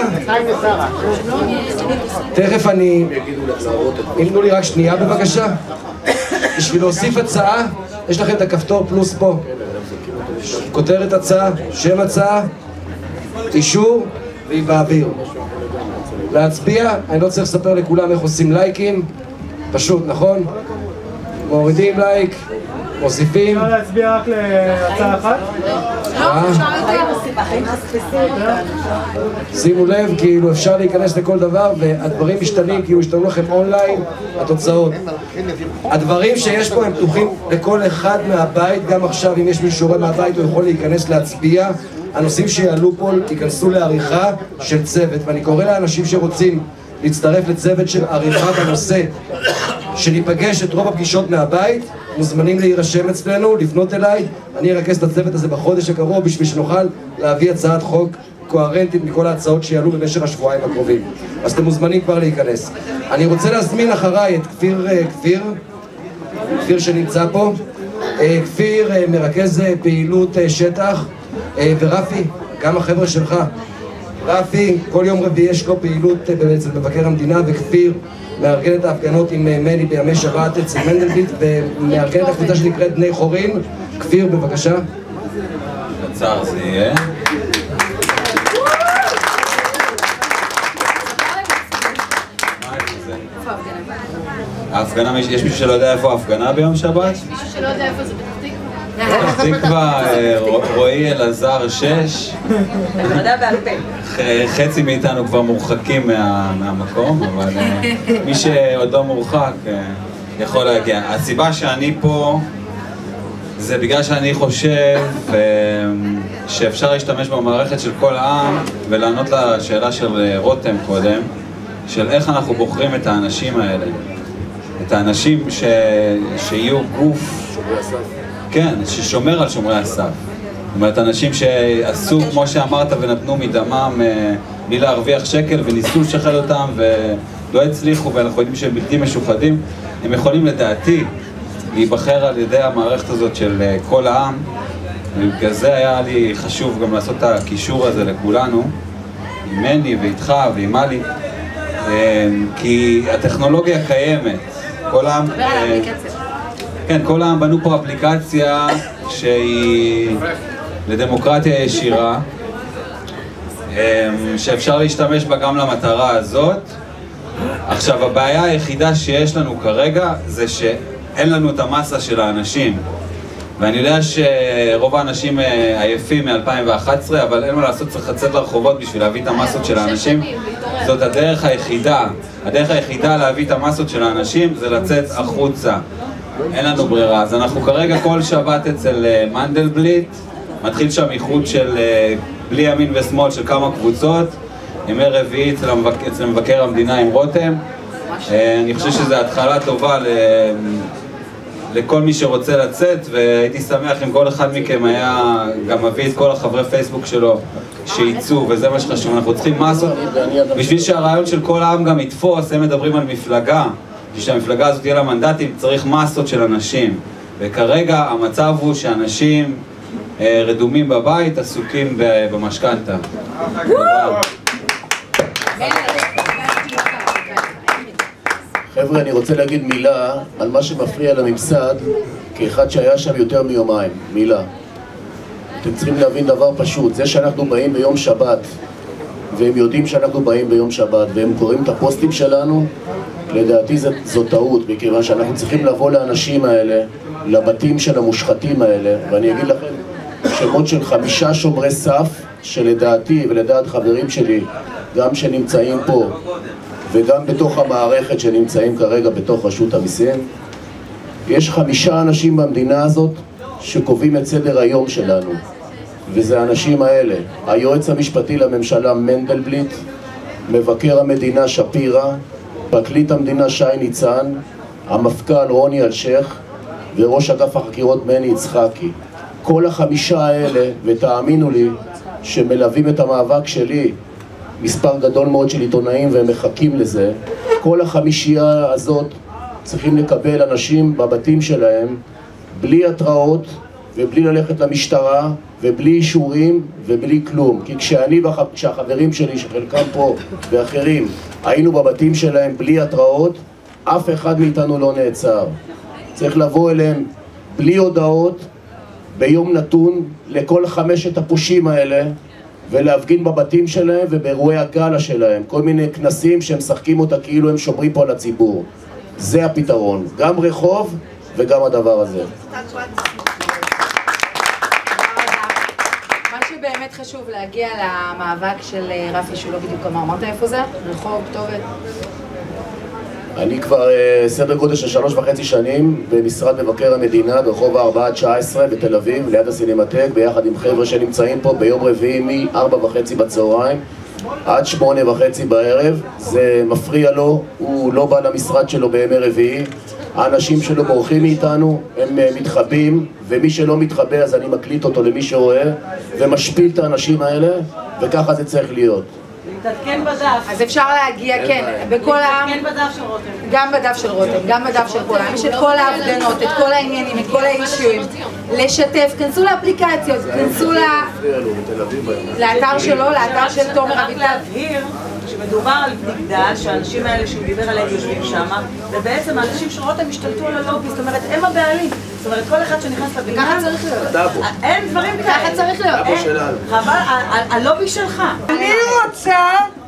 תכף אני... אם תנו לי רק שנייה בבקשה. בשביל להוסיף הצעה, יש לכם את הכפתור פלוס פה. כותרת הצעה, שם הצעה, אישור, והיא באוויר. להצביע, אני לא צריך לספר לכולם איך עושים לייקים, פשוט, נכון? מורידים לייק, מוסיפים. אפשר להצביע רק להצעה אחת? שימו לב, כאילו אפשר להיכנס לכל דבר והדברים משתנים, כאילו השתנו לכם אונליין, התוצאות. הדברים שיש פה הם פתוחים לכל אחד מהבית, גם עכשיו אם יש מישהו רואה מהבית הוא יכול להיכנס להצביע. הנושאים שיעלו פה ייכנסו לעריכה של צוות, ואני קורא לאנשים שרוצים להצטרף לצוות של עריכה בנושא, שניפגש את רוב הפגישות מהבית, מוזמנים להירשם אצלנו, לפנות אליי, אני ארכז את הצוות הזה בחודש הקרוב בשביל שנוכל להביא הצעת חוק קוהרנטית מכל ההצעות שיעלו במשך השבועיים הקרובים. אז אתם מוזמנים כבר להיכנס. אני רוצה להזמין אחריי את כפיר שנמצא פה, כפיר מרכז פעילות שטח, ורפי, גם החבר'ה שלך. רפי, כל יום רביעי יש לו פעילות אצל מבקר המדינה, וכפיר מארגן את ההפגנות עם מני בימי שבת אצל מנדלבליט, ומארגן את הקבוצה שנקראת בני חורין. כפיר, בבקשה. קצר זה יהיה. ההפגנה, יש מישהו שלא יודע איפה ההפגנה ביום שבת? יש מישהו שלא יודע איפה זה פתח פתח תקווה, רועי אלעזר 6. אתה יודע בעל פה. חצי מאיתנו כבר מורחקים מהמקום, אבל מי שעוד לא מורחק יכול להגיע. הסיבה שאני פה זה בגלל שאני חושב שאפשר להשתמש במערכת של כל העם ולענות לשאלה של רותם קודם, של איך אנחנו בוחרים את האנשים האלה. את האנשים שיהיו גוף, כן, ששומר על שומרי הסף. זאת אומרת, אנשים שעשו, כמו שאמרת, ונתנו מדמם בלי להרוויח שקל, וניסו לשחרר אותם ולא הצליחו, ואנחנו יודעים שהם בלתי משוחדים. הם יכולים לדעתי להיבחר על ידי המערכת הזאת של כל העם, ובגלל זה היה לי חשוב גם לעשות את הקישור הזה לכולנו, עם מני ואיתך ועם אלי, כי הטכנולוגיה קיימת. כל העם... כן, כל העם בנו פה אפליקציה שהיא לדמוקרטיה ישירה, שאפשר להשתמש בה גם למטרה הזאת. עכשיו, הבעיה היחידה שיש לנו כרגע זה שאין לנו את המסה של האנשים. ואני יודע שרוב האנשים עייפים מ-2011, אבל אין מה לעשות, צריך לצאת לרחובות בשביל להביא את המסות של האנשים. זאת הדרך היחידה. הדרך היחידה להביא את המסות של האנשים זה לצאת החוצה. אין לנו ברירה. אז אנחנו כרגע כל שבת אצל מנדלבליט, מתחיל שם איחוד של בלי ימין ושמאל של כמה קבוצות, ימי רביעי אצל מבקר המדינה עם רותם. אני חושב שזו התחלה טובה לכל מי שרוצה לצאת, והייתי שמח אם כל אחד מכם היה גם מביא את כל החברי פייסבוק שלו שייצאו, וזה מה שחשוב. אנחנו צריכים מסות בשביל שהרעיון של כל העם גם יתפוס. הם מדברים על מפלגה, בשביל שהמפלגה הזאת תהיה לה מנדטים צריך מסות של אנשים, וכרגע המצב הוא שאנשים רדומים בבית, עסוקים במשכנתה. חבר'ה, אני רוצה להגיד מילה על מה שמפריע לממסד כאחד שהיה שם יותר מיומיים. מילה. אתם צריכים להבין דבר פשוט, זה שאנחנו באים ביום שבת והם יודעים שאנחנו באים ביום שבת והם קוראים את הפוסטים שלנו, לדעתי זו טעות, מכיוון שאנחנו צריכים לבוא לאנשים האלה, לבתים של המושחתים האלה, ואני אגיד לכם שמות של 5 שומרי סף שלדעתי ולדעת חברים שלי גם שנמצאים פה וגם בתוך המערכת שנמצאים כרגע בתוך רשות המיסים. יש 5 אנשים במדינה הזאת שקובעים את סדר היום שלנו, וזה האנשים האלה: היועץ המשפטי לממשלה מנדלבליט, מבקר המדינה שפירא, פרקליט המדינה שי ניצן, המפכ"ל רוני אלשיך וראש אגף החקירות מני יצחקי. כל 5 האלה, ותאמינו לי שמלווים את המאבק שלי מספר גדול מאוד של עיתונאים והם מחכים לזה, כל 5 הזאת צריכים לקבל אנשים בבתים שלהם בלי התראות ובלי ללכת למשטרה ובלי אישורים ובלי כלום. כי כשהחברים שלי, שחלקם פה ואחרים, היינו בבתים שלהם בלי התראות, אף אחד מאיתנו לא נעצר. צריך לבוא אליהם בלי הודעות, ביום נתון, לכל 5 הפושעים האלה, ולהפגין בבתים שלהם ובאירועי הגלה שלהם, כל מיני כנסים שהם משחקים אותה כאילו הם שומרים פה על הציבור. זה הפתרון, גם רחוב וגם הדבר הזה. מה שבאמת חשוב להגיע למאבק של רפי, שהוא לא בדיוק אמר, אמרת איפה זה? רחוב, כתובת? אני כבר סדר גודל של 3.5 שנים במשרד מבקר המדינה ברחוב 4-19 בתל אביב, ליד הסינמטק, ביחד עם חבר'ה שנמצאים פה ביום רביעי מ-4:30 בצהריים עד 8:30 בערב. זה מפריע לו, הוא לא בא למשרד שלו בימי רביעי, האנשים שלו בורחים מאיתנו, הם מתחבאים, ומי שלא מתחבא אז אני מקליט אותו למי שרואה ומשפיל את האנשים האלה, וככה זה צריך להיות. להתעדכן בדף. אז אפשר להגיע, כן, בכל העם, גם בדף של רותם, גם בדף של כולם, יש את כל ההפגנות, את כל העניינים, את כל האישויים, לשתף, כנסו לאפליקציות, כנסו לאתר שלו, לאתר של תומר אביטל. להבהיר שמדובר על מגדל, שהאנשים האלה שהוא דיבר עליהם יושבים שם, ובעצם האנשים שרותם השתלטו על הלובי, זאת אומרת, הם הבעלים. זאת אומרת, כל אחד שנכנס לבניין, ככה צריך להיות. אין דברים כאלה. ככה צריך להיות. חבל, הלובי שלך. אני רוצה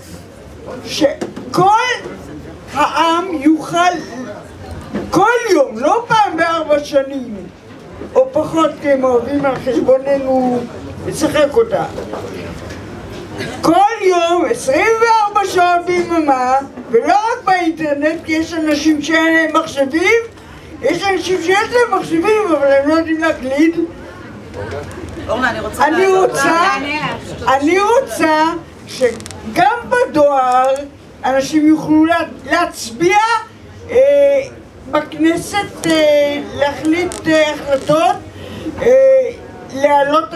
שכל העם יוכל כל יום, לא פעם ב4 שנים, או פחות כי הם אוהבים על חשבוננו לשחק אותה. כל יום, 24 שעות ביממה, ולא רק באינטרנט, כי יש אנשים שאין להם מחשבים, יש אנשים שיש להם מחשבים, אבל הם לא יודעים להקליד. אני רוצה שגם בדואר אנשים יוכלו להצביע בכנסת, להחליט החלטות, להעלות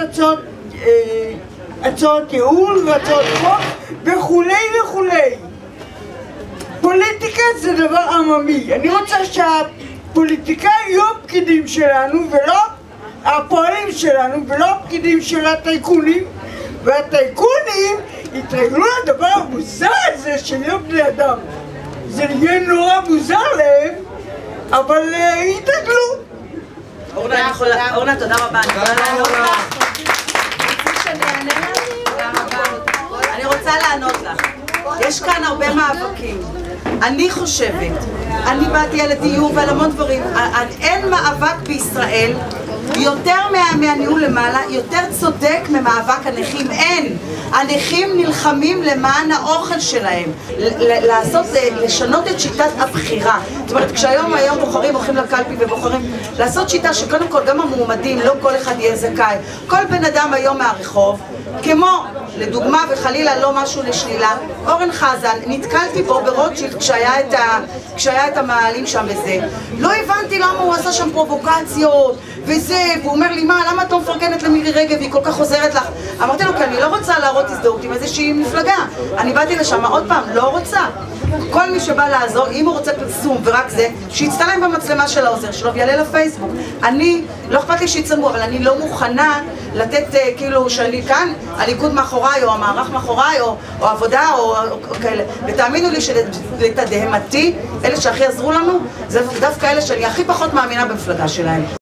הצעות ייעול והצעות חוק וכולי וכולי. פוליטיקה זה דבר עממי. אני רוצה שהפוליטיקאים יהיו הפקידים שלנו ולא הפועלים שלנו ולא הפקידים של הטייקונים, והטייקונים יתרגלו לדבר המוזר הזה של להיות בני אדם. זה יהיה נורא מוזר להם, אבל יתרגלו. אורנה, תודה רבה. אני רוצה לענות לך. יש כאן הרבה מאבקים. אני חושבת, אני באתי על הדיור ועל המון דברים, אין מאבק בישראל יותר מהניהול למעלה, יותר צודק ממאבק הנכים, אין. הנכים נלחמים למען האוכל שלהם, לשנות את שיטת הבחירה. זאת אומרת, כשהיום בוחרים, הולכים לקלפי ובוחרים, לעשות שיטה שקודם כל גם המועמדים, לא כל אחד יהיה זכאי. כל בן אדם היום מהרחוב, כמו, לדוגמה וחלילה לא משהו לשלילה, אורן חזן, נתקלתי בו ברוטשילד כשהיה את המעלים שם וזה. לא הבנתי למה הוא עשה שם פרובוקציות וזה, והוא אומר לי, מה, למה את לא מפרגנת למירי רגב, היא כל כך עוזרת לך? אמרתי לו, כי אני לא רוצה להראות הזדהות עם איזושהי מפלגה. אני באתי לשם, עוד פעם, לא רוצה. כל מי שבא לעזור, אם הוא רוצה פרסום ורק זה, שיצטלם במצלמה של העוזר שלו ויעלה לפייסבוק. אני, לא אכפת לי שיצלמו, אבל אני לא מוכנה לתת כאילו שאני כאן, הליכוד מאחוריי, או המערך מאחוריי, או עבודה, או כאלה. ותאמינו לי שלתדהמתי, אלה שהכי עזרו לנו, זה דווקא אלה שאני הכי פחות מאמינה במפלגה שלהם.